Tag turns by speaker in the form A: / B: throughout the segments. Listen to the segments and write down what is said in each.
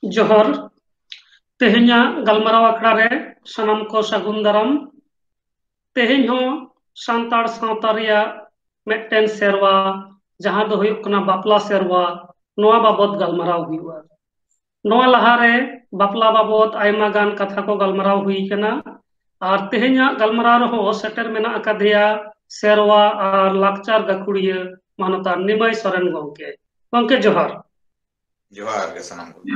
A: ᱡᱚᱦᱟᱨ ᱛᱮᱦᱮᱧᱟᱜ ᱜᱟᱞᱢᱟᱨᱟᱣ ᱟᱠᱷᱲᱟ ᱨᱮ ᱥᱟᱱᱟᱢ ᱠᱚ ᱥᱟᱹᱜᱩᱱ ᱫᱟᱨᱟᱢ। ᱛᱮᱦᱮᱧ ᱦᱚᱸ ᱥᱟᱱᱛᱟᱲ ᱥᱟᱶᱛᱟ ᱨᱮᱭᱟᱜ ᱢᱤᱫᱴᱮᱱ ᱥᱮᱨᱣᱟ ᱡᱟᱦᱟᱸ ᱫᱚ ᱦᱩᱭᱩᱜ ᱠᱟᱱᱟ ᱵᱟᱯᱞᱟ ᱥᱮᱨᱣᱟ, ᱱᱚᱣᱟ ᱵᱟᱵᱚᱫ ᱜᱟᱞᱢᱟᱨᱟᱣ ᱦᱩᱭᱩᱜᱼᱟ। ᱱᱚᱣᱟ ᱞᱟᱦᱟᱨᱮ ᱵᱟᱯᱞᱟ ᱵᱟᱵᱚᱫ ᱟᱭᱢᱟ ᱜᱟᱱ ᱠᱟᱛᱷᱟ ᱠᱚ ᱜᱟᱞᱢᱟᱨᱟw ᱦᱩᱭ ᱠᱟᱱᱟ ᱟᱨ ᱛᱮᱦᱮᱧᱟᱜ ᱜᱟᱞᱢᱟᱨᱟw ᱨᱮᱦᱚᱸ ᱥᱮᱴᱮᱨ ᱢᱮᱱᱟᱜ ᱟᱠᱟᱫᱮᱭᱟ ᱥᱮᱨᱣᱟ ᱟᱨ ᱞᱟᱠᱪᱟᱨ ᱜᱟᱹᱠᱷᱩᱲᱤᱭᱟᱹ ᱢᱟᱱᱚᱛᱟᱱ ᱱᱤᱢᱟᱹᱭ ᱥᱚᱨᱮᱱ ᱜᱚᱢᱠᱮ। ᱜᱚᱢᱠᱮ ᱡᱚᱦᱟᱨ।
B: ᱡᱚᱦᱟᱨ ᱜᱮ ᱥᱟᱱᱟᱢ ᱠᱚ।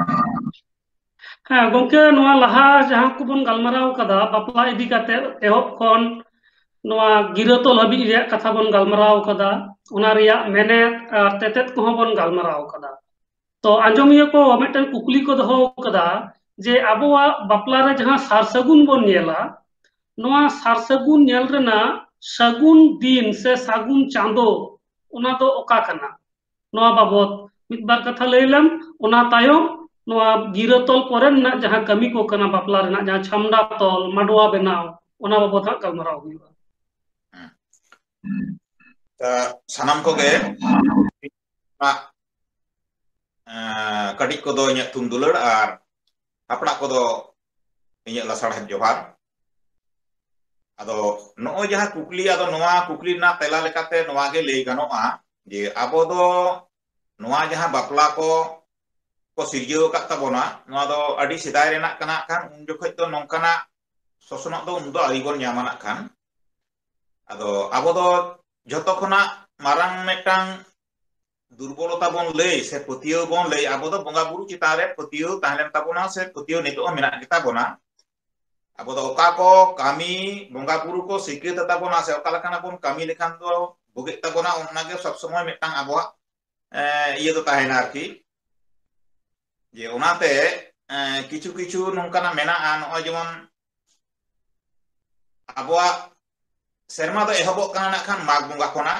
A: ᱦᱮᱸ ᱜᱚᱝᱠᱮ, ᱱᱚᱣᱟ ᱞᱟᱦᱟ ᱡᱟᱦᱟᱸ ᱠᱚᱵᱚᱱ ᱜᱟᱞᱢᱟᱨᱟᱣ ᱠᱟᱫᱟ ᱵᱟᱯᱞᱟ ᱤᱫᱤ ᱠᱟᱛᱮᱜ ᱮᱦᱚᱵ ᱠᱷᱚᱱ ᱱᱚᱣᱟ ᱜᱤᱨᱟᱹ ᱛᱚᱞ ᱦᱟᱹᱵᱤᱡ ᱨᱮᱭᱟᱜ ᱠᱟᱛᱷᱟ ᱵᱚᱱ ᱜᱟᱞᱢᱟᱨᱟᱣ ᱠᱟᱫᱟ, ᱚᱱᱟ ᱨᱮᱭᱟᱜ ᱢᱮᱱᱮᱫ ᱟᱨ ᱛᱮᱛᱮᱫ ᱠᱚᱦᱚᱸ ᱵᱚᱱ ᱜᱟᱞᱢᱟᱨᱟw ᱠᱟᱫᱟ। ᱛᱚ ᱟᱸᱡᱚᱢᱤᱭᱟᱹ ᱠᱚ ᱢᱤᱫᱴᱮᱱ ᱠᱩᱠᱞᱤ ᱠᱚ ᱫᱚᱦᱚ ᱠᱟᱫᱟ ᱡᱮ ᱟᱵᱚᱣᱟᱜ ᱵᱟᱯᱞᱟ ᱨᱮ ᱡᱟᱦᱟᱸ ᱥᱟᱨ ᱥᱟᱹᱜᱩᱱ ᱵᱚᱱ ᱧᱮᱞᱟ, ᱱᱚᱣᱟ ᱥᱟᱨ ᱥᱟᱹᱜᱩᱱ ᱧᱮᱞ ᱨᱮᱱᱟᱜ ᱥᱟᱹᱜᱩᱱ ᱫᱤᱱ ᱥᱮ ᱥᱟᱹᱜᱩᱱ ᱪᱟᱸᱫᱳ ᱚᱱᱟ ᱫᱚ ᱚᱠᱟ ᱠᱟᱱᱟ? ᱱᱚᱣᱟ ᱵᱟᱵᱚᱫ ᱢᱤᱫᱵᱟᱨ ᱠᱟᱛᱷᱟ ᱞᱟᱹᱭ ᱞᱮᱢ, ᱚᱱᱟ ᱛᱟᱭᱚᱢ ᱱᱚᱣᱟ ᱜᱤᱨᱟᱹ ᱛᱚᱞ ᱯᱚᱨᱮ ᱨᱮᱱᱟᱜ ᱡᱟᱦᱟᱸ ᱠᱟᱹᱢᱤ ᱠᱚ ᱠᱟᱱᱟ ᱵᱟᱯᱞᱟ ᱨᱮᱱᱟᱜ, ᱡᱟᱦᱟᱸ ᱪᱷᱟᱢᱰᱟ ᱛᱚᱞ, ᱢᱟᱰᱣᱟ ᱵᱮᱱᱟᱣ, ᱚᱱᱟ ᱵᱟᱵᱚᱫ ᱦᱟᱸᱜ ᱜᱟᱞᱢᱟᱨᱟᱣ ᱦᱩᱭᱩᱜᱼᱟ।
B: ᱥᱟᱱᱟᱢ ᱠᱚᱜᱮ ᱠᱟᱹᱴᱤᱡ ᱠᱚᱫᱚ ᱤᱧᱟᱹᱜ ᱛᱷᱩᱢ ᱫᱩᱞᱟᱹᱲ ᱟᱨ ᱦᱟᱯᱲᱟᱜ ᱠᱚᱫᱚ ᱤᱧᱟᱹᱜ ᱞᱟᱥᱟᱲᱦᱮᱫ ᱡᱚᱦᱟᱨ। ᱟᱫᱚ ᱱᱚᱜᱼᱚᱭ ᱡᱟᱦᱟᱸ ᱠᱩᱠᱞᱤ, ᱟᱫᱚ ᱱᱚᱣᱟ ᱠᱩᱠᱞᱤ ᱨᱮᱱᱟᱜ ᱛᱮᱞᱟ ᱞᱮᱠᱟᱛᱮ ᱱᱚᱣᱟ ᱜᱮ ᱞᱟᱹᱭ ᱜᱟᱱᱚᱜᱼᱟ ᱡᱮ ᱟᱵᱚ ᱫᱚ ᱱᱚᱣᱟ ᱡᱟᱦᱟᱸ ᱵᱟᱯᱞᱟ ᱠᱚ ᱥᱤᱨᱡᱟᱹᱣ ᱟᱠᱟᱫ ᱛᱟᱵᱚᱱᱟ, ᱱᱚᱣᱟ ᱫᱚ ᱟᱹᱰᱤ ᱥᱮᱫᱟᱭ ᱨᱮᱱᱟᱜ ᱠᱟᱱᱟ ᱠᱷᱟᱱ ᱩᱱ ᱡᱚᱠᱷᱚᱡ ᱫᱚ ᱱᱚᱝᱠᱟᱱᱟᱜ ᱥᱚᱥᱱᱚᱜ ᱫᱚ ᱩᱱ ᱫᱚ ᱟᱹᱣᱨᱤ ᱵᱚᱱ ᱧᱟᱢᱟ ᱱᱟᱜ ᱠᱷᱟᱱ। ᱟᱫᱚ ᱟᱵᱚ ᱫᱚ ᱡᱷᱚᱛᱚ ᱠᱷᱚᱱᱟᱜ ᱢᱟᱨᱟᱝ ᱢᱤᱫᱴᱟᱝ ᱫᱩᱨᱵᱚᱞᱚᱛᱟ ᱵᱚᱱ ᱞᱟᱹᱭ ᱥᱮ ᱯᱟᱹᱛᱭᱟᱹᱣ ᱵᱚᱱ ᱞᱟᱹᱭ, ᱟᱵᱚ ᱫᱚ ᱵᱚᱸᱜᱟ ᱵᱩᱨᱩ ᱪᱮᱛᱟᱱ ᱨᱮ ᱯᱟᱹᱛᱭᱟᱹᱣ ᱛᱟᱦᱮᱸ ᱞᱮᱱ ᱛᱟᱵᱚᱱᱟ ᱥᱮ ᱯᱟᱹᱛᱭᱟᱹᱣ ᱱᱤᱛᱚᱜ ᱦᱚᱸ ᱢᱮᱱᱟᱜ ᱜᱮᱛᱟ ᱵᱚᱱᱟ। ᱟᱵᱚ ᱫᱚ ᱚᱠᱟ ᱠᱚ ᱠᱟᱹᱢᱤ ᱵᱚᱸᱜᱟ ᱵᱩᱨᱩ ᱠᱚ ᱥᱤᱠᱷᱟᱹᱛ ᱛᱟᱵᱚᱱᱟ ᱥᱮ ᱚᱠᱟ ᱞᱮᱠᱟᱱᱟᱜ ᱵᱚᱱ ᱠᱟᱹᱢᱤ ᱞᱮᱠᱷᱟᱱ ᱫᱚ ᱵᱩᱜᱤᱜ ᱛᱟᱵᱚᱱᱟ, ᱚᱱᱟᱜᱮ ᱥᱚᱵ ᱥᱚᱢᱚᱭ ᱢᱤᱫᱴᱟᱝ ᱟᱵᱚᱣᱟᱜ ᱤᱭᱟᱹ ᱫᱚ ᱛᱟᱦᱮᱱᱟ ᱟᱨᱠᱤ। ᱡᱮ ᱚᱱᱟᱛᱮ ᱠᱤᱪᱷᱩ ᱠᱤᱪᱷᱩ ᱱᱚᱝᱠᱟᱱᱟᱜ ᱢᱮᱱᱟᱜᱼᱟ, ᱱᱚᱜᱼᱚᱭ ᱡᱮᱢᱚᱱ ᱟᱵᱚᱣᱟᱜ ᱥᱮᱨᱢᱟ ᱫᱚ ᱮᱦᱚᱵᱚᱜ ᱠᱟᱱᱟ ᱱᱟᱜ ᱠᱷᱟᱱ ᱢᱟᱜᱽ ᱵᱚᱸᱜᱟ ᱠᱷᱚᱱᱟᱜ।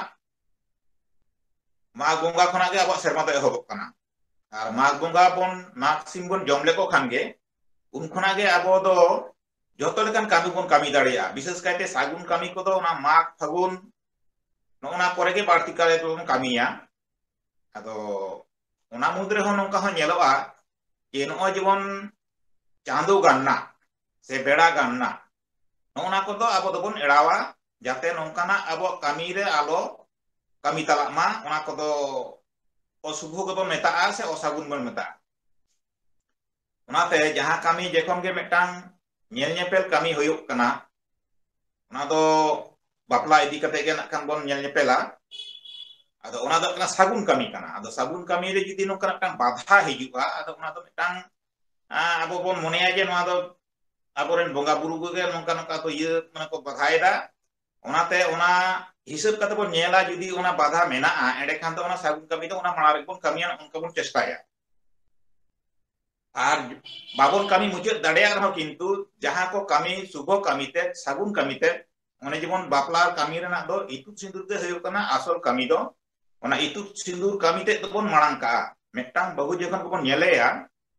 B: ᱢᱟᱜᱽ ᱵᱚᱸᱜᱟ ᱠᱷᱚᱱᱟᱜ ᱜᱮ ᱟᱵᱚᱣᱟᱜ ᱥᱮᱨᱢᱟ ᱫᱚ ᱮᱦᱚᱵᱚᱜ ᱠᱟᱱᱟ। ᱟᱨ ᱢᱟᱜᱽ ᱵᱚᱸᱜᱟ ᱢᱟᱜᱽ ᱥᱤᱢ ᱵᱚᱱ ᱡᱚᱢ ᱞᱮᱠᱚ ᱠᱷᱟᱱ ᱜᱮ ᱩᱱ ᱠᱷᱚᱱᱟᱜ ᱜᱮ ᱟᱵᱚ ᱫᱚ ᱡᱚᱛᱚ ᱞᱮᱠᱟᱱ ᱠᱟᱹᱢᱤ ᱵᱚᱱ ᱠᱟᱹᱢᱤ ᱫᱟᱲᱮᱭᱟᱜᱼᱟ। ᱵᱤᱥᱮᱥ ᱠᱟᱭᱛᱮ ᱥᱟᱹᱜᱩᱱ ᱠᱟᱹᱢᱤ ᱠᱚᱫᱚ ᱚᱱᱟ ᱢᱟᱜᱽ ᱯᱷᱟᱹᱜᱩᱱ ᱱᱚᱜᱼᱱᱟ ᱠᱚᱨᱮ ᱜᱮ ᱵᱟᱹᱲᱛᱤ ᱠᱟᱭ ᱛᱮᱵᱚᱱ ᱠᱟᱹᱢᱤᱭᱟ। ᱟᱫᱚ ᱚᱱᱟ ᱢᱩᱫᱽ ᱨᱮᱦᱚᱸ ᱱᱚᱝᱠᱟ ᱦᱚᱸ ᱧᱮᱞᱚᱜᱼᱟ ᱡᱮ ᱱᱚᱜᱼᱚᱭ ᱡᱮᱢᱚᱱ ᱪᱟᱸᱫᱳ ᱜᱟᱱᱱᱟ ᱥᱮ ᱵᱮᱲᱟ ᱜᱟᱱᱱᱟ, ᱱᱚᱜᱼᱱᱟ ᱠᱚᱫᱚ ᱟᱵᱚ ᱫᱚᱵᱚᱱ ᱮᱲᱟᱣᱟ ᱡᱟᱛᱮ ᱱᱚᱝᱠᱟᱱᱟᱜ ᱟᱵᱚᱣᱟᱜ ᱠᱟᱹᱢᱤ ᱨᱮ ᱟᱞᱚ ᱠᱟᱹᱢᱤ ᱛᱟᱞᱟᱜ ᱢᱟ। ᱚᱱᱟ ᱠᱚᱫᱚ ᱚᱥᱩᱵᱷᱚ ᱜᱮᱵᱚᱱ ᱢᱮᱛᱟᱜᱼᱟ ᱥᱮ ᱚᱥᱟᱹᱜᱩᱱ ᱵᱚᱱ ᱢᱮᱛᱟᱜᱼᱟ। ᱚᱱᱟᱛᱮ ᱡᱟᱦᱟᱸ ᱠᱟᱹᱢᱤ ᱡᱚᱠᱷᱚᱱ ᱜᱮ ᱢᱤᱫᱴᱟᱝ ᱧᱮᱞ ᱧᱮᱯᱮᱞ ᱠᱟᱹᱢᱤ ᱦᱩᱭᱩᱜ ᱠᱟᱱᱟ, ᱚᱱᱟ ᱫᱚ ᱵᱟᱯᱞᱟ ᱤᱫᱤ ᱠᱟᱛᱮᱜ ᱜᱮ ᱱᱟᱜ ᱠᱷᱟᱱ ᱵᱚᱱ ᱧᱮᱞ ᱧᱮᱯᱮᱞᱟ। ᱟᱫᱚ ᱚᱱᱟ ᱫᱚ ᱦᱩᱭᱩᱜ ᱠᱟᱱᱟ ᱥᱟᱹᱜᱩᱱ ᱠᱟᱹᱢᱤ ᱠᱟᱱᱟ। ᱟᱫᱚ ᱥᱟᱹᱜᱩᱱ ᱠᱟᱹᱢᱤ ᱨᱮ ᱡᱩᱫᱤ ᱱᱚᱝᱠᱟᱱᱟᱜ ᱢᱤᱫᱴᱟᱝ ᱵᱟᱫᱷᱟ ᱦᱤᱡᱩᱜᱼᱟ, ᱟᱫᱚ ᱚᱱᱟ ᱫᱚ ᱢᱤᱫᱴᱟᱝ ᱟᱵᱚ ᱵᱚᱱ ᱢᱚᱱᱮᱭᱟ ᱡᱮ ᱱᱚᱣᱟ ᱫᱚ ᱟᱵᱚᱨᱮᱱ ᱵᱚᱸᱜᱟ ᱵᱩᱨᱩ ᱠᱚᱜᱮ ᱱᱚᱝᱠᱟ ᱱᱚᱝᱠᱟ ᱠᱚ ᱤᱭᱟᱹ ᱢᱟᱱᱮ ᱠᱚ ᱵᱟᱫᱷᱟᱭᱮᱫᱟ। ᱚᱱᱟᱛᱮ ᱚᱱᱟ ᱦᱤᱥᱟᱹᱵ ᱠᱟᱛᱮ ᱵᱚᱱ ᱧᱮᱞᱟ, ᱡᱩᱫᱤ ᱚᱱᱟ ᱵᱟᱫᱷᱟ ᱢᱮᱱᱟᱜᱼᱟ ᱮᱸᱰᱮᱠᱷᱟᱱ ᱫᱚ ᱚᱱᱟ ᱥᱟᱹᱜᱩᱱ ᱠᱟᱹᱢᱤ ᱫᱚ ᱚᱱᱟ ᱢᱟᱲᱟᱝ ᱨᱮᱜᱮ ᱵᱚᱱ ᱠᱟᱹᱢᱤᱭᱟ, ᱚᱱᱠᱟ ᱵᱚᱱ ᱪᱮᱥᱴᱟᱭᱟ। ᱟᱨ ᱵᱟᱵᱚᱱ ᱠᱟᱹᱢᱤ ᱢᱩᱪᱟᱹᱫ ᱫᱟᱲᱮᱭᱟᱜ ᱨᱮᱦᱚᱸ ᱠᱤᱱᱛᱩ ᱡᱟᱦᱟᱸ ᱠᱚ ᱠᱟᱹᱢᱤ ᱥᱩᱵᱷᱚ ᱠᱟᱹᱢᱤ ᱛᱮ ᱥᱟᱹᱜᱩᱱ ᱠᱟᱹᱢᱤ ᱛᱮ, ᱚᱱᱮ ᱡᱮᱢᱚᱱ ᱵᱟᱯᱞᱟ ᱠᱟᱹᱢᱤ ᱨᱮᱱᱟᱜ ᱫᱚ ᱤᱛᱩᱫ ᱥᱤᱸᱫᱩᱨ ᱜᱮ ᱦᱩᱭᱩᱜ ᱠᱟᱱᱟ ᱟᱥᱚᱞ ᱠᱟᱹᱢᱤ ᱫᱚ। ᱚᱱᱟ ᱤᱛᱩᱫ ᱥᱤᱸᱫᱩᱨ ᱠᱟᱹᱢᱤ ᱛᱮᱫ ᱫᱚᱵᱚᱱ ᱢᱟᱲᱟᱝ ᱠᱟᱜᱼᱟ। ᱢᱤᱫᱴᱟᱝ ᱵᱟᱹᱦᱩ ᱡᱚᱠᱷᱚᱱ ᱵᱚᱱ ᱧᱮᱞᱮᱭᱟ,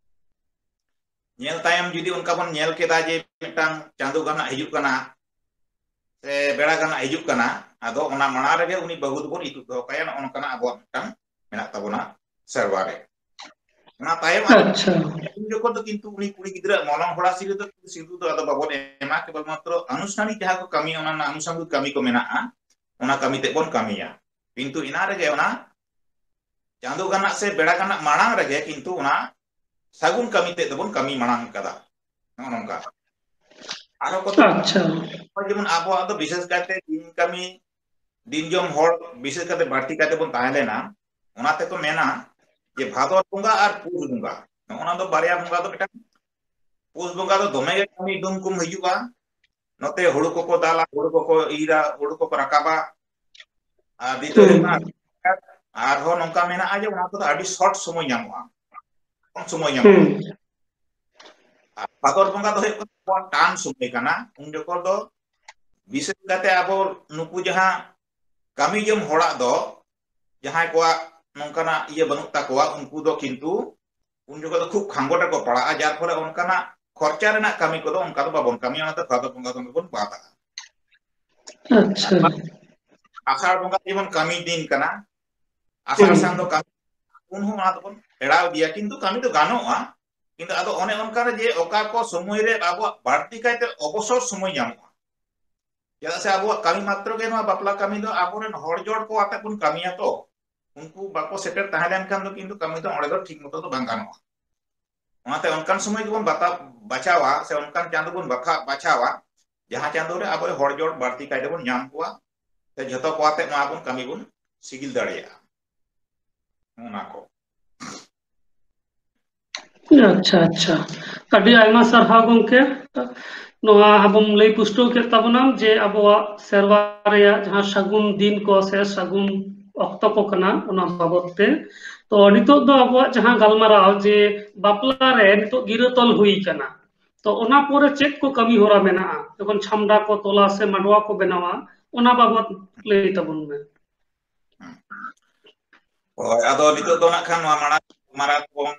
B: ᱧᱮᱞ ᱛᱟᱭᱚᱢ ᱡᱩᱫᱤ ᱚᱱᱠᱟ ᱵᱚᱱ ᱧᱮᱞ ᱠᱮᱫᱟ ᱡᱮ ᱢᱤᱫᱴᱟᱝ ᱪᱟᱸᱫᱳ ᱜᱟᱱᱟᱜ ᱦᱤᱡᱩᱜ ᱠᱟᱱᱟ ᱥᱮ ᱵᱮᱲᱟ ᱜᱟᱱᱟᱜ ᱦᱤᱡᱩᱜ ᱠᱟᱱᱟ, ᱟᱫᱚ ᱚᱱᱟ ᱢᱟᱲᱟᱝ ᱨᱮᱜᱮ ᱩᱱᱤ ᱵᱟᱹᱦᱩ ᱫᱚᱵᱚᱱ ᱤᱛᱩᱫ ᱫᱚᱦᱚ ᱠᱟᱭᱟ। ᱱᱚᱜᱼᱚ ᱱᱚᱝᱠᱟᱱᱟᱜ ᱟᱵᱚᱣᱟᱜ ᱢᱤᱫᱴᱟᱝ ᱢᱮᱱᱟᱜ ᱛᱟᱵᱚᱱᱟ ᱥᱮᱨᱣᱟ ᱨᱮ। ᱚᱱᱟ ᱛᱟᱭᱚᱢ ᱟᱫᱚ
A: ᱟᱪᱪᱷᱟ।
B: ᱩᱱ ᱡᱚᱠᱷᱚᱱ ᱫᱚ ᱠᱤᱱᱛᱩ ᱩᱱᱤ ᱠᱩᱲᱤ ᱜᱤᱫᱽᱨᱟᱹ ᱢᱚᱞᱚᱝ ᱦᱚᱲᱟᱥᱤ ᱨᱮᱫᱚ ᱥᱤᱸᱫᱩᱨ ᱫᱚ ᱟᱫᱚ ᱵᱟᱵᱚᱱ ᱮᱢᱟ, ᱠᱮᱵᱚᱞ ᱢᱟᱛᱨᱚ ᱟᱱᱩᱥᱴᱷᱟᱱᱤᱠ ᱡᱟᱦᱟᱸ ᱠᱚ ᱠᱟᱹᱢᱤᱭᱟ ᱚᱱᱟ ᱨᱮᱱᱟᱜ ᱟᱱᱩᱥᱴᱷᱟᱱᱤᱠ ᱠᱟᱹᱢᱤ ᱠᱚ ᱢᱮᱱᱟᱜᱼᱟ, ᱚᱱᱟ ᱠᱟᱹᱢᱤ ᱛᱮᱫ ᱵᱚᱱ ᱠᱟᱹᱢᱤᱭᱟ। ᱠᱤᱱᱛᱩ ᱤᱱᱟ ᱨᱮᱜᱮ ᱚᱱᱟ ᱪᱟᱸᱫᱳ ᱜᱟᱱᱟᱜ ᱥᱮ ᱵᱮᱲᱟ ᱜᱟᱱᱟᱜ ᱢᱟᱲᱟᱝ ᱨᱮᱜᱮ ᱠᱤᱱᱛᱩ ᱚᱱᱟ ᱥᱟᱹᱜᱩᱱ ᱠᱟᱹᱢᱤ ᱛᱮᱫ ᱫᱚᱵᱚᱱ ᱠᱟᱹᱢᱤ ᱢᱟᱲᱟᱝ ᱠᱟᱫᱟ। ᱱᱚᱜᱼᱚ ᱱᱚᱝᱠᱟ ᱟᱨᱦᱚᱸ ᱠᱚᱛᱚ
A: ᱟᱪᱪᱷᱟ।
B: ᱡᱮᱢᱚᱱ ᱟᱵᱚᱣᱟᱜ ᱫᱚ ᱵᱤᱥᱮᱥ ᱠᱟᱭᱛᱮ ᱫᱤᱱ ᱠᱟᱹᱢᱤ ᱫᱤᱱ ᱡᱚᱢ ᱦᱚᱲ ᱵᱤᱥᱮᱥ ᱠᱟᱛᱮ ᱵᱟᱹᱲᱛᱤ ᱠᱟᱭᱛᱮ ᱵᱚᱱ ᱛᱟᱦᱮᱸ ᱞᱮᱱᱟ। ᱚᱱᱟ ᱛᱮᱠᱚ ᱢᱮᱱᱟ ᱡᱮ ᱵᱷᱟᱫᱚᱨ ᱵᱚᱸᱜᱟ ᱟᱨ ᱯᱩᱥ ᱵᱚᱸᱜᱟ, ᱱᱚᱜᱼᱱᱟ ᱫᱚ ᱵᱟᱨᱭᱟ ᱵᱚᱸᱜᱟ ᱫᱚ ᱢᱤᱫᱴᱟᱝ ᱯᱩᱥ ᱵᱚᱸᱜᱟ ᱫᱚ ᱫᱚᱢᱮ ᱜᱮ ᱠᱟᱹᱢᱤ ᱫᱩᱢᱠᱩᱢ ᱦᱤᱡᱩᱜᱼᱟ। ᱱᱚᱛᱮ ᱦᱩᱲᱩ ᱠᱚᱠᱚ ᱫᱟᱞᱟ, ᱦᱩᱲᱩ ᱠᱚᱠᱚ ᱤᱨᱟ, ᱦᱩᱲᱩ ᱠᱚᱠᱚ ᱨᱟᱠᱟᱵᱟ। ᱟᱨ ᱫᱤᱛᱤᱭᱚ ᱦᱩᱭᱩᱜ ᱠᱟᱱᱟ,
A: ᱦᱩᱸ
B: ᱟᱨᱦᱚᱸ ᱱᱚᱝᱠᱟ ᱢᱮᱱᱟᱜᱼᱟ ᱡᱮ ᱚᱱᱟ ᱠᱚᱫᱚ ᱟᱹᱰᱤ ᱥᱚᱴ ᱥᱚᱢᱚᱭ ᱧᱟᱢᱚᱜᱼᱟ, ᱠᱚᱢ ᱥᱚᱢᱚᱭ ᱧᱟᱢᱚᱜᱼᱟ।
A: ᱦᱩᱸ
B: ᱟᱨ ᱵᱷᱟᱫᱚᱨ ᱵᱚᱸᱜᱟ ᱫᱚ ᱦᱩᱭᱩᱜ ᱠᱟᱱᱟ ᱟᱵᱚᱣᱟᱜ ᱴᱟᱱ ᱥᱚᱢᱚᱭ ᱠᱟᱱᱟ। ᱩᱱ ᱡᱚᱠᱷᱚᱱ ᱫᱚ ᱵᱤᱥᱮᱥ ᱠᱟᱛᱮ ᱟᱵᱚ ᱱᱩᱠᱩ ᱡᱟᱦᱟᱸ ᱠᱟᱹᱢᱤ ᱡᱚᱝ ᱦᱚᱲᱟᱜ ᱫᱚ ᱡᱟᱦᱟᱸᱭ ᱠᱚᱣᱟᱜ ᱱᱚᱝᱠᱟᱱᱟᱜ ᱤᱭᱟᱹ ᱵᱟᱹᱱᱩᱜ ᱛᱟᱠᱚᱣᱟ, ᱩᱱᱠᱩ ᱫᱚ ᱠᱤᱱᱛᱩ ᱩᱱ ᱡᱚᱠᱷᱚᱱ ᱫᱚ ᱠᱷᱩᱵ ᱠᱷᱟᱸᱜᱚᱴ ᱨᱮᱠᱚ ᱯᱟᱲᱟᱜᱼᱟ, ᱡᱟᱨ ᱯᱷᱚᱞᱮ ᱚᱱᱠᱟᱱᱟᱜ ᱠᱷᱚᱨᱪᱟ ᱨᱮᱱᱟᱜ ᱠᱟᱹᱢᱤ ᱠᱚᱫᱚ ᱚᱱᱠᱟ ᱫᱚ ᱵᱟᱵᱚᱱ ᱠᱟᱹᱢᱤᱭᱟ, ᱚᱱᱟᱛᱮ ᱵᱷᱟᱫᱚᱨ ᱵᱚᱸᱜᱟ ᱫᱚᱵᱚᱱ ᱵᱟᱫᱟ।
A: ᱟᱪᱪᱷᱟ।
B: ᱟᱥᱟᱲ ᱵᱚᱸᱜᱟ ᱡᱮᱢᱚᱱ ᱠᱟᱹᱢᱤ ᱫᱤᱱ ᱠᱟᱱᱟ, ᱟᱥᱟᱲ
A: ᱦᱩᱸ
B: ᱥᱟᱱ ᱫᱚ ᱠᱟᱹᱢᱤ, ᱩᱱ ᱦᱚᱸ ᱚᱱᱟ ᱫᱚᱵᱚᱱ ᱮᱲᱟᱣ ᱤᱫᱤᱭᱟ, ᱠᱤᱱᱛᱩ ᱠᱟᱹᱢᱤ ᱫᱚ ᱜᱟᱱᱚᱜᱼᱟ। কিন্তু ᱟᱫᱚ ᱚᱱᱮ ᱚᱱᱠᱟ ᱨᱮ ᱡᱮ ᱚᱠᱟ ᱠᱚ ᱥᱚᱢᱚᱭ ᱨᱮ ᱟᱵᱚᱣᱟᱜ ᱵᱟᱹᱲᱛᱤ ᱠᱟᱭᱛᱮ ᱚᱵᱚᱥᱚᱨ ᱥᱚᱢᱚᱭ ᱧᱟᱢᱚᱜᱼᱟ ᱪᱮᱫᱟᱜ ᱥᱮ ᱟᱵᱚᱣᱟᱜ ᱠᱟᱹᱢᱤ ᱢᱟᱛᱨᱚ ᱜᱮ ᱱᱚᱣᱟ ᱵᱟᱯᱞᱟ ᱠᱟᱹᱢᱤ ᱫᱚ ᱟᱵᱚᱨᱮᱱ ᱦᱚᱲ ᱡᱚᱲ ᱠᱚ ᱟᱛᱮ ᱵᱚᱱ ᱠᱟᱹᱢᱤᱭᱟ ᱛᱚ उनको बाको सेटर ताहे लेनखान दो किंतु कमी दो ओडे दो ठीक मतो दो बांग गानोआ ओनाते ओनकान समय गेबोन बाचावा से ओनकान चांदो बोन बाचावा जहां चांदो रे आबो हड़ जोड़ बाड़ती कायदे बोन नाम कोआ ते जतो कोआते मा बोन कमी बोन सिगिल दाड़िया ओना को
A: अच्छा अच्छा अभी आयमा सरहा गंके नोआ हबम लई पुष्टो के तबना जे अबवा सेरवा रेया जहां सगुन दिन को से सगुन अक्तो को कना ओना बाबत ते तो नितो दो अबवा जहां गलमाराव जे बापला रे नितो गिरतल हुई कना तो ओना पोरे चेक को कमी होरा मेना जखन छामडा को तोला से माडवा को बनावा ओना बाबत लई तबन में
B: ओय आदो नितो दो ना खान माना मारा कोन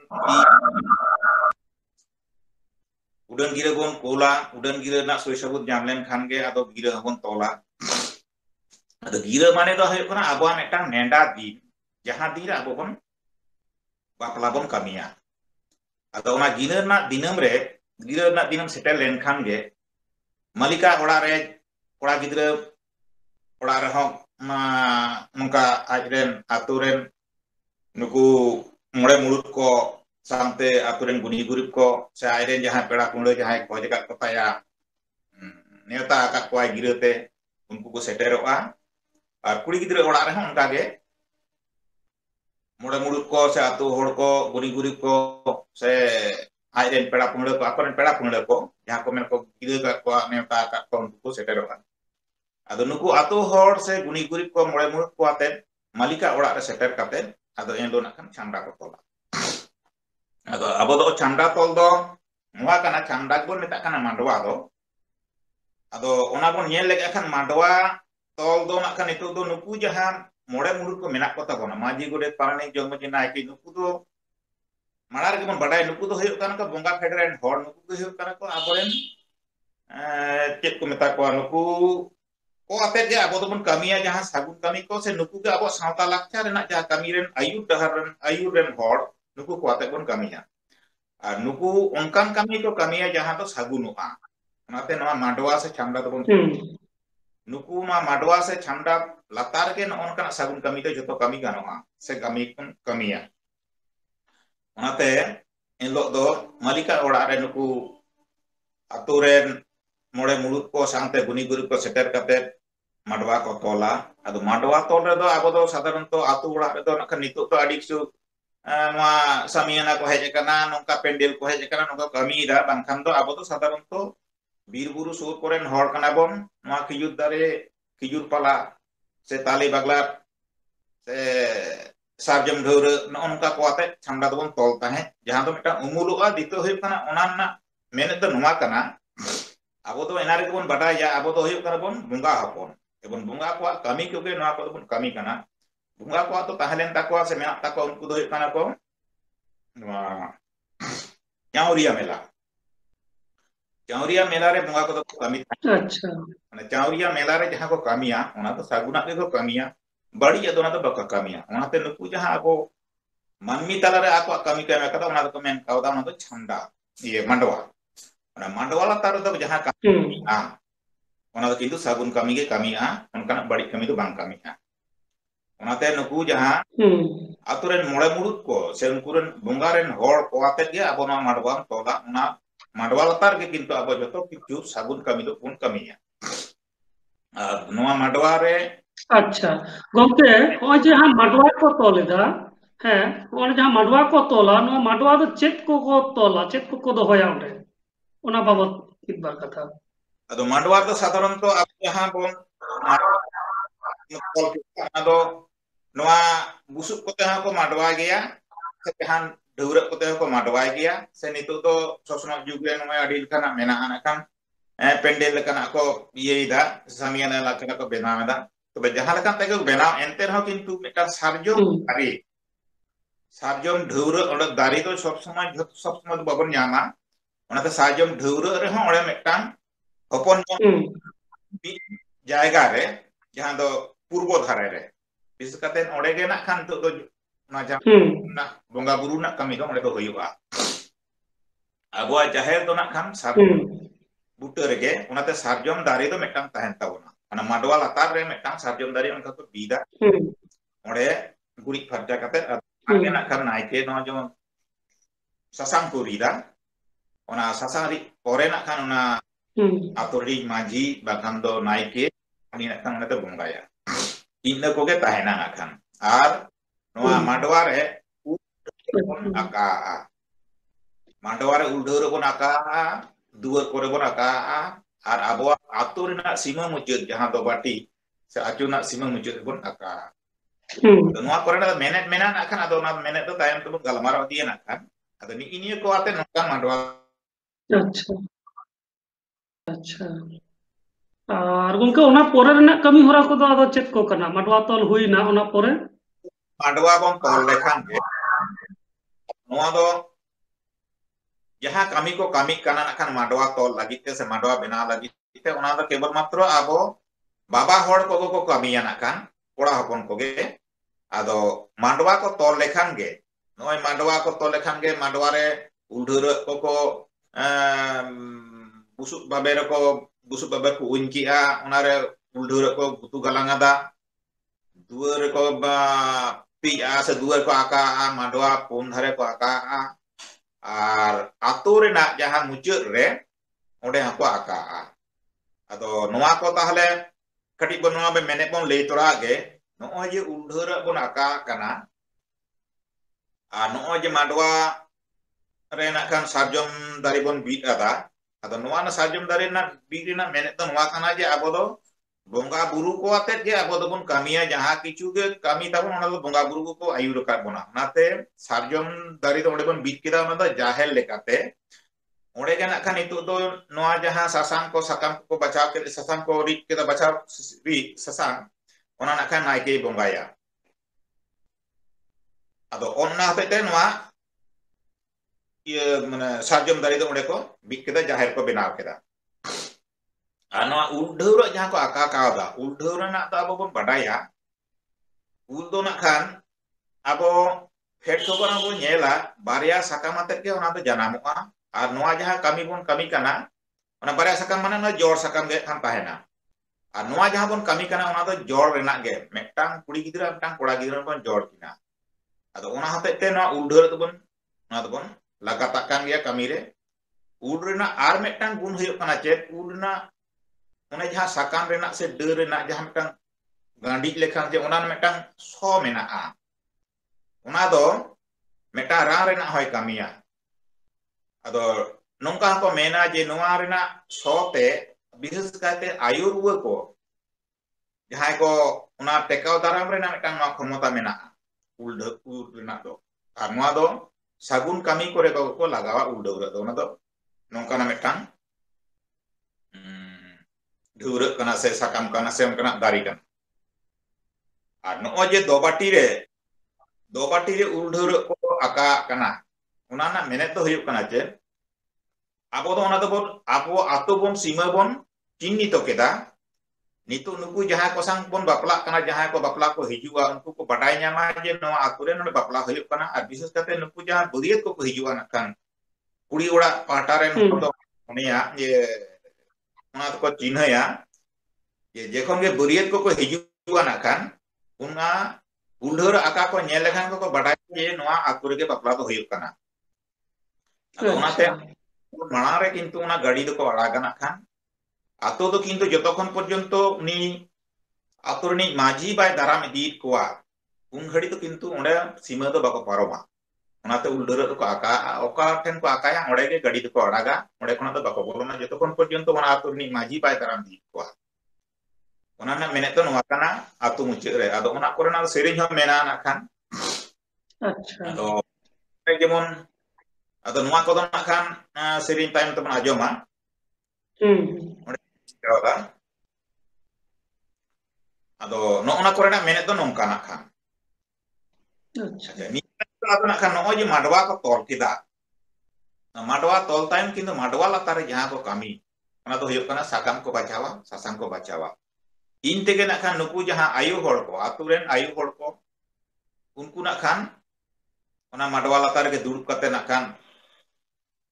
B: उडन गिरे बोन कोला उडन गिरे ना सोय सबुत जाम लेन खान गे आदो गिरे हबन तोला आदो गिरे माने दो हय कना आबो मेटांग नेंडा दिन जहां दिन आबो बोन बापला बोन कमिया आदो ओना गिरे ना दिनम सेटल लेन खान गे मालिका ओड़ा रे कोड़ा गिद्रे ओड़ा रे हो नोंका आजरेन आतुरेन नुकु मोड़े मुड़ुत को सामते आतुरेन गुनी गुरिब को से आयरेन जहां पेड़ा कुंडे जहां खोज का कताया नेता का कोई गिरते उनको को सेटेरोआ और कुड़ी गिद्रे ओड़ा रे हो उनका गे मोड़े मुड़ुत को से आतु होड़ को गुनी गुरिब को से आयरेन पेड़ा कुंडे को आकोरेन पेड़ा कुंडे को जहां को मेन को गिरे का को नेता का को उनको को सेटेरोआ आदो नुकु आतु होड़ से गुनी गुरिब को मोड़े मुड़ुत को आते मालिका ओड़ा रे सेटेर काते आदो एंदो नाखन छामडा को तोला आदो आबो दो छामडा तोल दो नोआ काना छामडा को मेता काना मांडवा दो आदो ओना बोन नेल लेगे खान मांडवा तोल दो नाखन नितो दो नुकु जहां मोड़े मुड़ुत को मेना को ताबोना माजी गोडे पारने जगमजी नायकी नुकु दो माड़ा रे बोन बडाय नुकु दो होयो काना को बोंगा फेडरेन होड़ नुकु को होयो काना को आबोरेन चेक को मेता को नुकु को आते जे आबो दोबन कमिया जहां सागुन कमी को से नुकु के आबो सावता लाक्चा रेना जहां कमी रेन आयुर रेन होड़ नुकु को आते बोन कमिया और नुकु ओनकान कमी को कमिया जहां तो सागुनुआ ओनाते नवा मांडवा से छामडा दोबन नुकु मा मांडवा से छामडा लातार के ओनकान सागुन कमी तो जतो कमी गानोआ से कमी कोन कमिया ओनाते एलो दो मालिका ओड़ा रे नुकु आतुरेन मोड़े मुड़ुत को सांते गुनी गुरी को सेटर काते मांडवा को तोला आदो मांडवा तोल रे दो आबो दो साधारणतो आतु ओड़ा रे दो नखन नितो तो आडी किछु नवा सामियाना को हेज काना नोंका पेंडेल को हेज काना नोंका कमी दा बांखान दो आबो दो साधारणतो बीर बुरु सुर कोरेन हड़ काना बोन नवा खिजुर दारे खिजुर पाला से ताली बागला से सार्जम ढौर नोंका को आते छामडा दोबन तोल ताहे जहां दो मिटा उमुलुआ दितो होय काना ओनाना मेने दो नोवा काना आबो तो एनारे के बोन बडाया आबो तो होयो काना बोन बुंगा हपन एबन बुंगा को कमी कोगे नोवा को बोन कमी काना बुंगा को तो ताहलेन ताको से मेना ताको उनको दो होयो काना को नोवा चाउरिया मेला रे बुंगा को तो कमी
A: अच्छा
B: माने चाउरिया मेला रे जहां को कमिया ओना तो सागुना के को कमिया बड़ी या दोना तो बका कमिया ओनाते नुकु जहां आबो मानमी ताला रे आको कमी के मेका ओना तो मेन कावदा ओना तो छामडा ये मांडवा मांडवा लातार दो जहां कमी ओना तो किंतु सागुन कमी के कमिया उनका बड़ी कमी तो बांग कमिया ओनाते नुकु जहां आतुरेन मोड़े मुड़ुत को से उनकुरेन बुंगारेन होड़ को आते गे आबो ना मांडवा तोला ओना मांडवा लातार के किंतु आबो जतो किछु सागुन कमी तो पुन कमिया नोआ मांडवा रे
A: अच्छा गंके ओ जे हम मांडवा को तोलेदा है ओन जहां मांडवा को तोला नो मांडवा दो चेक को तोला चेक को दोहया ओंडे ओना बाबत एक बार कथा
B: अदो मांडवा तो साधारणतो आप जहां बोन अदो नोआ बुसुक कोते हा को मांडवा गया से जहां ढौरा कोते हा को मांडवा गया से नितो तो सोसना जुगे नोआ अडी लखाना मेना अनकन पेंडेल लखाना को इयेदा सामियाना लखाना को बेनावेदा तो जहां लखान तके बेनाव एंते रहो किंतु मेटा सार्जम ढौरा ओड दारी तो सब समय बाबन न्यामा ओनाते सार्जम ढौरा रे हो ओडे मेटांग हपन जायगा रे जहां दो पूर्व धारे रे विशेष करते ओडे गे ना खान तो ना जहां ना बोंगा बुरु ना कमी दो ओडे दो होयुआ abuat jahel do nak kan buta rege onate sarjom dari do metang tahen tabona ana madwa latar re metang sarjom dari onka ko bida ore gurik farja kate age nak kan naike no jo sasang ko rida ona sasang ri pore nak kan ona atori maji bahkan do naike ani nak kan onate bongaya inna ko ge tahena nak kan ar noa madwa re aka mandaware uldeur bon aka duar kore bon aka ar abo atur na sima mujud jahan do bati se acuna sima mujud bon aka noa kore na menet menan akan ado na menet do tayam tu galamar dia nak kan ado ni ini ko ate nokan mandwa
A: अच्छा अच्छा আর গঙ্কে ওনা পরে রেনাক কামি হরা কো আদো check কো কানা মাডওয়া তল হুইনা ওনা পরে
B: mandwa bon tol lekhan ge noa do jaha kami ko kami kana akan mandwa tol lagi te se mandwa bena lagi te ona do kebal matro abo baba hor ko ko kami anak kan kora hopon ko ge ado mandwa ko tol lekhan ge noy mandwa ko tol lekhan ge mandwa re uldeur ko busuk baber ko unki a onare uldeur ko butu galangada duar ko ba pi a se duar ko aka mandwa pun dhare ko aka ar atur na jahan mujud re onde hako aka ado noa ko tahle kati bon noa be menek bon lei tora ge no je uldeur bon aka kana a no je mandwa re nak kan sarjom dari bon bit ada ado noa na sarjom dari na bit na menek to noa kana je abo do bonga buru ko atet ge abo do bon kamiya jaha kichu ge kami tabon ona do bonga buru ko ayur ka bona nate sarjom dari do onde bon bit kida ona do jahel lekate onde ge nak kan itu do noa jaha sasang ko sakam ko bacaw ke sasang ko rit kita bacaw ri sasang ona nak kan naike bongaya ado onna hate noa iya mana sarjom dari do onde ko bit kita jahel ko benaw keda ano uldeur jaha ko aka da uldeur nak ta abo bon badaya uldo nak kan abo phet ko bon abo nyela barya sakam atet ke ona do janamoa ar noa jaha kami bon kami kana ona barya sakam mana na jor sakam ge kan tahena ar noa jaha bon kami kana ona do jor renak ge metang kuri gidra metang kora gidra bon jor kina ado ona hate te noa uldeur to bon ona do bon lagatakan dia kami re ul rena ar metang gun huyuk kana chet ul rena ona jaha sakam renak se deur renak jaha metang gandi lekhan je ona metang so menaa ona do metang ra renak hoy kamiya ado nongka ko mena je noa renak so te bises kate ayur ruwa ko jaha ko ona tekaw daram renak metang ma khomota menaa ul renak do ar noa do sagun kami kore ko lagawa uldeur do ona do nongka na metang dhur kana se sakam kana sem kana dari kan ar no je dobati re uldeur ko aka kana ona na menet to huyuk kana je abo do ona do bon abo ato bon sima bon chinnito keda nitu nuku jaha ko sang bon bapla kana jaha ko bapla ko hijua unku ko badai nyama je no akure no bapla huyuk kana ar bises kate nuku jaha buriet ko hijua nak kan kuri ora patare no do onia je ona to ko chinha ya je jekhon ge buriet ko hijua nak kan una uldeur aka ko nyel lekhan ko badai je noa akure ge bapla to huyuk kana ado onate manare kintu ona gadi do ko araga nak kan ato do kintu jotokhon porjonto uni atur ni maji bai daram idit koa un ghadi to kintu onde sima do bako paroma onate uldeur ko aka oka ten ko aka ya onde ge gadi do ko araga onde khona do bako bolona jotokhon porjonto ona atur ni maji bai daram idit koa ona na menet to noa kana atu mucuk re ado ona kore na sereng ho mena nak kan
A: अच्छा
B: ado jemon ado noa ko do nak kan sereng time to ajoma ado no ona kore na menet to nongka nak kan
A: अच्छा
B: ni ado nak kan no je madwa ko tol kida madwa tol time kintu madwa latare jaha ko kami ona do huyuk kana sakam ko bacawa sasang ko bacawa in tege nak kan nuku jaha ayu hor ko aturen ayu hor ko unku nak kan ona madwa latar ge durup kate nak kan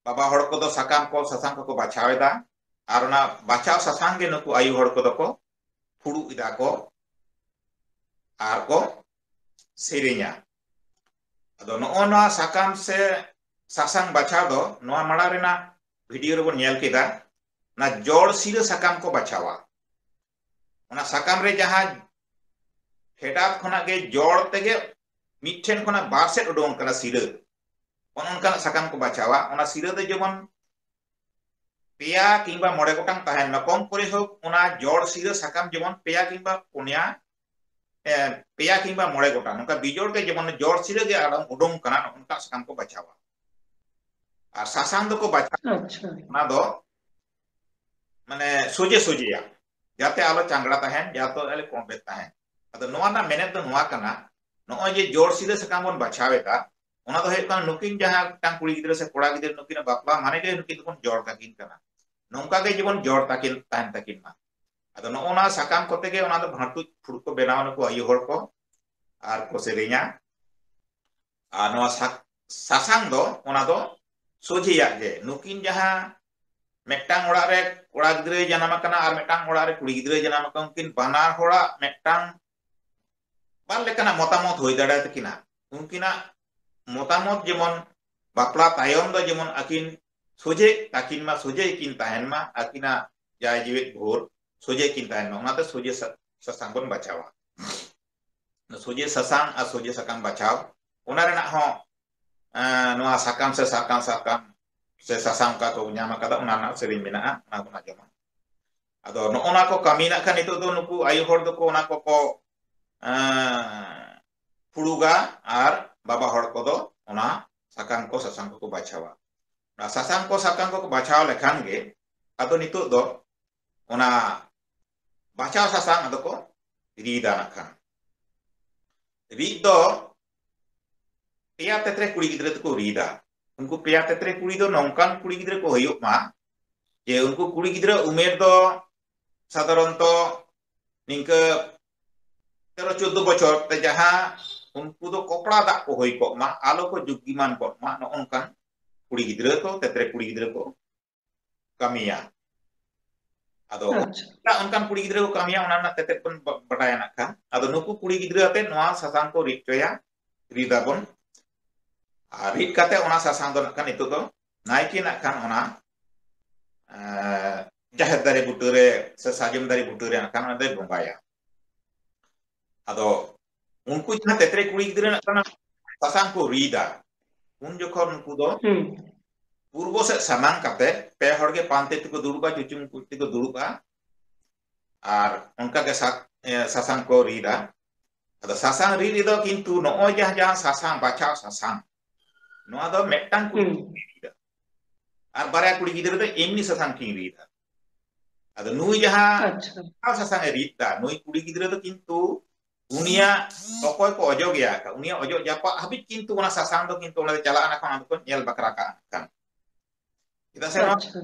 B: ᱵᱟᱵᱟ ᱦᱚᱲ ᱠᱚᱫᱚ ᱥᱟᱠᱟᱢ ᱠᱚ ᱥᱟᱥᱟᱝ ᱠᱚᱠᱚ ᱵᱟᱪᱷᱟᱣ ᱮᱫᱟ ᱟᱨ ᱚᱱᱟ ᱵᱟᱪᱷᱟᱣ ᱥᱟᱥᱟᱝ ᱜᱮ ᱱᱩᱠᱩ ᱟᱭᱩ ᱦᱚᱲ ᱠᱚᱫᱚ ᱠᱚ ᱯᱷᱩᱲᱩᱜ ᱮᱫᱟ ᱠᱚ ᱟᱨ ᱠᱚ ᱥᱮᱨᱮᱧᱟ ᱟᱫᱚ ᱱᱚᱜᱼᱚ ᱱᱚᱣᱟ ᱥᱟᱠᱟᱢ ᱥᱮ ᱥᱟᱥᱟᱝ ᱵᱟᱪᱷᱟᱣ ᱫᱚ ᱱᱚᱣᱟ ᱢᱟᱲᱟᱝ ᱨᱮᱱᱟᱜ ᱵᱷᱤᱰᱤᱭᱳ ᱨᱮᱵᱚᱱ ᱧᱮᱞ ᱠᱮᱫᱟ ᱚᱱᱟ ᱡᱚᱲ ᱥᱤᱨᱟᱹ ᱥᱟᱠᱟᱢ ᱠᱚ ᱵᱟᱪᱷᱟᱣᱟ ᱚᱱᱟ ᱥᱟᱠᱟᱢ ᱨᱮ ᱡᱟᱦᱟᱸ ᱯᱷᱮᱰᱟᱛ ᱠᱷᱚᱱᱟᱜ ᱜᱮ ᱡᱚᱲ ᱛᱮᱜᱮ ᱢᱤᱫᱴᱷᱮᱱ ᱠᱷᱚᱱᱟᱜ ᱵᱟᱨ ᱥᱮᱫ ᱩᱰᱩᱝ ᱠᱟᱱᱟ ᱥᱤᱨᱟᱹ ᱚᱱ ᱚᱱᱠᱟᱱᱟᱜ ᱥᱟᱠᱟᱢ ko bacawa ona sira do jemon peya kimba mole gotang tahen na kom kore hok ona jor sira sakam jemon peya kimba punya peya kimba mole gotang nongka bijor ke jemon jor sira ge adang udung kana onka sakam ko bacawa ar sasang do ko baca
A: अच्छा
B: ona do mane soje soje ya jate alo changra tahen jato ale kombet tahen ado noa na menet do noa kana noa je jor sira sakam bon bachaweta ona do hek nukin jaha tang kuri gidra se kora gidra nukin bapla mane ge nukin don jor takin kana nongka ge jemon jor takin tahan takin ma ado no ona sakam kote ge ona do bhatu phuru ko benaw ko ayu hor ko ar ko serenya ar no sasang do ona do sojiya ge nukin jaha mektang ora re kora gidra janam akana ar mektang ora re kuri gidra janam akana ukin banar hora mektang bar lekana motamot hoi dada takina unkina motamot jemon bapla tayom do jemon akin soje takin ma soje kin tahen ma akina jai jiwit bhor soje kin tahen ma onate soje sasang bon bacawa soje sasang a soje sakam bacaw ona rena ho noa sakam se sasang ka ko nyama kada ona na sering menaa ona ko najama ado no ona ko kami na kan itu do nuku ayu hor do ko ona ko puluga ar baba hor ko do ona sakam ko sasang ko bacawa nah sasang ko sakam ko bacaw lekhan ge ado nitu do ona bacaw sasang ado ko rida nakhan rid do peya tetre kuri gidra ko rida unku peya tetre kuri do nongkan kuri gidra ko hoyuk ma je unku kuri gidra umer do sadaronto ningke 13-14 bocor te jaha unku do kopra dak ko hoy ko ma alo ko jugiman ko ma no onkan kuri gidra ko tetre kuri gidra ko kamiya ado
A: अच्छा
B: onkan kuri gidra ko kamiya ona na tetet pun badaya nakhan ado nuku kuri gidra ate noa sasang ko ritoya rida bon rid kate ona sasang do nakhan itu do naiki nakhan ona jahet dari buture se sajum dari buture nakhan ona de bongaya ado unku jaha tetre kuri gidra nakhan sasang ko rida un jokhon unku do purbo se samang kate pe hor ge pante tiko duruba chuchum tiko duruba ar onka ge sasang ko rida ado sasang rid do kintu no jaha sasang bacaw sasang noa do mektang kuri rida ar barya kuri gidra do emni sasang kin rida ado nui jaha
A: अच्छा
B: sasang rida nui kuri gidra do kintu unia okoy ko ojog ya ka unia ojog japa habit kintu ona sasang do kintu ona chala anak kan ko nyel bakra kan kita se
A: अच्छा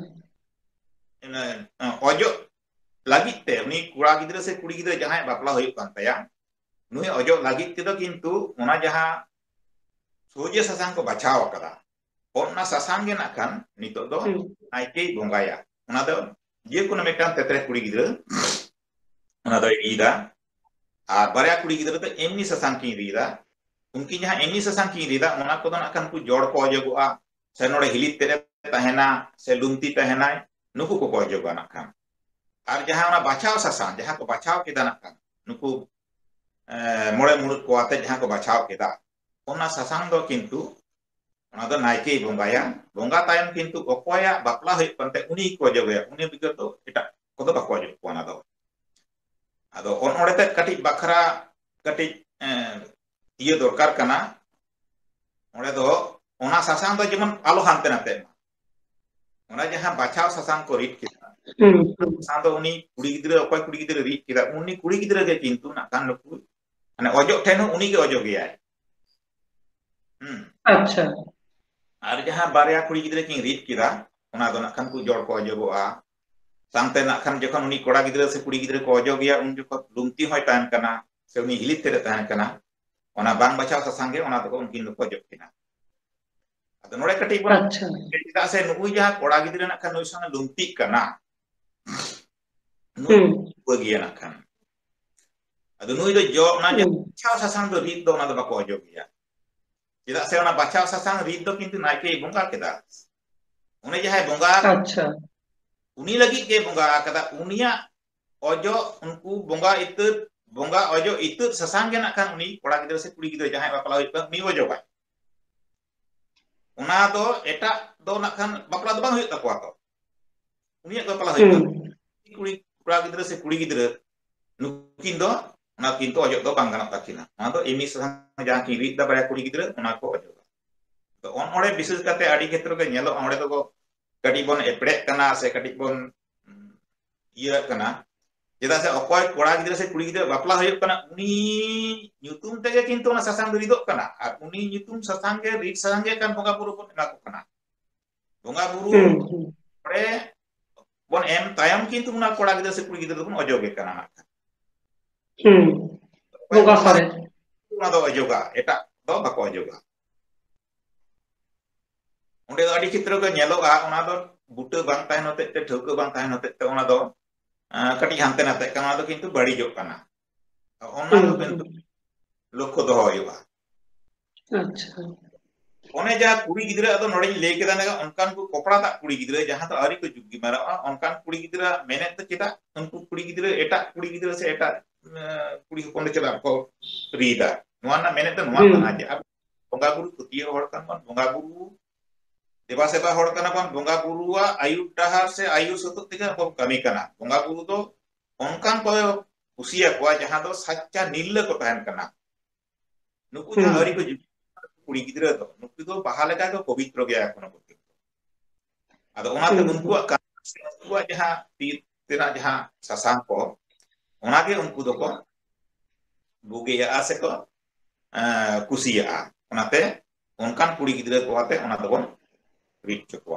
B: ojog lagi te uni kura gidra se kuri gidra jaha bapla hoyuk kan taya nui ojog lagi te do kintu ona jaha soje sasang ko bacaw kada ona sasang ge nakkan nitok do naike bongaya ona do je kono mekan tetre kuri gidra ona do ida ar barya kuri gidra do emni sasang kin rida unki jaha emni sasang kin rida ona ko do nakkan ku jor ko ojogoa se nore hilit tere tahena se lunti tahena nuku ko ojogoa nakkan ar jaha ona bacaw sasang jaha ko bacaw keda nakkan nuku mole murut ko ate jaha ko bacaw keda ona sasang do kintu ona do naike bongaya bonga tayam kintu okoya bapla hoy pante uni ko ojogoya uni bigor do eta ko do bako ojog ko ona do ado on ore te kati bakra kati iya dorkar kana ore do ona sasang do jemon alo hante nate ona jaha bacaw sasang ko rit kita sando uni kuri gidra okoy kuri gidra rit kita uni kuri gidra ge kintu nakkan nuku ane ojog ten uni ge ojog ya
A: अच्छा
B: ar jaha barya kuri gidra kin rit kita ona do nakkan ku jor ko ojogoa sangte nakkan jokon uni kora gidra se kuri gidra ko ojogia un jokon lumti hoy tahan kana se uni hilit tere tahan kana ona bang bacaw sasang ge ona do unkin ko ojog kina ᱟᱫᱚ ᱱᱚᱰᱮ ᱠᱟᱹᱴᱤᱡ ᱵᱚᱱ
A: ᱟᱪᱪᱷᱟ
B: ᱪᱮᱫᱟᱜ ᱥᱮ ᱱᱩᱭ ᱡᱟᱦᱟᱸ ᱠᱚᱲᱟ ᱜᱤᱫᱽᱨᱟᱹ ᱱᱟᱜ ᱠᱷᱟᱱ ᱱᱩᱭ ᱥᱚᱸᱜᱮ ᱞᱩᱢᱛᱤᱜ ᱠᱟᱱᱟ ᱱᱩᱭ ᱵᱟᱹᱜᱤᱭᱟ ᱱᱟᱜ ᱠᱷᱟᱱ ᱟᱫᱚ ᱱᱩᱭ ᱫᱚ ᱚᱱᱟ ᱵᱟᱪᱷᱟᱣ ᱥᱟᱥᱟᱝ ᱫᱚ ᱨᱤᱫ ᱫᱚ ᱚᱱᱟ ᱫᱚ ᱵᱟᱠᱚ ᱚᱡᱚᱜ ᱜᱮᱭᱟ ᱪᱮᱫᱟᱜ ᱥᱮ ᱚᱱᱟ ᱵᱟᱪᱷᱟᱣ ᱥᱟᱥᱟᱝ ᱨᱤᱫ ᱫᱚ ᱠᱤᱱᱛᱩ ᱱᱟᱭᱠᱮᱭ ᱵᱚᱸᱜᱟ ᱠᱮᱫᱟ ᱩᱱᱤ ᱡᱟᱦᱟᱸᱭ ᱵᱚᱸᱜᱟ
A: ᱟᱪᱪᱷᱟ
B: उनी लगी के बंगा कदा उनिया अजो उनको बंगा इतर बंगा अजो इतर ससांग के नाखान उनी कोड़ा गिदर से कुड़ी गिदर जहां बापला होई उनी अजो बाय उना दो एटा दो नाखान बापला दो बांग होई तकवा तो उनी बापला होई कुड़ी कोड़ा गिदर से कुड़ी गिदर नुकिन दो उना किंतु अजो दो बांग गाना ताकिना उना दो एमी ससांग जहां की रीत दा बाय कुड़ी गिदर उना को अजो तो ऑन ओडे विशेष करते आडी क्षेत्र के नेलो ओडे दो कटी बन एपड़े कना से कटी बन इया कना जेदा से अकोय कोड़ा गिदर से कुड़ी गिदर बापला होय कना उनी ᱧᱩᱛᱩᱢ तेगे किंतु ना ससांग रिदो कना और उनी ᱧᱩᱛᱩᱢ ससांग के रीत ससांग के kan बोंगा बुरु को एमा को कना बोंगा बुरु रे बन एम तायम किंतु ना कोड़ा गिदर से कुड़ी गिदर बन अजोगे कना ना बोंगा सारे उना दो अजोगा एटा दो बाको अजोगा उंडे दो आडी चित्र को नेलोगा उना दो बुटे बांग ताहेन होते ते ठौके बांग ताहेन होते ते उना दो कटी हानते नाते कना दो किंतु बड़ीजोग कना उना दो किंतु लक्ष्य दो होयुगा
A: अच्छा
B: ओने जा कुड़ी गिदरा अदो नोडे लेय केदा ने उनकान को कपड़ा दा कुड़ी गिदरा जहां तो आरी को जुगी मारा उनकान कुड़ी गिदरा मेने तो चेदा उनको कुड़ी गिदरा एटा कुड़ी गिदरा से एटा कुड़ी होपन चेदा को रीदा नोआ ना मेने तो नोआ कना जे अब बोंगा गुरु तुतिया होड़ कान बोंगा गुरु देवा सेवा होड़ कना बन बोंगा गुरुआ आयु डहार से आयु सतु तिगा को कमी कना बोंगा गुरु तो उनकान को कुसिया को जहां दो सच्चा नील को तहन कना नुकु जहां आरी को कुड़ी गिदरा तो नुकु तो बाहा लेका को पवित्र गया कोनो को आदो ओनाते उनको जहां तीर तेना जहां ससांग को ओनागे उनको दो को बुगिया आसे को कुसिया ओनाते उनकान कुड़ी गिदरा को आते ओना दो रीच चुकवा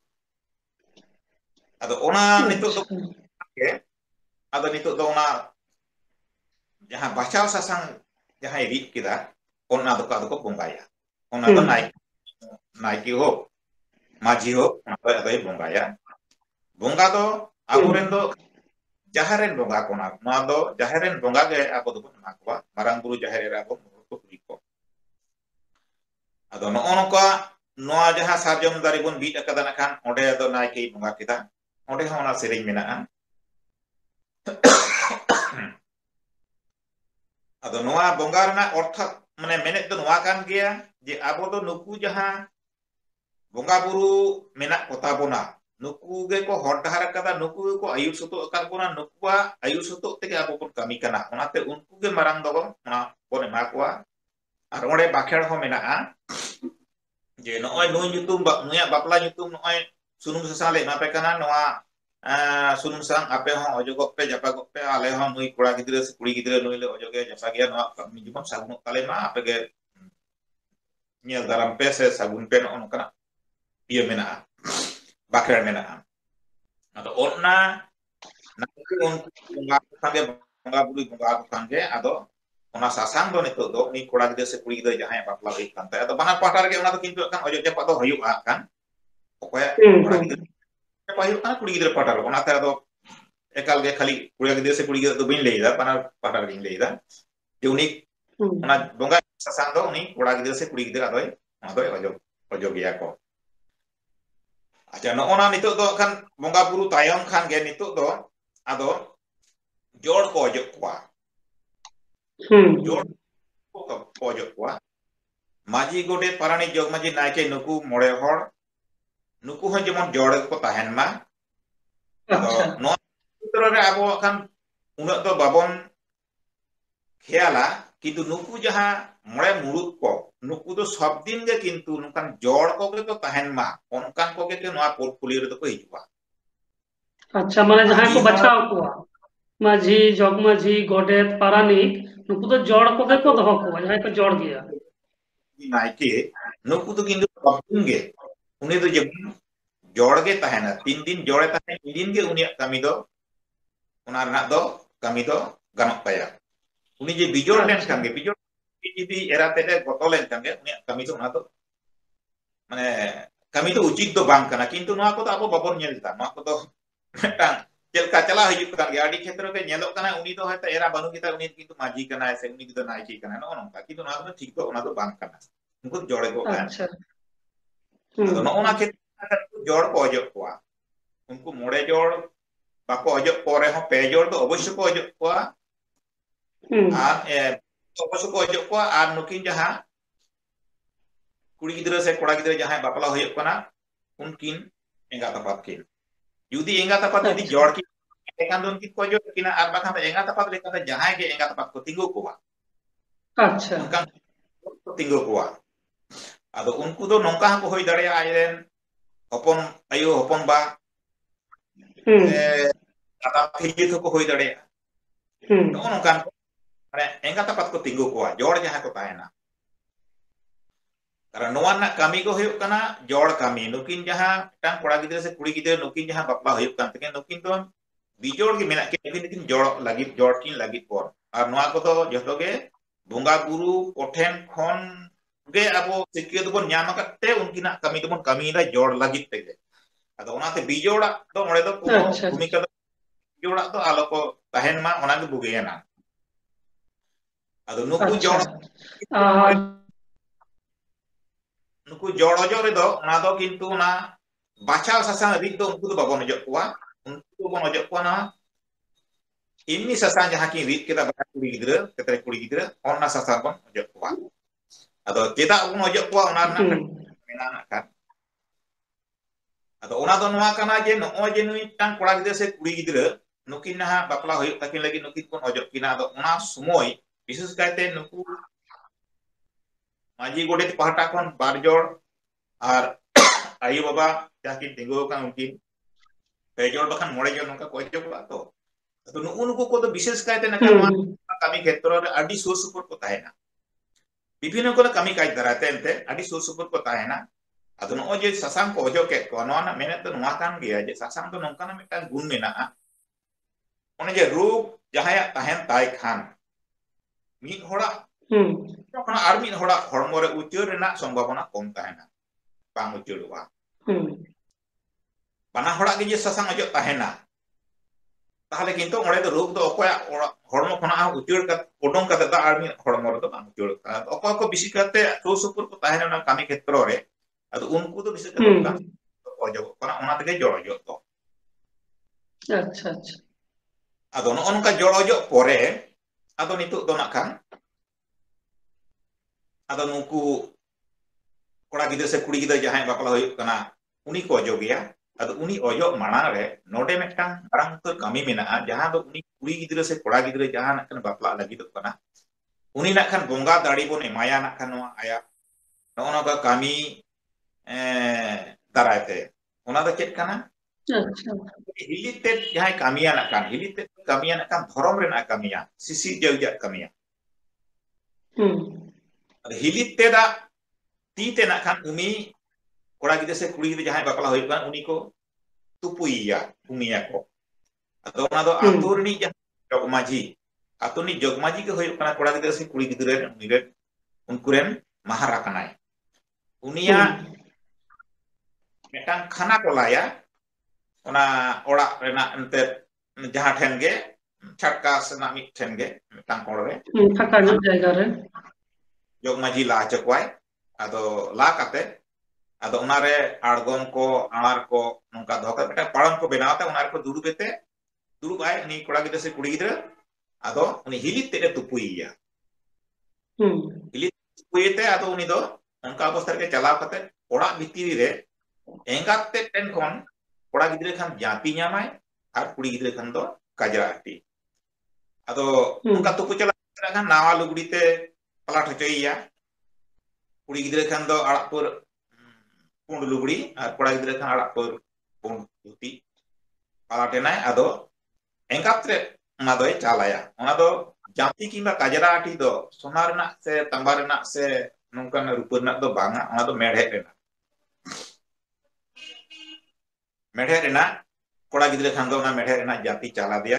B: आदो ओना नितो दो के आदो नितो दो ओना जहां बाचाव ससांग जहां रीच किदा ओना दो का दो को बोंगाया ओना दो नाइकी हो माझी हो ओना दो अदय बोंगाया बोंगा दो आबोरेन दो जहारेन बोंगा कोना नोआ दो जहारेन बोंगा गे आबो दो ना कोवा मारांग गुरु जहारे रा को को को आदो नोका नोआ जहां साजम दारी बोन बीट अकदा नखान ओडे दो नाइकी बोंगा किदा ओडे हो ओना सेरेñ मेना आदो नोआ बोंगा रना अर्थ माने मेने तो नोआ कान गया जे आबो दो नुकु जहां बोंगा बुरु मेना कोता बोना नुकु गे को हर डहार कदा नुकु को आयु सतो अकार बोना नुकुआ आयु सतो तेगे आबो बन कमी कना ओनाते उनको गे मारांग दो ओना बोन एमा कोआ आर ओडे बाखेड़ हो मेना जे नोय नुय ᱧᱩᱛᱩᱢ नुया बापला ᱧᱩᱛᱩᱢ नोय सुनुम ससा ले एमा पे कना नोआ सुनुम सांग आपे हो अजोगप पे जपागप पे आले हो नुई कोड़ा गिदरा से कुड़ी गिदरा नुई ले अजोगे जपा गया नोआ कमी जीवन सागुन ताले मा आपे गे नियल दाराम पे से सागुन पे नो कना पिए मेना बाखेड़ मेना आदो ओना नाकु उनको बोंगा संगे बोंगा बुरी बोंगा संगे आदो ओना सासांग दो नितो दो नी कोड़ा गिदरा से कुड़ी गिदरा जहां बापला होई कांते आदो बना पाटार गे ओना दो किंतु kan अजो जपा दो होयुआ kan ओकोया कोड़ा गिदरा पायु kan कुड़ी गिदरा पाटार ओनाते आदो एकाल गे खाली कुड़ी गिदरा से कुड़ी गिदरा दो बिन लेइदा बना पाटार गिन लेइदा जे उनी ओना बोंगा सासांग दो उनी कोड़ा गिदरा से कुड़ी गिदरा दोय ओना दोय अजो गया को अच्छा नोना नितो दो kan बोंगा बुरु तायम खान गे नितो दो आदो जोड़ को अजो कोआ जोड़ को अजो कोआ माजी गोडे पारानी जोग माजी नायके नुकु मोड़े हड़ नुकु हो जेमन जोड़ को ताहेन मा आदो नो चित्र रे आबो खान उना दो बाबन खेयाला किंतु नुकु जहां मोड़े मुरुत को नुकु दो सब दिन गे किंतु नुकान जोड़ को गे तो ताहेन मा उनकान को गे नोआ पोर्टफोलियो रे तो को हिजुआ
A: अच्छा माने जहां को बचाव को माझी जग माझी गोडेत पारानिक नुकु तो जोड़ को गे को दहो को जहां को जोड़ गया
B: नायके नुकु तो किंतु सब दिन गे उनी तो जेमन जोड़ गे ताहेना 3 दिन जोड़े ताहेन 3 दिन गे उनिया कमी दो उना ना दो कमी दो गानक ताया उनी जे बिजोड़ लेन खान गे बिजोड़ जदी एरा तेले गतलेन खान गे उनिया कमी दो ना दो ᱢᱟᱱᱮ ᱠᱟᱹᱢᱤ ᱫᱚ ᱩᱪᱤᱛ ᱫᱚ ᱵᱟᱝ ᱠᱟᱱᱟ, ᱠᱤᱱᱛᱩ ᱱᱚᱣᱟ ᱠᱚᱫᱚ ᱟᱵᱚ ᱵᱟᱵᱚᱱ ᱧᱮᱞ ᱮᱫᱟ᱾ ᱱᱚᱣᱟ ᱠᱚᱫᱚ ᱢᱤᱫᱴᱟᱝ ᱪᱮᱫ ᱞᱮᱠᱟ ᱪᱟᱞᱟᱣ ᱦᱤᱡᱩᱜ ᱠᱟᱱ ᱜᱮᱭᱟ, ᱟᱹᱰᱤ ᱠᱷᱮᱛᱨᱚ ᱨᱮ ᱧᱮᱞᱚᱜ ᱠᱟᱱᱟ ᱩᱱᱤ ᱫᱚ ᱦᱚᱭᱛᱚ ᱮᱨᱟ ᱵᱟᱹᱱᱩᱜ ᱜᱮᱛᱟ, ᱩᱱᱤ ᱠᱤᱱᱛᱩ ᱢᱟᱹᱡᱷᱤ ᱠᱟᱱᱟᱭ ᱥᱮ ᱩᱱᱤ ᱫᱚ ᱱᱟᱭᱠᱮ ᱠᱟᱱᱟᱭ, ᱱᱚᱜᱼᱚ ᱱᱚᱝᱠᱟ᱾ ᱠᱤᱱᱛᱩ ᱱᱚᱣᱟ ᱠᱚᱫᱚ ᱴᱷᱤᱠ ᱫᱚ ᱚᱱᱟ ᱫᱚ ᱵᱟᱝ ᱠᱟᱱᱟ, ᱩᱱᱠᱩ ᱫᱚ ᱡᱚᱲᱮ ᱠᱚ ᱛᱟᱦᱮᱱ
A: ᱟᱪᱪᱷᱟ,
B: ᱠᱟᱱᱟ᱾ ᱟᱫᱚ ᱱᱚᱜᱼᱚ ᱱᱚᱣᱟ ᱠᱷᱮᱛᱨᱮ ᱡᱚᱲ ᱠᱚ ᱚᱡᱚᱜ ᱠᱚᱣᱟ, ᱩᱱᱠᱩ 9 ᱡᱚᱲ ᱵᱟᱠᱚ ᱚᱡᱚᱜ ᱠᱚ ᱨᱮᱦᱚᱸ 2 ᱡᱚᱲ ᱫᱚ ᱚᱵᱚᱥᱥᱳᱭ ᱠᱚ ᱚᱡᱚᱜ ᱠᱚᱣᱟ, ᱟᱨ ᱚᱵᱚᱥᱥᱳᱭ ᱠᱚ ᱚᱡᱚᱜ ᱠᱚᱣᱟ, ᱟᱨ ᱱᱩᱠᱤᱱ ᱡᱟᱦᱟᱸ ᱠᱩᱲᱤ ᱜᱤᱫᱽᱨᱟᱹ ᱥᱮ ᱠᱚᱲᱟ ᱜᱤᱫᱽᱨᱟᱹ ᱡᱟᱦᱟᱸᱭ ᱵᱟᱯᱞᱟ ᱦᱩᱭᱩᱜ ᱠᱟᱱᱟ, ᱩᱱᱠᱤᱱ ᱮᱸᱜᱟᱛ ᱟᱯᱟᱛ ᱠᱤᱱ, ᱡᱩᱫᱤ ᱮᱸᱜᱟᱛ ᱟᱯᱟᱛ ᱡᱩᱫᱤ
A: ᱟᱪᱪᱷᱟ,
B: ᱡᱚᱲ ᱠᱤᱱ ᱮᱱᱠᱷᱟᱱ ᱫᱚ ᱩᱱᱠᱤᱱ ᱠᱚ ᱚᱡᱚᱜ ᱠᱤᱱᱟ, ᱟᱨ ᱵᱟᱠᱷᱟᱱ ᱫᱚ ᱮᱸᱜᱟᱛ ᱟᱯᱟᱛ ᱞᱮᱠᱟᱛᱮ ᱡᱟᱦᱟᱸᱭ ᱜᱮ ᱮᱸᱜᱟᱛ ᱟᱯᱟᱛ ᱠᱚ ᱛᱤᱸᱜᱩ ᱠᱚᱣᱟ,
A: ᱟᱪᱪᱷᱟ,
B: ᱚᱱᱠᱟᱱ ᱠᱚ ᱛᱤᱸᱜᱩ ᱠᱚᱣᱟ᱾ ᱟᱫᱚ ᱩᱱᱠᱩ ᱫᱚ ᱱᱚᱝᱠᱟ ᱦᱚᱸᱠᱚ ᱦᱩᱭ ᱫᱟᱲᱮᱭᱟᱜᱼᱟ, ᱟᱡᱨᱮᱱ ᱦᱚᱯᱚᱱ ᱟᱭᱳ ᱦᱚᱯᱚᱱ ᱵᱟ ᱥᱮ ᱫᱟᱫᱟ ᱦᱤᱞᱤ ᱦᱚᱸᱠᱚ ᱦᱩᱭ ᱫᱟᱲᱮᱭᱟᱜᱼᱟ᱾ ᱱᱚᱜᱼᱚ ᱱᱚᱝᱠᱟᱱ ᱢᱟᱱᱮ ᱮᱸᱜᱟᱛ ᱟᱯᱟᱛ ᱠᱚ ᱛᱤᱸᱜᱩ ᱠᱚᱣᱟ, ᱡᱚᱲ ᱡᱟᱦᱟᱸᱭ ᱠᱚ ᱛᱟᱦᱮᱱᱟ᱾ ᱠᱟᱨᱚᱱ ᱱᱚᱣᱟ ᱨᱮᱱᱟᱜ ᱠᱟᱹᱢᱤ ᱠᱚ ᱦᱩᱭᱩᱜ ᱠᱟᱱᱟ ᱡᱚᱲ ᱠᱟᱹᱢᱤ᱾ ᱱᱩᱠᱤᱱ ᱡᱟᱦᱟᱸ ᱢᱤᱫᱴᱟᱝ ᱠᱚᱲᱟ ᱜᱤᱫᱽᱨᱟᱹ ᱥᱮ ᱠᱩᱲᱤ ᱜᱤᱫᱽᱨᱟᱹ ᱱᱩᱠᱤᱱ ᱡᱟᱦᱟᱸ ᱵᱟᱯᱞᱟ ᱦᱩᱭᱩᱜ ᱠᱟᱱ ᱛᱟᱹᱠᱤᱱ, ᱱᱩᱠᱤᱱ ᱫᱚ ᱵᱤᱡᱳᱲ ᱜᱮ ᱢᱮᱱᱟᱜ ᱠᱤᱱ, ᱱᱩᱠᱤᱱ ᱫᱚᱠᱤᱱ ᱡᱚᱲ ᱞᱟᱹᱜᱤᱫ, ᱡᱚᱲ ᱠᱤᱱ ᱞᱟᱹᱜᱤᱫ ᱯᱚᱨ, ᱟᱨ ᱱᱚᱣᱟ ᱠᱚᱫᱚ ᱡᱚᱛᱚ ᱜᱮ ᱵᱚᱸᱜᱟ ᱵᱩᱨᱩ ᱠᱚᱴᱷᱮᱱ ᱠᱷᱚᱱ ᱜᱮ ᱟᱵᱚ ᱥᱤᱠᱷᱭᱟᱹᱛ ᱵᱚᱱ ᱧᱟᱢ ᱟᱠᱟᱫ ᱛᱮ ᱩᱱᱠᱤᱱᱟᱜ ᱠᱟᱹᱢᱤ ᱫᱚᱵᱚᱱ ᱠᱟᱹᱢᱤᱭᱮᱫᱟ ᱡᱚᱲ ᱞᱟᱹᱜᱤᱫ ᱛᱮᱜᱮ᱾ ᱟᱫᱚ ᱚᱱᱟᱛᱮ ᱵᱤᱡᱳᱲᱟᱜ ᱫᱚ ᱚᱸᱰᱮ ᱫᱚ ᱠᱳᱱᱳ
A: ᱟᱪᱪᱷᱟ,
B: ᱵᱷᱩᱢᱤᱠᱟ ᱫᱚ, ᱵᱤᱡᱳᱲᱟᱜ ᱫᱚ ᱟᱞᱚ ᱠᱚ ᱛᱟᱦᱮᱱ ᱢᱟ, ᱚᱱᱟᱜᱮ ᱵᱩᱜᱤᱭᱟᱱᱟ᱾ ᱟᱫᱚ ᱱᱩᱠᱩ
A: ᱟᱪᱪᱷᱟ,
B: ᱡᱚᱲ ᱱᱩᱠᱩ ᱡᱚᱲ ᱚᱡᱚᱜ ᱨᱮᱫᱚ ᱚᱱᱟ ᱫᱚ ᱠᱤᱱᱛᱩ ᱚᱱᱟ ᱵᱟᱪᱷᱟᱣ ᱥᱟᱥᱟᱝ ᱨᱤᱫ ᱫᱚ ᱩᱱᱠᱩ ᱫᱚ ᱵᱟᱵᱚᱱ ᱚᱡᱚᱜ ᱠᱚᱣᱟ, ᱩᱱᱠᱩ ᱫᱚᱵᱚᱱ ᱚᱡᱚᱜ ᱠᱚᱣᱟ ᱱᱚᱣᱟ ᱮᱢᱱᱤ ᱥᱟᱥᱟᱝ ᱡᱟᱦᱟᱸ ᱠᱤᱱ ᱨᱤᱫ ᱠᱮᱫᱟ ᱵᱟᱨᱭᱟ ᱠᱩᱲᱤ ᱜᱤᱫᱽᱨᱟᱹ, ᱛᱮᱛᱨᱮ ᱠᱩᱲᱤ ᱜᱤᱫᱽᱨᱟᱹ, ᱚᱱᱟ ᱥᱟᱥᱟᱝ ᱵᱚᱱ ᱚᱡᱚᱜ ᱠᱚᱣᱟ᱾ ᱟᱫᱚ ᱪᱮᱫᱟᱜ ᱵᱚᱱ ᱚᱡᱚᱜ ᱠᱚᱣᱟ ᱚᱱᱟ ᱨᱮᱱᱟᱜ ᱢᱮᱱᱟᱜ ᱠᱷᱟᱱ, ᱟᱫᱚ ᱚᱱᱟ ᱫᱚ ᱱᱚᱣᱟ ᱠᱟᱱᱟ ᱡᱮ ᱱᱚᱜᱼᱚᱭ ᱡᱮ ᱱᱩᱭ ᱢᱤᱫᱴᱟᱝ ᱠᱚᱲᱟ ᱜᱤᱫᱽᱨᱟᱹ ᱥᱮ ᱠᱩᱲᱤ ᱜᱤᱫᱽᱨᱟᱹ ᱱᱩᱠᱤᱱ ᱱᱟᱦᱟᱜ ᱵᱟᱯᱞᱟ ᱦᱩᱭᱩᱜ ᱛᱟᱹᱠᱤᱱ ᱞᱟᱹᱜᱤᱫ ᱱᱩᱠᱤᱱ ᱵᱚᱱ ᱚᱡᱚᱜ ᱠᱤᱱᱟ, ᱟᱫᱚ ᱚᱱᱟ ᱥᱚᱢᱚᱭ ᱵᱤᱥᱮᱥ ᱠᱟᱭᱛᱮ ᱱᱩᱠᱩ ᱢᱟᱹᱡᱷᱤ ᱜᱚᱰᱮᱛ ᱯᱟᱦᱴᱟ ᱠᱷᱚᱱ 2 ᱡᱚᱲ, ᱟᱨ ᱟᱭᱳ ᱵᱟᱵᱟ ᱡᱟᱦᱟᱸ ᱠᱤᱱ ᱛᱤᱸᱜᱩ ᱟᱠᱟᱱ उनकिन 2 ᱡᱚᱲ ᱵᱟᱠᱷᱟᱱ 9 ᱡᱚᱲ ᱱᱚᱝᱠᱟ ᱠᱚ ᱚᱡᱚᱜᱚᱜᱼᱟ ᱛᱚ᱾ ᱟᱫᱚ ᱱᱩᱠᱩ ᱠᱚᱫᱚ ᱵᱤᱥᱮᱥ ᱠᱟᱭᱛᱮ ᱱᱟᱠᱷᱟᱱ ᱱᱚᱣᱟ ᱠᱟᱹᱢᱤ ᱠᱷᱮᱛᱨᱚ ᱨᱮ ᱟᱹᱰᱤ ᱥᱩᱨ ᱥᱩᱯᱩᱨ ᱠᱚ ᱛᱟᱦᱮᱱᱟ, ᱵᱤᱵᱷᱤᱱᱱᱚ ᱠᱚᱨᱮ ᱠᱟᱹᱢᱤ ᱠᱟᱡᱽ ᱫᱟᱨᱟᱭᱛᱮ ᱮᱱᱛᱮ ᱟᱹᱰᱤ ᱥᱩᱨ ᱥᱩᱯᱩᱨ ᱠᱚ ᱛᱟᱦᱮᱱᱟ᱾ ᱟᱫᱚ ᱱᱚᱜᱼᱚᱭ ᱡᱮ ᱥᱟᱥᱟᱝ ᱠᱚ ᱚᱡᱚᱜ ᱠᱮᱫ ᱠᱚᱣᱟ, ᱱᱚᱣᱟ ᱨᱮᱱᱟᱜ ᱢᱮᱱᱮᱫ ᱫᱚ ᱱᱚᱣᱟ ᱠᱟᱱ ᱜᱮᱭᱟ ᱡᱮ ᱥᱟᱥᱟᱝ ᱫᱚ ᱱᱚᱝᱠᱟᱱᱟᱜ ᱢᱤᱫᱴᱟᱝ ᱜᱩᱱ ᱢᱮᱱᱟᱜᱼᱟ, ᱚᱱᱮ ᱡᱮ ᱨᱳᱜᱽ ᱡᱟᱦᱟᱸᱭᱟᱜ ᱛᱟᱦᱮᱱ ᱛᱟᱭ ᱠᱷᱟᱱ ᱢᱤᱫ ᱦᱚᱲᱟᱜ ᱟᱨ ᱢᱤᱫ ᱦᱚᱲᱟᱜ ᱦᱚᱲᱢᱚ ᱨᱮ ᱩᱪᱟᱹᱲ ᱨᱮᱱᱟᱜ ᱥᱚᱢᱵᱷᱚᱵᱚᱱᱟ ᱠᱚᱢ ᱛᱟᱦᱮᱱᱟ, ᱵᱟᱝ ᱩᱪᱟᱹᱲᱚᱜᱼᱟ᱾ ᱵᱟᱱᱟ ᱦᱚᱲᱟᱜ ᱜᱮ ᱡᱮ ᱥᱟᱥᱟᱝ ᱚᱡᱚᱜ ᱛᱟᱦᱮᱱᱟ, ᱛᱟᱦᱚᱞᱮ ᱠᱤᱱᱛᱩ ᱚᱸᱰᱮ ᱫᱚ ᱨᱳᱜᱽ ᱫᱚ ᱚᱠᱚᱭᱟᱜ ᱦᱚᱲᱢᱚ ᱠᱷᱚᱱᱟᱜ ᱩᱪᱟᱹᱲ ᱩᱰᱩᱝ ᱠᱟᱛᱮ ᱫᱚ ᱟᱨ ᱢᱤᱫ ᱦᱚᱲᱢᱚ ᱨᱮᱫᱚ ᱵᱟᱝ ᱩᱪᱟᱹᱲᱚᱜ ᱠᱟᱱᱟ᱾ ᱚᱠᱚᱭ ᱠᱚ ᱵᱤᱥᱮᱥ ᱠᱟᱛᱮ ᱥᱩᱨ ᱥᱩᱯᱩᱨ ᱠᱚ ᱛᱟᱦᱮᱱᱟ ᱚᱱᱟ ᱠᱟᱹᱢᱤ ᱠᱷᱮᱛᱨᱚ ᱨᱮ, ᱟᱫᱚ ᱩᱱᱠᱩ ᱫᱚ ᱵᱤᱥᱮᱥ ᱠᱟᱛᱮ ᱚᱱᱠᱟᱱ ᱚᱡᱚᱜᱚᱜ ᱠᱟᱱᱟ, ᱚᱱᱟ ᱛᱮᱜᱮ ᱡᱚᱲ ᱚᱡᱚᱜ ᱫᱚ᱾
A: ᱟᱪᱪᱷᱟ, ᱟᱪᱪᱷᱟ,
B: ᱟᱫᱚ ᱱᱚᱜᱼᱚ ᱱᱚᱝᱠᱟ ᱡᱚᱲ ᱚᱡᱚᱜ ᱯᱚᱨᱮ, ᱟᱫᱚ ᱱᱤᱛᱚᱜ ᱫᱚ ᱱᱟᱜ ᱠᱷᱟᱱ ᱟᱫᱚ ᱱᱩᱠᱩ ᱠᱚᱲᱟ ᱜᱤᱫᱽᱨᱟᱹ ᱥᱮ ᱠᱩᱲᱤ ᱜᱤᱫᱽᱨᱟᱹ ᱡᱟᱦᱟᱸᱭ ᱵᱟᱯᱞᱟ ᱦᱩᱭᱩᱜ ᱠᱟᱱᱟ ᱩᱱᱤ ᱠᱚ ᱚᱡᱚᱜᱮᱭᱟ᱾ ᱟᱫᱚ ᱩᱱᱤ ᱚᱡᱚᱜ ᱢᱟᱲᱟᱝ ᱨᱮ ᱱᱚᱰᱮ ᱢᱤᱫᱴᱟᱝ ᱢᱟᱨᱟᱝ ᱩᱛᱟᱹᱨ ᱠᱟᱹᱢᱤ ᱢᱮᱱᱟᱜᱼᱟ, ᱡᱟᱦᱟᱸ ᱫᱚ ᱩᱱᱤ ᱠᱩᱲᱤ ᱜᱤᱫᱽᱨᱟᱹ ᱥᱮ ᱠᱚᱲᱟ ᱜᱤᱫᱽᱨᱟᱹ ᱡᱟᱦᱟᱸ ᱱᱟᱜ ᱠᱷᱟᱱ ᱵᱟᱯᱞᱟᱜ ᱞᱟᱹᱜᱤᱫᱚᱜ ᱠᱟᱱᱟ, ᱩᱱᱤ ᱱᱟᱜ ᱠᱷᱟᱱ ᱵᱚᱸᱜᱟ ᱫᱟᱲᱮ ᱵᱚᱱ ᱮᱢᱟᱭᱟ ᱱᱟᱜ ᱠᱷᱟᱱ ᱱᱚᱣᱟ ᱟᱭᱟᱜ ᱱᱚᱜᱼᱚ ᱱᱚᱝᱠᱟ ᱠᱟᱹᱢᱤ ᱫᱟᱨᱟᱭ ᱛᱮ᱾ ᱚᱱᱟ ᱫᱚ ᱪᱮᱫ ᱠᱟᱱᱟ?
A: ᱟᱪᱪᱷᱟ,
B: ᱦᱤᱞᱤ ᱛᱮᱫ ᱡᱟᱦᱟᱸᱭ ᱠᱟᱹᱢᱤᱭᱟᱱᱟᱜ ᱠᱟᱱ, ᱦᱤᱞᱤ ᱛᱮᱫ ᱠᱟᱹᱢᱤᱭᱟᱱᱟᱜ ᱠᱟᱱ ᱫᱷᱚᱨᱚᱢ ᱨᱮᱱᱟᱜ ᱠᱟᱹᱢᱤᱭᱟ, ᱥᱤᱥᱤᱨ ᱡᱟᱹᱣᱤᱡᱟᱜ ᱠᱟᱹᱢᱤᱭᱟ᱾ ᱟᱫᱚ ᱦᱤᱞᱤᱛ ᱛᱮᱫᱟᱜ ᱛᱤ ᱛᱮ ᱱᱟᱜ ᱠᱷᱟᱱ ᱩᱱᱤ ᱠᱚᱲᱟ ᱜᱤᱫᱽᱨᱟᱹ ᱥᱮ ᱠᱩᱲᱤ ᱜᱤᱫᱽᱨᱟᱹ ᱡᱟᱦᱟᱸᱭ ᱵᱟᱯᱞᱟ ᱦᱩᱭᱩᱜ ᱠᱟᱱ ᱩᱱᱤ ᱠᱚ ᱛᱩᱯᱩᱭᱮᱭᱟ, ᱩᱢᱮᱭᱟᱠᱚ᱾ ᱟᱫᱚ ᱚᱱᱟ ᱫᱚ ᱟᱛᱳ ᱨᱤᱱᱤᱡ ᱡᱟᱦᱟᱸ ᱡᱚᱜᱽ ᱢᱟᱺᱡᱷᱤ, ᱟᱛᱳ ᱨᱤᱱᱤᱡ ᱡᱚᱜᱽ ᱢᱟᱺᱡᱷᱤ ᱜᱮ ᱦᱩᱭᱩᱜ ᱠᱟᱱᱟ ᱠᱚᱲᱟ ᱜᱤᱫᱽᱨᱟᱹ ᱥᱮ ᱠᱩᱲᱤ ᱜᱤᱫᱽᱨᱟᱹ ᱩᱱᱤ ᱨᱮᱱ ᱩᱱᱠᱩ ᱨᱮᱱ ᱢᱟᱦᱟᱨᱟ ᱠᱟᱱᱟᱭ᱾ ᱩᱱᱤᱭᱟᱜ ᱢᱤᱫᱴᱟᱝ ᱠᱷᱟᱱᱟ ᱠᱚ ᱞᱟᱭᱟ, ᱚᱱᱟ ᱚᱲᱟᱜ ᱨᱮᱱᱟᱜ ᱮᱱᱛᱮᱫ ᱡᱟᱦᱟᱸ ᱴᱷᱮᱱ ᱜᱮ ᱪᱷᱟᱴᱠᱟ ᱥᱮᱱᱟᱜ ᱢᱤᱫᱴᱷᱮᱱ ᱜᱮ ᱢᱤᱫᱴᱟᱝ ᱦᱚᱲ ᱨᱮ
A: ᱯᱷᱟᱸᱠᱟ ᱧᱚᱜ ᱡᱟᱭᱜᱟ ᱨᱮ
B: ᱡᱚᱜᱽ ᱢᱟᱺᱡᱷᱤ ᱞᱟ ᱦᱚᱪᱚ ᱠᱚᱣᱟᱭ᱾ ᱟᱫᱚ ᱞᱟ ᱠᱟᱛᱮ ᱟᱫᱚ ᱚᱱᱟᱨᱮ ᱟᱬᱜᱚᱢ ᱠᱚ ᱟᱬᱟᱨ ᱠᱚ ᱱᱚᱝᱠᱟ ᱫᱚᱦᱚ ᱠᱟᱛᱮ ᱢᱤᱫᱴᱟᱝ ᱯᱟᱲᱚᱱ ᱠᱚ ᱵᱮᱱᱟᱣ ᱛᱮ ᱚᱱᱟ ᱨᱮᱠᱚ ᱫᱩᱲᱩᱵ-ᱟᱭ ᱩᱱᱤ ᱠᱚᱲᱟ ᱜᱤᱫᱽᱨᱟᱹ ᱥᱮ ᱠᱩᱲᱤ ᱜᱤᱫᱽᱨᱟᱹ, ᱟᱫᱚ ᱩᱱᱤ ᱦᱤᱞᱤᱛ ᱛᱮᱫ ᱮ ᱛᱩᱯᱩᱭᱮᱭᱟ᱾ ᱦᱤᱞᱤᱛ ᱛᱩᱯᱩᱭᱮᱛᱮ ᱟᱫᱚ ᱩᱱᱤ ᱫᱚ ᱚᱱᱠᱟ ᱚᱵᱚᱥᱛᱟ ᱨᱮᱜᱮ ᱪᱟᱞᱟᱣ ᱠᱟᱛᱮ ᱚᱲᱟᱜ ᱵᱷᱤᱛᱤᱨ ᱨᱮ ᱮᱸᱜᱟᱛ ᱛᱮᱫ ᱴᱷᱮᱱ ᱠᱷᱚᱱ ᱠᱚᱲᱟ ᱜᱤᱫᱽᱨᱟᱹ ᱠᱷᱟᱱ ᱡᱟᱹᱯᱤ ᱧᱟᱢᱟᱭ ᱟᱨ ᱠᱩᱲᱤ ᱜᱤᱫᱽᱨᱟᱹ ᱠᱷᱟᱱ ᱫᱚ ᱠᱟᱡᱽᱨᱟ ᱟᱴᱤ᱾ ᱟᱫᱚ ᱚᱱᱠᱟ ᱛᱩᱯᱩ ᱪᱟᱞᱟᱜ ᱠᱷᱟᱱ ᱱᱟᱣᱟ ᱞᱩᱜᱽᱲᱤ ᱛᱮ ᱯᱟᱞᱟᱴ ᱦᱚᱪᱚᱭᱮᱭᱟ᱾ ᱠᱩᱲᱤ ᱜᱤᱫᱽᱨᱟᱹ ᱠᱷᱟᱱ ᱫᱚ ᱟᱲᱟᱜ ᱯᱟᱹᱲ ᱯᱩᱸᱰ ᱞᱩᱜᱽᱲᱤ ᱟᱨ ᱠᱚᱲᱟ ᱜᱤᱫᱽᱨᱟᱹ ᱠᱷᱟᱱ ᱟᱲᱟᱜ ᱯᱟᱹᱲ ᱯᱩᱸᱰ ᱫᱷᱩᱛᱤ ᱯᱟᱞᱟᱴᱮᱱᱟᱭ᱾ ᱟᱫᱚ ᱮᱸᱜᱟᱛ ᱛᱮᱫ ᱚᱱᱟ ᱫᱚᱭ ᱪᱟᱞᱟᱭᱟ᱾ ᱚᱱᱟ ᱫᱚ ᱡᱟᱹᱯᱤ ᱠᱤᱝᱵᱟ ᱠᱟᱡᱽᱨᱟ ᱟᱴᱤ ᱫᱚ ᱥᱚᱱᱟ ᱨᱮᱱᱟᱜ ᱥᱮ ᱛᱟᱸᱵᱟ ᱨᱮᱱᱟᱜ ᱥᱮ ᱱᱚᱝᱠᱟᱱ ᱨᱩᱯᱟᱹ ᱨᱮᱱᱟᱜ ᱫᱚ ᱵᱟᱝᱟ, ᱚᱱᱟ ᱫᱚ ᱢᱮᱲᱦᱮᱫ ᱨᱮᱱᱟᱜ᱾ ᱢᱮᱲᱦᱮᱫ ᱨᱮᱱᱟᱜ ᱠᱚᱲᱟ ᱜᱤᱫᱽᱨᱟᱹ ᱠᱷᱟᱱ ᱫᱚ ᱚᱱᱟ ᱢᱮᱲᱦᱮᱫ ᱨᱮᱱᱟᱜ ᱡᱟᱹᱯᱤ ᱪᱟᱞ ᱟᱫᱮᱭᱟ᱾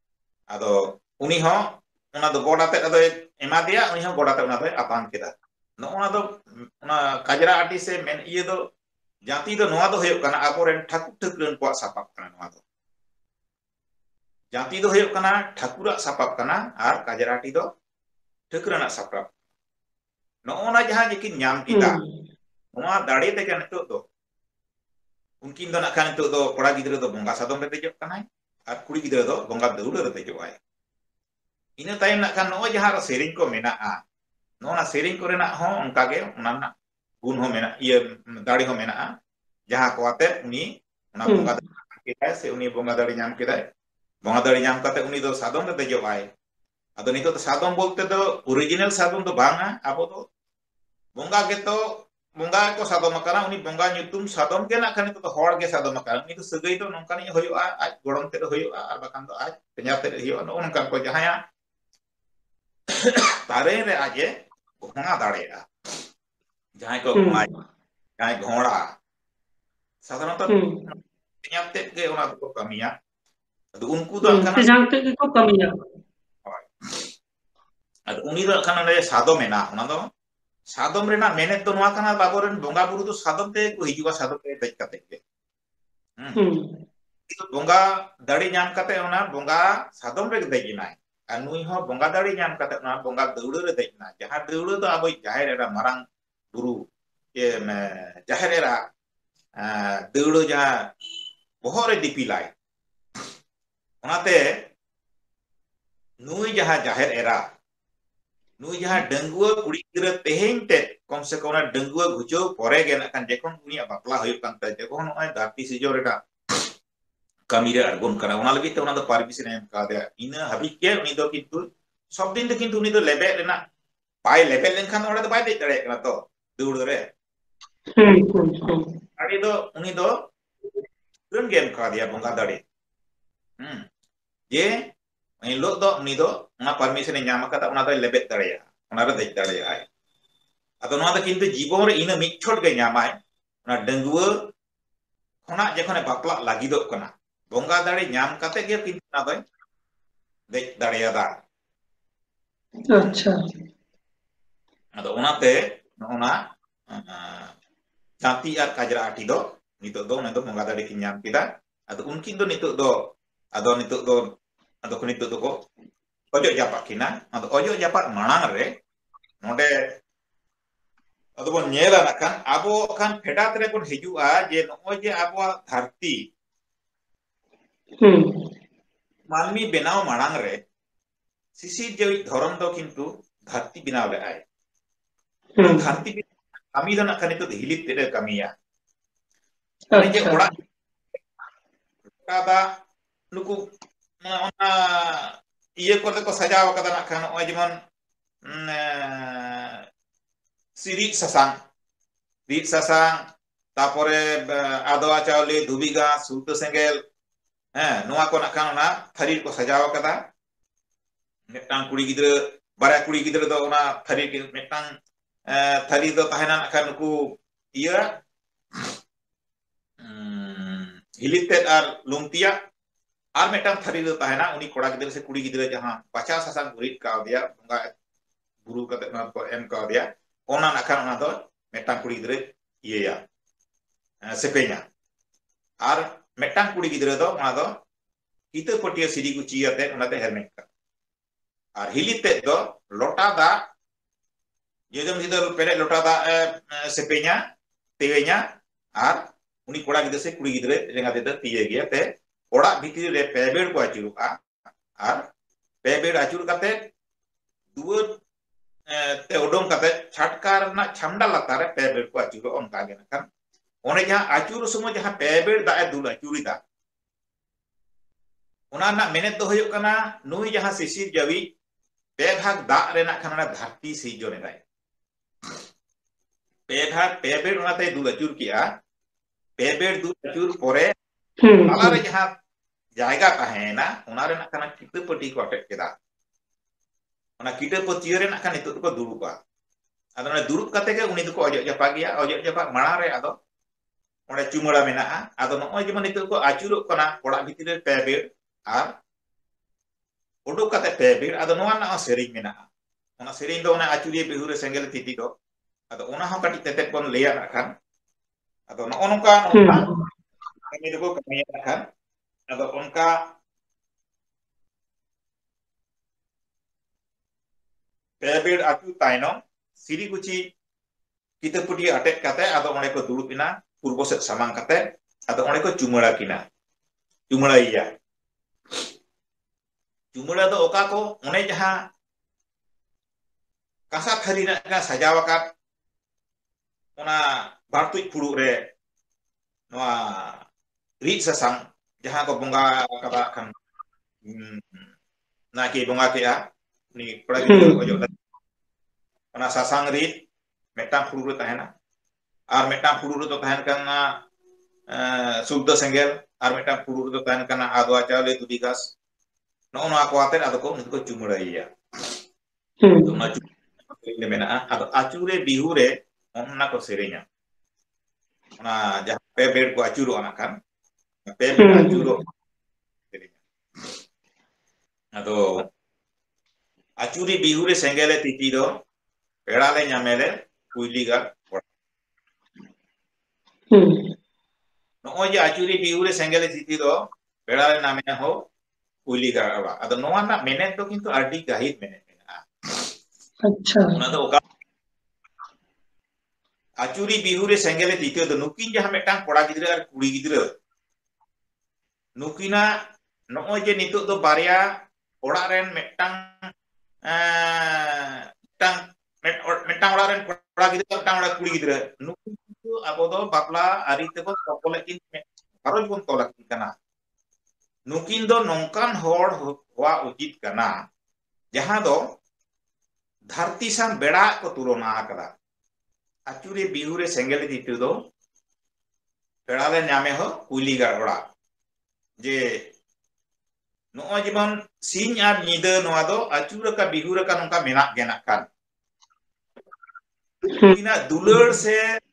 B: ᱟᱫᱚ ᱩᱱᱤ ᱦᱚᱸ ᱚᱱᱟ ᱫᱚ ᱜᱚᱰ ᱟᱛᱮᱫ ᱟᱫᱚᱭ ᱮᱢᱟ ᱫᱮᱭᱟ, ᱩᱱᱤ ᱦᱚᱸ ᱜᱚᱰ ᱟᱛᱮᱫ ᱚᱱᱟ ᱫᱚᱭ ᱟᱛᱟᱝ ᱠᱮᱫᱟ᱾ ᱱᱚᱜᱼᱚᱱᱟ ᱫᱚ ᱚᱱᱟ ᱠᱟᱡᱽᱨᱟ ᱟᱹᱴᱤ ᱥᱮ ᱢᱮᱱ ᱤᱭᱟᱹ ᱫᱚ ᱡᱟᱹᱛᱤ ᱫᱚ ᱱᱚᱣᱟ ᱫᱚ ᱦᱩᱭᱩᱜ ᱠᱟᱱᱟ ᱟᱵᱚᱨᱮᱱ ᱴᱷᱟᱹᱠᱩᱨ ᱴᱷᱟᱹᱠᱨᱟᱹᱱ ᱠᱚᱣᱟᱜ ᱥᱟᱯᱟᱵ ᱠᱟᱱᱟ ᱱᱚᱣᱟ ᱫᱚ ᱡᱟᱹᱛᱤ ᱫᱚ ᱦᱩᱭᱩᱜ ᱠᱟᱱᱟ ᱴᱷᱟᱹᱠᱩᱨᱟᱜ ᱥᱟᱯᱟᱵ ᱠᱟᱱᱟ ᱟᱨ ᱠᱟᱡᱽᱨᱟ ᱟᱹᱴᱤ ᱫᱚ ᱴᱷᱟᱹᱠᱨᱟᱹᱱᱟᱜ ᱥᱟᱯᱟᱵ ᱱᱚᱜᱼᱚᱱᱟ ᱡᱟᱦᱟᱸ ᱡᱮᱠᱤᱱ ᱧᱟᱢ ᱠᱮᱫᱟ ᱱᱚᱣᱟ ᱫᱟᱲᱮ ᱛᱮᱜᱮ ᱱᱤᱛᱚᱜ ᱫᱚ उनकिन दो नाखान नितोग दो कोड़ा गिद्रा दो बोंगा सादम रे देजोग कनाय आर कुड़ी गिद्रा दो बोंगा दौड़ रे देजोगाय इना तायम नाखान नो जहां सेरिंग को मेनाआ नोना सेरिंग कोरेना हो उनका गे उनाना गुण हो मेना ये दाड़ी हो मेनाआ जहां को आते उनी उना बोंगा केदाय से उनी बोंगा दाड़ी नाम केदाय बोंगा दाड़ी नाम काते उनी दो सादम रे देजोगाय अदो नितो तो सादम बोलते दो ओरिजिनल सादम दो बांगा आबो दो बोंगा गे तो बोंगा को सादम अकाना उनी बोंगा ᱧᱩᱛᱩᱢ सादम के ना खाने तो हॉड़ के सादम अकाना उनी तो सगई तो नोंकानी होयोआ आज गोड़म ते होयोआ आर बकान तो आज पेñा ते होयोआ नो नोंकान को जहाया तारे रे आजे घोड़ा दाड़ेगा जहां को घोड़ा जहां घोड़ा साधारणतः पेñा ते के ओना को कमिया अदो उनको तो अकाना
A: पेñा ते के को कमिया
B: अदो उनी तो अकाना ले सादम मेना ओना दो सादम रेना मेने तो नोआ काना बाबोरेन बोंगा बुरु तो सादम ते को हिजुआ सादम ते देख काते के बोंगा दाड़ी नाम काते ओना बोंगा सादम रे देगिनाय आ नुई हो बोंगा दाड़ी नाम काते ओना बोंगा दौड़ रे देगिना जहां दौड़ तो आबो जाहेर एरा मारांग बुरु ये जाहेर एरा दौड़ जहां बहरे दिपिलाय ओनाते नुई जहां जाहेर एरा नुई जहां डंगुआ कुड़ी गिद्रा तेहें ते कम से कम डंगुआ घुचो परे गे ना कान जेखोन उनी बापला होय कान ता जेखोन नय धरती सिजो रेटा कमी रे अड़गोन करा ओना लगी ते ओना दो परमिशन एम का दे इना हबी के उनी दो किंतु सब दिन दो किंतु उनी दो लेबे रेना बाय लेबे लेनखान ओडे दो बाय दे तड़े कना तो दौड़ रे अड़ी दो उनी दो रन गेम का दिया बोंगा दाड़ी जे इन लोग दो उनी दो ओना परमिशन ᱧᱟᱢ ᱟᱠᱟᱫᱟ ओना दो लेबे तड़ेया ओना रे देख तड़ेया अदो नोआ दो किंतु जीवन रे इना मिछोट गे ᱧᱟᱢᱟय ओना डंगुआ खोना जेखोने बापला लागिदो कना बोंगा दाड़ी ᱧᱟᱢ काते गे किंतु ना दो देख दाड़ेयादा
A: अच्छा
B: अदो ओनाते नोना जाति आर काजरा आटी दो नितो दो ने दो बोंगा दाड़ी किन ᱧाम केदा अदो उनकिन दो नितो दो को नितो दो को ओजो जापा किना अदो ओजो जापा माणांग रे नोडे अदो बोन नेला नाखान आबो खान फेडात रे बोन हिजुआ जे नो जे आबो धरती मानमी बेनाव माणांग रे सिसिर जेवी धरम दो किंतु धरती बेनाव ले आय धरती कमी दो नाखान नितो हिलित तेरे कमिया अने जे ओड़ा कादा नुकु ओना इये कोते को सजाव कदा नाखान ओ जेमन सिरिज ससांग तापरे आदवा चावले धुबिगा सुत सेंगेल नोआ को नाखान ओना थरी को सजाव कदा मेटांग कुड़ी गिद्रा बारा कुड़ी गिद्रा दो ओना थरी के मेटांग थरी दो ताहेना नाखान नुकु इया हिलिते आर लुंगतिया आर मेटांग थरी दो ताहेना उनी कोड़ा गिद्रा से कुड़ी गिद्रा जहां 50 ससांग गुरित का दिया बोंगा गुरु कते ना को एम का दिया ओना नाखान ओना दो मेटांग कुड़ी गिद्रा इया सेपेኛ आर मेटांग कुड़ी गिद्रा दो ओना दो किते पटिया सिरी को चियाते ओनाते हेलमेट का आर हिलिते दो लोटा दा जेदम हिदर पेरे लोटा दा सेपेኛ तेवेኛ आर उनी कोड़ा गिद्रा से कुड़ी गिद्रा रेंगाते द तिये गया ते ओड़ा भीतर रे पेबेड़ को आचुरुका आर पेबेड़ आचुर काते दुवर ते ओडोंग काते छटकार ना छमडा लातार रे पेबेड़ को आचुरो ओनका गे नखान ओने जहां आचुर समय जहां पेबेड़ दा दुल आचुरिदा ओना ना मेने तो होयो कना नुई जहां सिसिर जवी पे भाग दा रे ना खाना धरती सिजोने दाय पे भाग पेबेड़ ओनाते दुल आचुर किया पेबेड़ दुल आचुर पोरे ताला रे जहां जायगा ताहेना ओना रे ना खाना किटपटी को अटक केदा ओना किटपति रे ना खाना नितो को दुरुबा अदो ना दुरुब काते के उनी दको अजो जपा गया अजो जपा माणा रे अदो ओने चुमड़ा मेना अदो नोय जेमन नितो को आचुरो कना कोड़ा भितिर रे पेबेड़ आर उडुक काते पेबेड़ अदो नोआ ना सेरिंग मेना ओना सेरिंग दो ओना आचुरिए बिहुरे सेंगेल तिति दो ᱟᱫᱚ ᱚᱱᱟ ᱦᱚᱸ ᱠᱟᱹᱴᱤᱡ ᱛᱮᱛᱮᱫ ᱵᱚᱱ ᱞᱟᱹᱭᱟ ᱱᱟᱜ ᱠᱷᱟᱱ ᱟᱫᱚ ᱱᱚᱝᱠᱟ ᱠᱟᱹᱢᱤ ᱫᱚᱠᱚ ᱠᱟᱹᱢᱤᱭᱟ ᱱᱟᱜ ᱠᱷᱟᱱ ᱟᱫᱚ ᱚᱱᱠᱟ ᱯᱮ ᱵᱮᱲ ᱟᱹᱪᱩᱨ ᱛᱟᱭᱱᱚᱢ ᱥᱤᱨᱤᱜᱩᱪᱤ ᱠᱤᱛᱟᱹᱯᱩᱴᱤ ᱟᱴᱮᱫ ᱠᱟᱛᱮ ᱟᱫᱚ ᱚᱸᱰᱮ ᱠᱚ ᱫᱩᱲᱩᱵ ᱮᱱᱟ ᱯᱩᱨᱵᱚ ᱥᱮᱫ ᱥᱟᱢᱟᱝ ᱠᱟᱛᱮ ᱟᱫᱚ ᱚᱸᱰᱮ ᱠᱚ ᱪᱩᱢᱟᱹᱲᱟ ᱠᱤᱱᱟ ᱪᱩᱢᱟᱹᱲᱟᱭᱮᱭᱟ ᱪᱩᱢᱟᱹᱲᱟ ᱫᱚ ᱚᱠᱟ ᱠᱚ ᱚᱱᱮ ᱡᱟᱦᱟᱸ ᱠᱟᱸᱥᱟ ᱛᱷᱟᱹᱨᱤ ᱨᱮᱱᱟᱜ ᱥᱟᱡᱟᱣ ᱟᱠᱟᱫ ᱚᱱᱟ ᱵᱟᱨᱛᱩᱡ ᱯᱷᱩᱲᱩᱜ ᱨᱮ ᱱᱚᱣᱟ ᱨᱤᱫ ᱥᱟᱥᱟᱝ ᱡᱟᱦᱟᱸ ᱠᱚ ᱵᱚᱸᱜᱟ ᱟᱠᱟᱫᱟ ᱠᱷᱟᱱ ᱱᱟᱭᱠᱮ ᱵᱚᱸᱜᱟ ᱠᱮᱜᱼᱟ ᱩᱱᱤ ᱠᱚᱲᱟ ᱜᱤᱫᱽᱨᱟᱹ ᱚᱡᱚᱜ ᱚᱱᱟ ᱥᱟᱥᱟᱝ ᱨᱤᱫ ᱢᱤᱫᱴᱟᱝ ᱯᱷᱩᱲᱩᱜ ᱨᱮ ᱛᱟᱦᱮᱱᱟ ᱟᱨ ᱢᱤᱫᱴᱟᱝ ᱯᱷᱩᱲᱩᱜ ᱨᱮᱫᱚ ᱛᱟᱦᱮᱱ ᱠᱟᱱᱟ ᱥᱩᱞᱛᱟᱹ ᱥᱮᱸᱜᱮᱞ ᱟᱨ ᱢᱤᱫᱴᱟᱝ ᱯᱷᱩᱲᱩᱜ ᱨᱮᱫᱚ ᱛᱟᱦᱮᱱ ᱠᱟᱱᱟ ᱟᱫᱣᱟ ᱪᱟᱣᱞᱮ ᱫᱷᱩᱵᱤ ᱜᱷᱟᱸᱥ ᱱᱚᱜᱼᱚ ᱱᱚᱣᱟ ᱠᱚ ᱟᱛᱮᱫ ᱟᱫᱚ ᱠᱚ ᱩᱱᱠᱩ ᱠᱚ ᱪᱩᱢᱟᱹᱲᱟᱭᱮᱭᱟ ᱚᱱᱟ ᱥᱮᱨᱮᱧ ᱢᱮᱱᱟᱜᱼᱟ ᱟᱫᱚ ᱟᱹᱪᱩᱨᱮ ᱵᱤᱦᱩᱨᱮ ᱚᱱᱟ ᱠᱚ ᱥᱮᱨᱮᱧᱟ ᱚᱱᱟ ᱡᱟᱦᱟᱸ ᱯᱮ ᱵᱮᱲ ᱠᱚ ᱟᱹᱪᱩᱨᱚᱜᱼᱟ ᱱᱟᱜ ᱠᱷᱟᱱ ᱯᱮ ᱵᱮᱲ ᱟᱹᱪᱩᱨᱚᱜ ᱟᱫᱚ ᱟᱹᱪᱩᱨᱤ ᱵᱤᱦᱩᱨᱮ ᱥᱮᱸᱜᱮᱞᱮ ᱛᱤᱛᱤ ᱫᱚ ᱯᱮᱲᱟ ᱞᱮ ᱧᱟᱢᱮᱞᱮ ᱠᱩᱭᱞᱤ ᱜᱟᱨ ᱱᱚᱜᱼᱚᱭ ᱡᱮ ᱟᱹᱪᱩᱨᱤ ᱵᱤᱦᱩᱨᱮ ᱥᱮᱸᱜᱮᱞᱮ ᱛᱤᱛᱤ ᱫᱚ ᱯᱮᱲᱟ ᱞᱮ ᱧᱟᱢᱮ ᱦᱳ ᱠᱩᱭᱞᱤ ᱜᱟᱨ ᱚᱲᱟᱜ ᱟᱫᱚ ᱱᱚᱣᱟ ᱨᱮᱱᱟᱜ ᱢᱮᱱᱮᱫ ᱫᱚ ᱠᱤᱱᱛᱩ ᱟᱹᱰᱤ ᱜᱟᱹᱦᱤᱨ ᱢᱮᱱᱮᱫ ᱢᱮᱱᱟᱜᱼᱟ ᱚᱱᱟ ᱫᱚ ᱚᱠᱟ ᱟᱹᱪᱩᱨᱤ ᱵᱤᱦᱩᱨᱮ ᱥᱮᱸᱜᱮᱞᱮ ᱛᱤᱛᱤ ᱫᱚ ᱱᱩᱠᱤᱱ ᱡᱟᱦᱟᱸ ᱢᱤᱫᱴᱟᱝ ᱠᱚᱲᱟ ᱜᱤᱫᱽᱨᱟᱹ ᱟᱨ ᱠᱩᱲᱤ ᱜᱤᱫᱽᱨᱟᱹ ᱱᱩᱠᱤᱱᱟᱜ ᱱᱚᱜᱼᱚᱭ ᱡᱮ ᱱᱤᱛᱚᱜ ᱫᱚ ᱵᱟᱨᱭᱟ ᱚᱲᱟᱜ ᱨᱮᱱ ᱢᱤᱫᱴᱟᱝ ᱢᱤᱫᱴᱟᱝ ᱚᱲᱟᱜ ᱨᱮᱱ ᱠᱚᱲᱟ ᱜᱤᱫᱽᱨᱟᱹ ᱢᱤᱫᱴᱟᱝ ᱚᱲᱟᱜ ᱠᱩᱲᱤ ᱜᱤᱫᱽᱨᱟᱹ ᱱᱩᱠᱩ ᱟᱵᱚ ᱫᱚ ᱵᱟᱯᱞᱟ ᱟᱹᱨᱤ ᱛᱮᱵᱚᱱ ᱛᱚᱯᱚᱞᱮᱫ ᱠᱤᱱ ᱜᱷᱟᱨᱚᱸᱡᱽ ᱵᱚᱱ ᱛᱚᱞ ᱟᱹᱠᱤᱱ ᱠᱟᱱᱟ ᱱᱩᱠᱤᱱ ᱫᱚ ᱱᱚᱝᱠᱟᱱ ᱦᱚᱲ ᱦᱚᱣᱟ ᱩᱪᱤᱛ ᱠᱟᱱᱟ ᱡᱟᱦᱟᱸ ᱫᱚ ᱫᱷᱟᱹᱨᱛᱤ ᱥᱟᱶ ᱵᱮᱲᱟ ᱠᱚ ᱛᱩᱞᱚᱱᱟ ᱟᱠᱟᱫᱟ ᱟᱹᱪᱩᱨᱤ ᱵᱤᱦᱩᱨᱮ ᱥᱮᱸᱜᱮᱞ ᱛᱤᱛᱤ ᱫᱚ ᱯᱮᱲᱟ ᱞᱮ ᱧᱟᱢᱮ ᱦᱚ ᱠᱩᱭᱞᱤ ᱜᱟᱨ ᱚᱲᱟᱜ ᱡᱮ ᱱᱚᱜᱼᱚᱭ ᱡᱮᱢᱚᱱ ᱥᱤᱧ ᱟᱨ ᱧᱤᱫᱟᱹ ᱱᱚᱣᱟ ᱫᱚ ᱟᱹᱪᱩᱨ ᱟᱠᱟ ᱵᱤᱦᱩᱨ ᱟᱠᱟ ᱱᱚᱝᱠᱟ ᱢᱮᱱᱟᱜ ᱜᱮ ᱱᱟᱜ ᱠᱷᱟᱱ ᱩᱱᱠᱤᱱᱟᱜ ᱫᱩᱞᱟᱹᱲ ᱥᱮ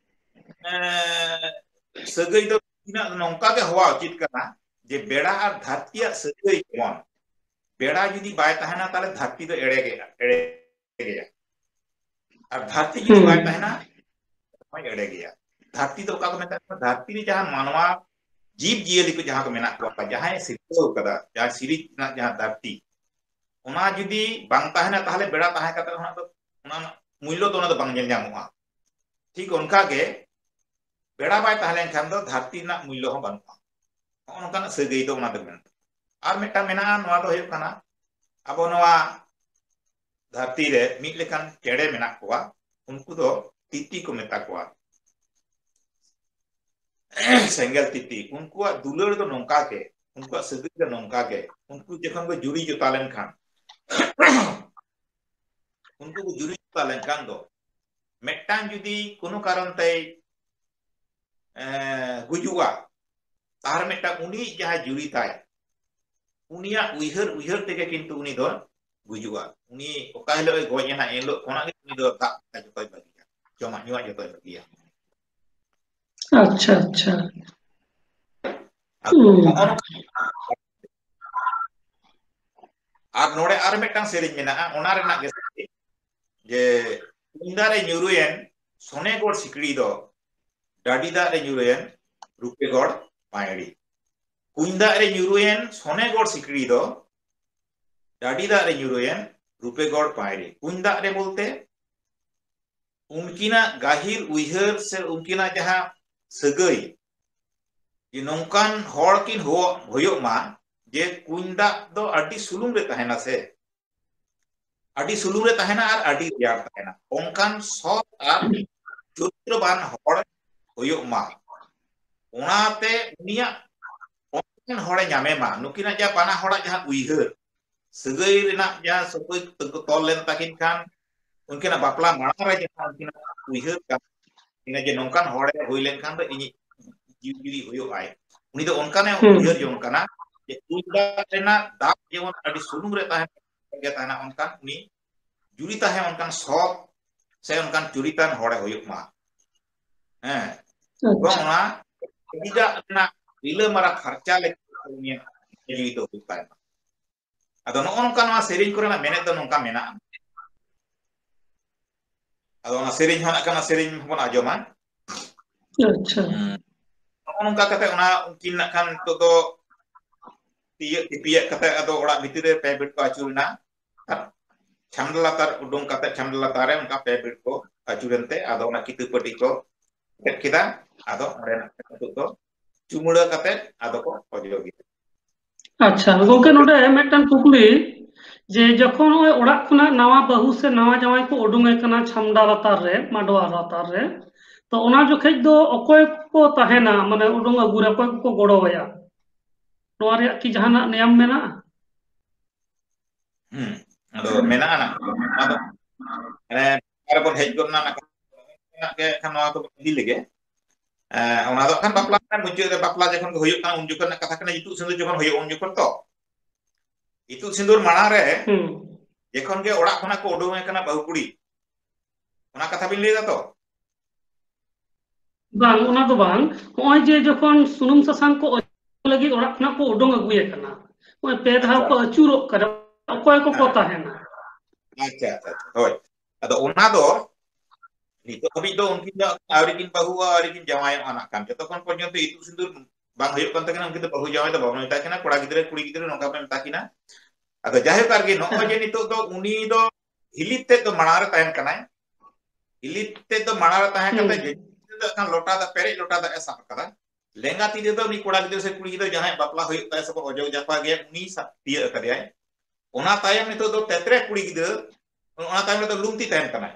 B: ᱥᱟᱹᱜᱟᱹᱭ ᱫᱚ ᱩᱱᱠᱤᱱᱟᱜ ᱱᱚᱝᱠᱟ ᱜᱮ ᱦᱚᱣᱟ ᱩᱪᱤᱛ ᱠᱟᱱᱟ ᱡᱮ ᱵᱮᱲᱟ ᱟᱨ ᱫᱷᱟᱹᱨᱛᱤᱭᱟᱜ ᱥᱟᱹᱜᱟᱹᱭ ᱡᱮᱢᱚᱱ ᱵᱮᱲᱟ ᱡᱩᱫᱤ ᱵᱟᱭ ᱛᱟᱦᱮᱱᱟ ᱛᱟᱦᱞᱮ ᱫᱷᱟᱹᱨᱛᱤ ᱫᱚ ᱮᱲᱮ ᱜᱮᱭᱟ ᱟᱨ ᱫᱷᱟᱹᱨᱛᱤ ᱡᱩᱫᱤ ᱵᱟᱭ ᱛᱟᱦᱮᱱᱟ ᱮᱲᱮ ᱜᱮᱭᱟ ᱫᱷᱟᱹᱨᱛᱤ ᱫᱚ ᱚᱠᱟ ᱠᱚ ᱢᱮᱛᱟᱜ ᱠᱟᱱᱟ ᱫᱷᱟᱹᱨᱛᱤ ᱨᱮ ᱡᱟᱦᱟᱸ ᱢᱟᱱᱣᱟ ᱡᱤᱵᱽ ᱡᱤᱭᱟᱹᱞᱤ ᱠᱚ ᱡᱟᱦᱟᱸ ᱠᱚ ᱢᱮᱱᱟᱜ ᱠᱚᱣᱟ ᱡᱟᱦᱟᱸᱭ ᱥᱤᱨᱡᱟᱹᱣ ᱠᱟᱫᱟ ᱡᱟᱦᱟᱸ ᱥᱤᱨᱤᱡ ᱨᱮᱱᱟᱜ ᱡᱟᱦᱟᱸ ᱫᱷᱟᱹᱨᱛᱤ ᱚᱱᱟ ᱡᱩᱫᱤ ᱵᱟᱝ ᱛᱟᱦᱮᱱᱟ ᱛᱟᱦᱞᱮ ᱵᱮᱲᱟ ᱛᱟᱦᱮᱸ ᱠᱟᱛᱮ ᱦᱚᱸ ᱚᱱᱟ ᱢᱩᱞᱞᱚ ᱫᱚ ᱚᱱᱟ ᱫᱚ ᱵᱟᱝ ᱧᱮᱞ ᱧᱟᱢᱚᱜᱼᱟ ᱴᱷᱤᱠ ᱚᱱᱠᱟᱜᱮ ᱵᱮᱲᱟ ᱵᱟᱭ ᱛᱟᱦᱮᱸ ᱞᱮᱱᱠᱷᱟᱱ ᱫᱚ ᱫᱷᱟᱹᱨᱛᱤ ᱨᱮᱱᱟᱜ ᱢᱩᱞᱞᱚ ᱦᱚᱸ ᱵᱟᱹᱱᱩᱜᱼᱟ ᱱᱚᱜᱼᱚ ᱱᱚᱝᱠᱟᱱᱟᱜ ᱥᱟᱹᱜᱟᱹᱭ ᱫᱚ ᱚᱱᱟ ᱫᱚ ᱢᱮᱱᱟᱜᱼᱟ ᱟᱨ ᱢᱤᱫᱴᱟᱝ ᱢᱮᱱᱟᱜᱼᱟ ᱱᱚᱣᱟ ᱫᱚ ᱦᱩᱭᱩᱜ ᱠᱟᱱᱟ ᱟᱵᱚ ᱱᱚᱣᱟ ᱫᱷᱟᱹᱨᱛᱤ ᱨᱮ ᱢᱤᱫ ᱞᱮᱠᱟᱱ ᱪᱮᱬᱮ ᱢᱮᱱᱟᱜ ᱠᱚᱣᱟ ᱩᱱᱠᱩ ᱫᱚ ᱛᱤᱛᱤ ᱠᱚ ᱢᱮᱛᱟ ᱠᱚᱣᱟ ᱥᱮᱸᱜᱮᱞ ᱛᱤᱛᱤ ᱩᱱᱠᱩᱣᱟᱜ ᱫᱩᱞᱟᱹᱲ ᱫᱚ ᱱᱚᱝᱠᱟ ᱜᱮ ᱩᱱᱠᱩᱣᱟᱜ ᱥᱟᱹᱜᱟᱹᱭ ᱫᱚ ᱱᱚᱝᱠᱟ ᱜᱮ ᱩᱱᱠᱩ ᱡᱚᱠᱷᱚᱱ ᱠᱚ ᱡᱩᱨᱤ ᱡᱚᱛᱟ ᱞᱮᱱᱠᱷᱟᱱ उनको को जुरी चुका लेनखान दो मिट्टान जुदी कोनो कारण ते गुजुआ तार मिट्टान उनी जहां जुरी ताय उनिया उइहर उइहर तेगे किंतु उनी दो गुजुआ उनी ओका हिलो गoj ना एलो कोना गे उनी दो दा जतोय बागिया जमा ᱧᱩᱣᱟᱜ जतोय बागिया
A: अच्छा अच्छा
B: আর নোড়ে আর মিट्टान সেরিñ মেনাগা ওনা রেনাগ গে যে কুंदा रे ᱧᱩᱨᱩᱭᱮᱱ सोनेगोड़ सिकड़ी दो डाडी दा रे ᱧᱩᱨᱩᱭᱮन रूपेगोड़ पायड़ी कुंदा रे ᱧᱩᱨᱩᱭᱮन सोनेगोड़ सिकड़ी दो डाडी दा रे ᱧᱩᱨᱩᱭᱮन रूपेगोड़ पायड़ी कुंदा रे बोलते उनकिना गाहिर उइहर से उनकिना जहां सगई कि नौकान हड़ किन होयो मा जे कुंदा दो अडी सुलुम रे तहेना से अडी सुलुम रे तहेना और अडी रियार तहेना ओंकान सत और चरित्रबान हड़ होयो मा ओनाते उनिया ओंकान हड़े ᱧᱟᱢᱮ मा नुकिना जा बाना हड़ा जहां उइहर सगई रेना जा सगई तोल लेन ताकिन खान उनकिना बापला माड़ा रे जहां उनकिना उइहर का ina je nongkan hore hui lenkhan do ini jiwi huyo ai uni do onkane uiher je onkana je kuda rena dap jemon adi sulung re tahen ge tahena onkan uni juri tahen onkan sop se onkan juritan hore huyuk ma bang ona tidak rena bila mara kharcha le unia jiwi do huyuk tahen ado no onkan ma sering korena menet do nongka mena ᱟᱫᱚ ᱚᱱᱟ ᱥᱮᱨᱮᱧ ᱦᱚᱸ ᱱᱟᱜ ᱠᱷᱟᱱ ᱥᱮᱨᱮᱧ ᱵᱚᱱ ᱟᱸᱡᱚᱢᱟ᱾
A: ᱟᱪᱪᱷᱟ
B: ᱱᱚᱜᱼᱚ ᱱᱚᱝᱠᱟ ᱠᱟᱛᱮ ᱚᱱᱟ ᱩᱱᱠᱤᱱ ᱱᱟᱜ ᱠᱷᱟᱱ ᱱᱤᱛᱚᱜ ᱫᱚ ᱛᱤᱭᱟᱹᱜ ᱠᱟᱛᱮ ᱟᱫᱚ ᱚᱲᱟᱜ ᱵᱷᱤᱛᱤᱨ ᱨᱮ 5 ᱵᱮᱰ ᱠᱚ ᱟᱹᱪᱩᱨᱮᱱᱟ ᱟᱨ ᱪᱷᱟᱢᱰᱟ ᱞᱟᱛᱟᱨ ᱩᱰᱩᱝ ᱠᱟᱛᱮ ᱪᱷᱟᱢᱰᱟ ᱞᱟᱛᱟᱨ ᱨᱮ ᱚᱱᱠᱟ 5 ᱵᱮᱰ ᱠᱚ ᱟᱹᱪᱩᱨᱮᱱᱛᱮ ᱟᱫᱚ ᱚᱱᱟ ᱠᱤᱛᱟᱹ ᱯᱟᱹᱴᱤ ᱠᱚ ᱜᱮᱫ ᱠᱮᱫᱟ ᱟᱫᱚ ᱚᱸᱰᱮ ᱱᱤᱛᱚᱜ ᱫᱚ ᱪᱩᱢᱲᱟᱹ ᱠᱟᱛᱮ ᱟᱫᱚ ᱠᱚ ᱚᱡᱚᱜᱮᱫᱟ᱾
A: ᱟᱪᱪᱷᱟ
B: ᱟᱫᱚ
A: ᱜᱚᱝᱠᱮ
B: ᱜᱚᱝᱠᱮ
A: ᱱᱚᱰᱮ ᱢᱤᱫᱴᱟᱝ ᱠᱩᱠᱞᱤ ᱡᱮ ᱡᱚᱠᱷᱚᱱ ᱱᱚᱜᱼᱚᱭ ᱚᱲᱟᱜ ᱠᱷᱚᱱᱟᱜ ᱱᱟᱣᱟ ᱵᱟᱹᱦᱩ ᱥᱮ ᱱᱟᱣᱟ ᱡᱟᱶᱟᱭ ᱠᱚ ᱩᱰᱩᱝᱮ ᱠᱟᱱᱟ ᱪᱷᱟᱢᱰᱟ ᱞᱟᱛᱟᱨ ᱨᱮ ᱢᱟᱰᱣᱟ ᱞᱟᱛᱟᱨ ᱨᱮ, ᱛᱚ ᱚᱱᱟ ᱡᱚᱠᱷᱮᱡ ᱫᱚ ᱚᱠᱚᱭ ᱠᱚ ᱛᱟᱦᱮᱱᱟ ᱢᱟᱱᱮ ᱩᱰᱩᱝ ᱟᱹᱜᱩ ᱨᱮ ᱚᱠᱚᱭ ᱠᱚᱠᱚ ᱜᱚᱲᱚ ᱟᱭᱟ? ᱱᱚᱣᱟ ᱨᱮᱭᱟᱜ ᱠᱤ ᱡᱟᱦᱟᱱᱟᱜ ᱱᱮᱭᱟᱢ ᱢᱮᱱᱟᱜᱼᱟ?
B: ᱟᱫᱚ ᱢᱮᱱᱟᱜᱼᱟ ᱱᱟᱜ ᱚᱱᱟ ᱫᱚ ᱨᱮᱵᱚᱱ ᱦᱮᱡ ᱜᱚᱫ ᱮᱱᱟ ᱜᱮ ᱠᱷᱟᱱ ᱱᱚᱣᱟ ᱫᱚ ᱤᱫᱤ ᱞᱮᱜᱮ ᱚᱱᱟ ᱫᱚ ᱠᱷᱟᱱ ᱵᱟᱯᱞᱟ ᱢᱩᱪᱟᱹᱫ ᱨᱮ ᱵᱟᱯᱞᱟ ᱡᱚᱠᱷᱚᱱ ᱜᱮ ᱦᱩᱭᱩᱜ ᱠᱟᱱᱟ ᱩᱱ ᱡᱚᱠᱷᱚᱱ ᱨᱮᱱᱟᱜ ᱠᱟᱛᱷᱟ ᱠᱟᱱᱟ, ᱤᱛᱩᱫ ᱥᱤᱸᱫᱩᱨ ᱡᱚᱠᱷᱚᱱ ᱦᱩᱭᱩᱜᱼᱟ ᱩᱱ ᱡᱚᱠᱷᱚᱱ ᱛᱚ ᱤᱛᱩᱫ ᱥᱤᱸᱫᱩᱨ ᱢᱟᱲᱟᱝ ᱨᱮ ᱡᱚᱠᱷᱚᱱ ᱜᱮ ᱚᱲᱟᱜ ᱠᱷᱚᱱᱟᱜ ᱠᱚ ᱩᱰᱩᱝᱮ ᱠᱟᱱᱟ ᱵᱟᱹᱦᱩ ᱠᱩᱲᱤ, ᱚᱱᱟ ᱠᱟᱛᱷᱟ ᱵᱤᱱ ᱞᱟᱹᱭ ᱫᱟ ᱛᱚ?
A: ᱵᱟᱝ ᱚᱱᱟ ᱫᱚ ᱵᱟᱝ, ᱱᱚᱜᱼᱚᱭ ᱡᱮ ᱡᱚᱠᱷᱚᱱ ᱥᱩᱱᱩᱢ ᱥᱟᱥᱟᱝ ᱠᱚ ᱚᱡᱚᱜ ᱞᱟᱹᱜᱤᱫ ᱚᱲᱟᱜ ᱠᱷᱚᱱᱟᱜ ᱠᱚ ᱩᱰᱩᱝ ᱟᱹᱜᱩᱭᱮ ᱠᱟᱱᱟ, ᱱᱚᱜᱼᱚᱭ 5 ᱫᱷᱟᱣ
B: ᱟᱪᱪᱷᱟ
A: ᱠᱚ ᱟᱹᱪᱩᱨᱚᱜ ᱠᱟᱱᱟ, ᱚᱠᱚᱭ ᱠᱚᱠᱚ
B: ᱦᱮᱸ
A: ᱛᱟᱦᱮᱱᱟ?
B: ᱟᱪᱪᱷᱟ ᱦᱳᱭ, ᱟᱫᱚ ᱚᱱᱟ ᱫᱚ ᱱᱤᱛᱚᱜ ᱦᱟᱹᱵᱤᱡ ᱫᱚ ᱩᱱᱠᱤᱱ ᱫᱚ ᱟᱹᱣᱨᱤ ᱠᱤᱱ ᱵᱟᱹᱦᱩᱜᱼᱟ, ᱟᱹᱣᱨᱤ ᱠᱤᱱ ᱡᱟᱶᱟᱭᱚᱜᱼᱟ ᱱᱟᱜ ᱠᱷᱟᱱ ᱡᱚᱛᱚᱠᱷᱚᱱ ᱯᱚᱨᱡᱚᱱᱛᱚ ᱤᱛᱩᱫ ᱥᱤᱸᱫᱩᱨ ᱵᱟᱝ ᱦᱩᱭᱩᱜ ᱠᱟᱱ ᱛᱟᱹᱠᱤᱱᱟ ᱩᱱᱠᱤᱱ ᱫᱚ ᱵᱟᱹᱦᱩ ᱡᱟᱶᱟᱭ ᱫᱚ ᱵᱟᱵᱚᱱ ᱢᱮᱛᱟ ᱠᱤᱱᱟ, ᱠᱚᱲᱟ ᱜᱤᱫᱽᱨᱟᱹ ᱠᱩᱲᱤ ᱜᱤᱫᱽᱨᱟᱹ ᱱᱚᱝᱠᱟ ᱵᱚᱱ ᱢᱮᱛᱟ ᱠᱤᱱᱟ᱾ ᱟᱫᱚ ᱡᱟᱭᱦᱳᱠ ᱟᱨᱠᱤ ᱱᱚᱜᱼᱚᱭ ᱡᱮ ᱱᱤᱛᱚᱜ ᱫᱚ ᱩᱱᱤ ᱫᱚ ᱦᱤᱞᱤᱛ ᱛᱮᱫ ᱫᱚ ᱢᱟᱲᱟᱝ ᱨᱮ ᱛᱟᱦᱮᱱ ᱠᱟᱱᱟᱭ, ᱦᱤᱞᱤᱛ ᱛᱮᱫ ᱫᱚ ᱢᱟᱲᱟᱝ ᱨᱮ ᱛᱟᱦᱮᱸ ᱠᱟᱛᱮ ᱞᱚᱴᱟ ᱫᱟᱜ ᱯᱮᱨᱮᱡ ᱞᱚᱴᱟ ᱫᱟᱜ ᱮ ᱥᱟᱵ ᱟᱠᱟᱫᱟ, ᱞᱮᱸᱜᱟ ᱛᱤ ᱛᱮᱫᱚ ᱩᱱᱤ ᱠᱚᱲᱟ ᱜᱤᱫᱽᱨᱟᱹ ᱥᱮ ᱠᱩᱲᱤ ᱜᱤᱫᱽᱨᱟᱹ ᱡᱟᱦᱟᱸᱭ ᱵᱟᱯᱞᱟ ᱦᱩᱭᱩᱜ ᱛᱟᱭᱟ ᱥᱮᱵᱚᱱ ᱚᱡᱚᱜ ᱡᱟᱯᱟ ᱜᱮᱭᱟ ᱩᱱᱤ ᱥᱟᱵ ᱛᱤᱭᱟᱹᱜ ᱟᱠᱟᱫᱮᱭᱟᱭ᱾ ᱚᱱᱟ ᱛᱟᱭᱚᱢ ᱱᱤᱛᱚᱜ ᱫᱚ ᱛᱮᱛᱨᱮ ᱠᱩᱲᱤ ᱜᱤᱫᱽᱨᱟᱹ, ᱚᱱᱟ ᱛᱟᱭᱚᱢ ᱨᱮᱫᱚ ᱞᱩᱝᱛᱤ ᱛᱟᱦᱮᱱ ᱠᱟᱱᱟᱭ᱾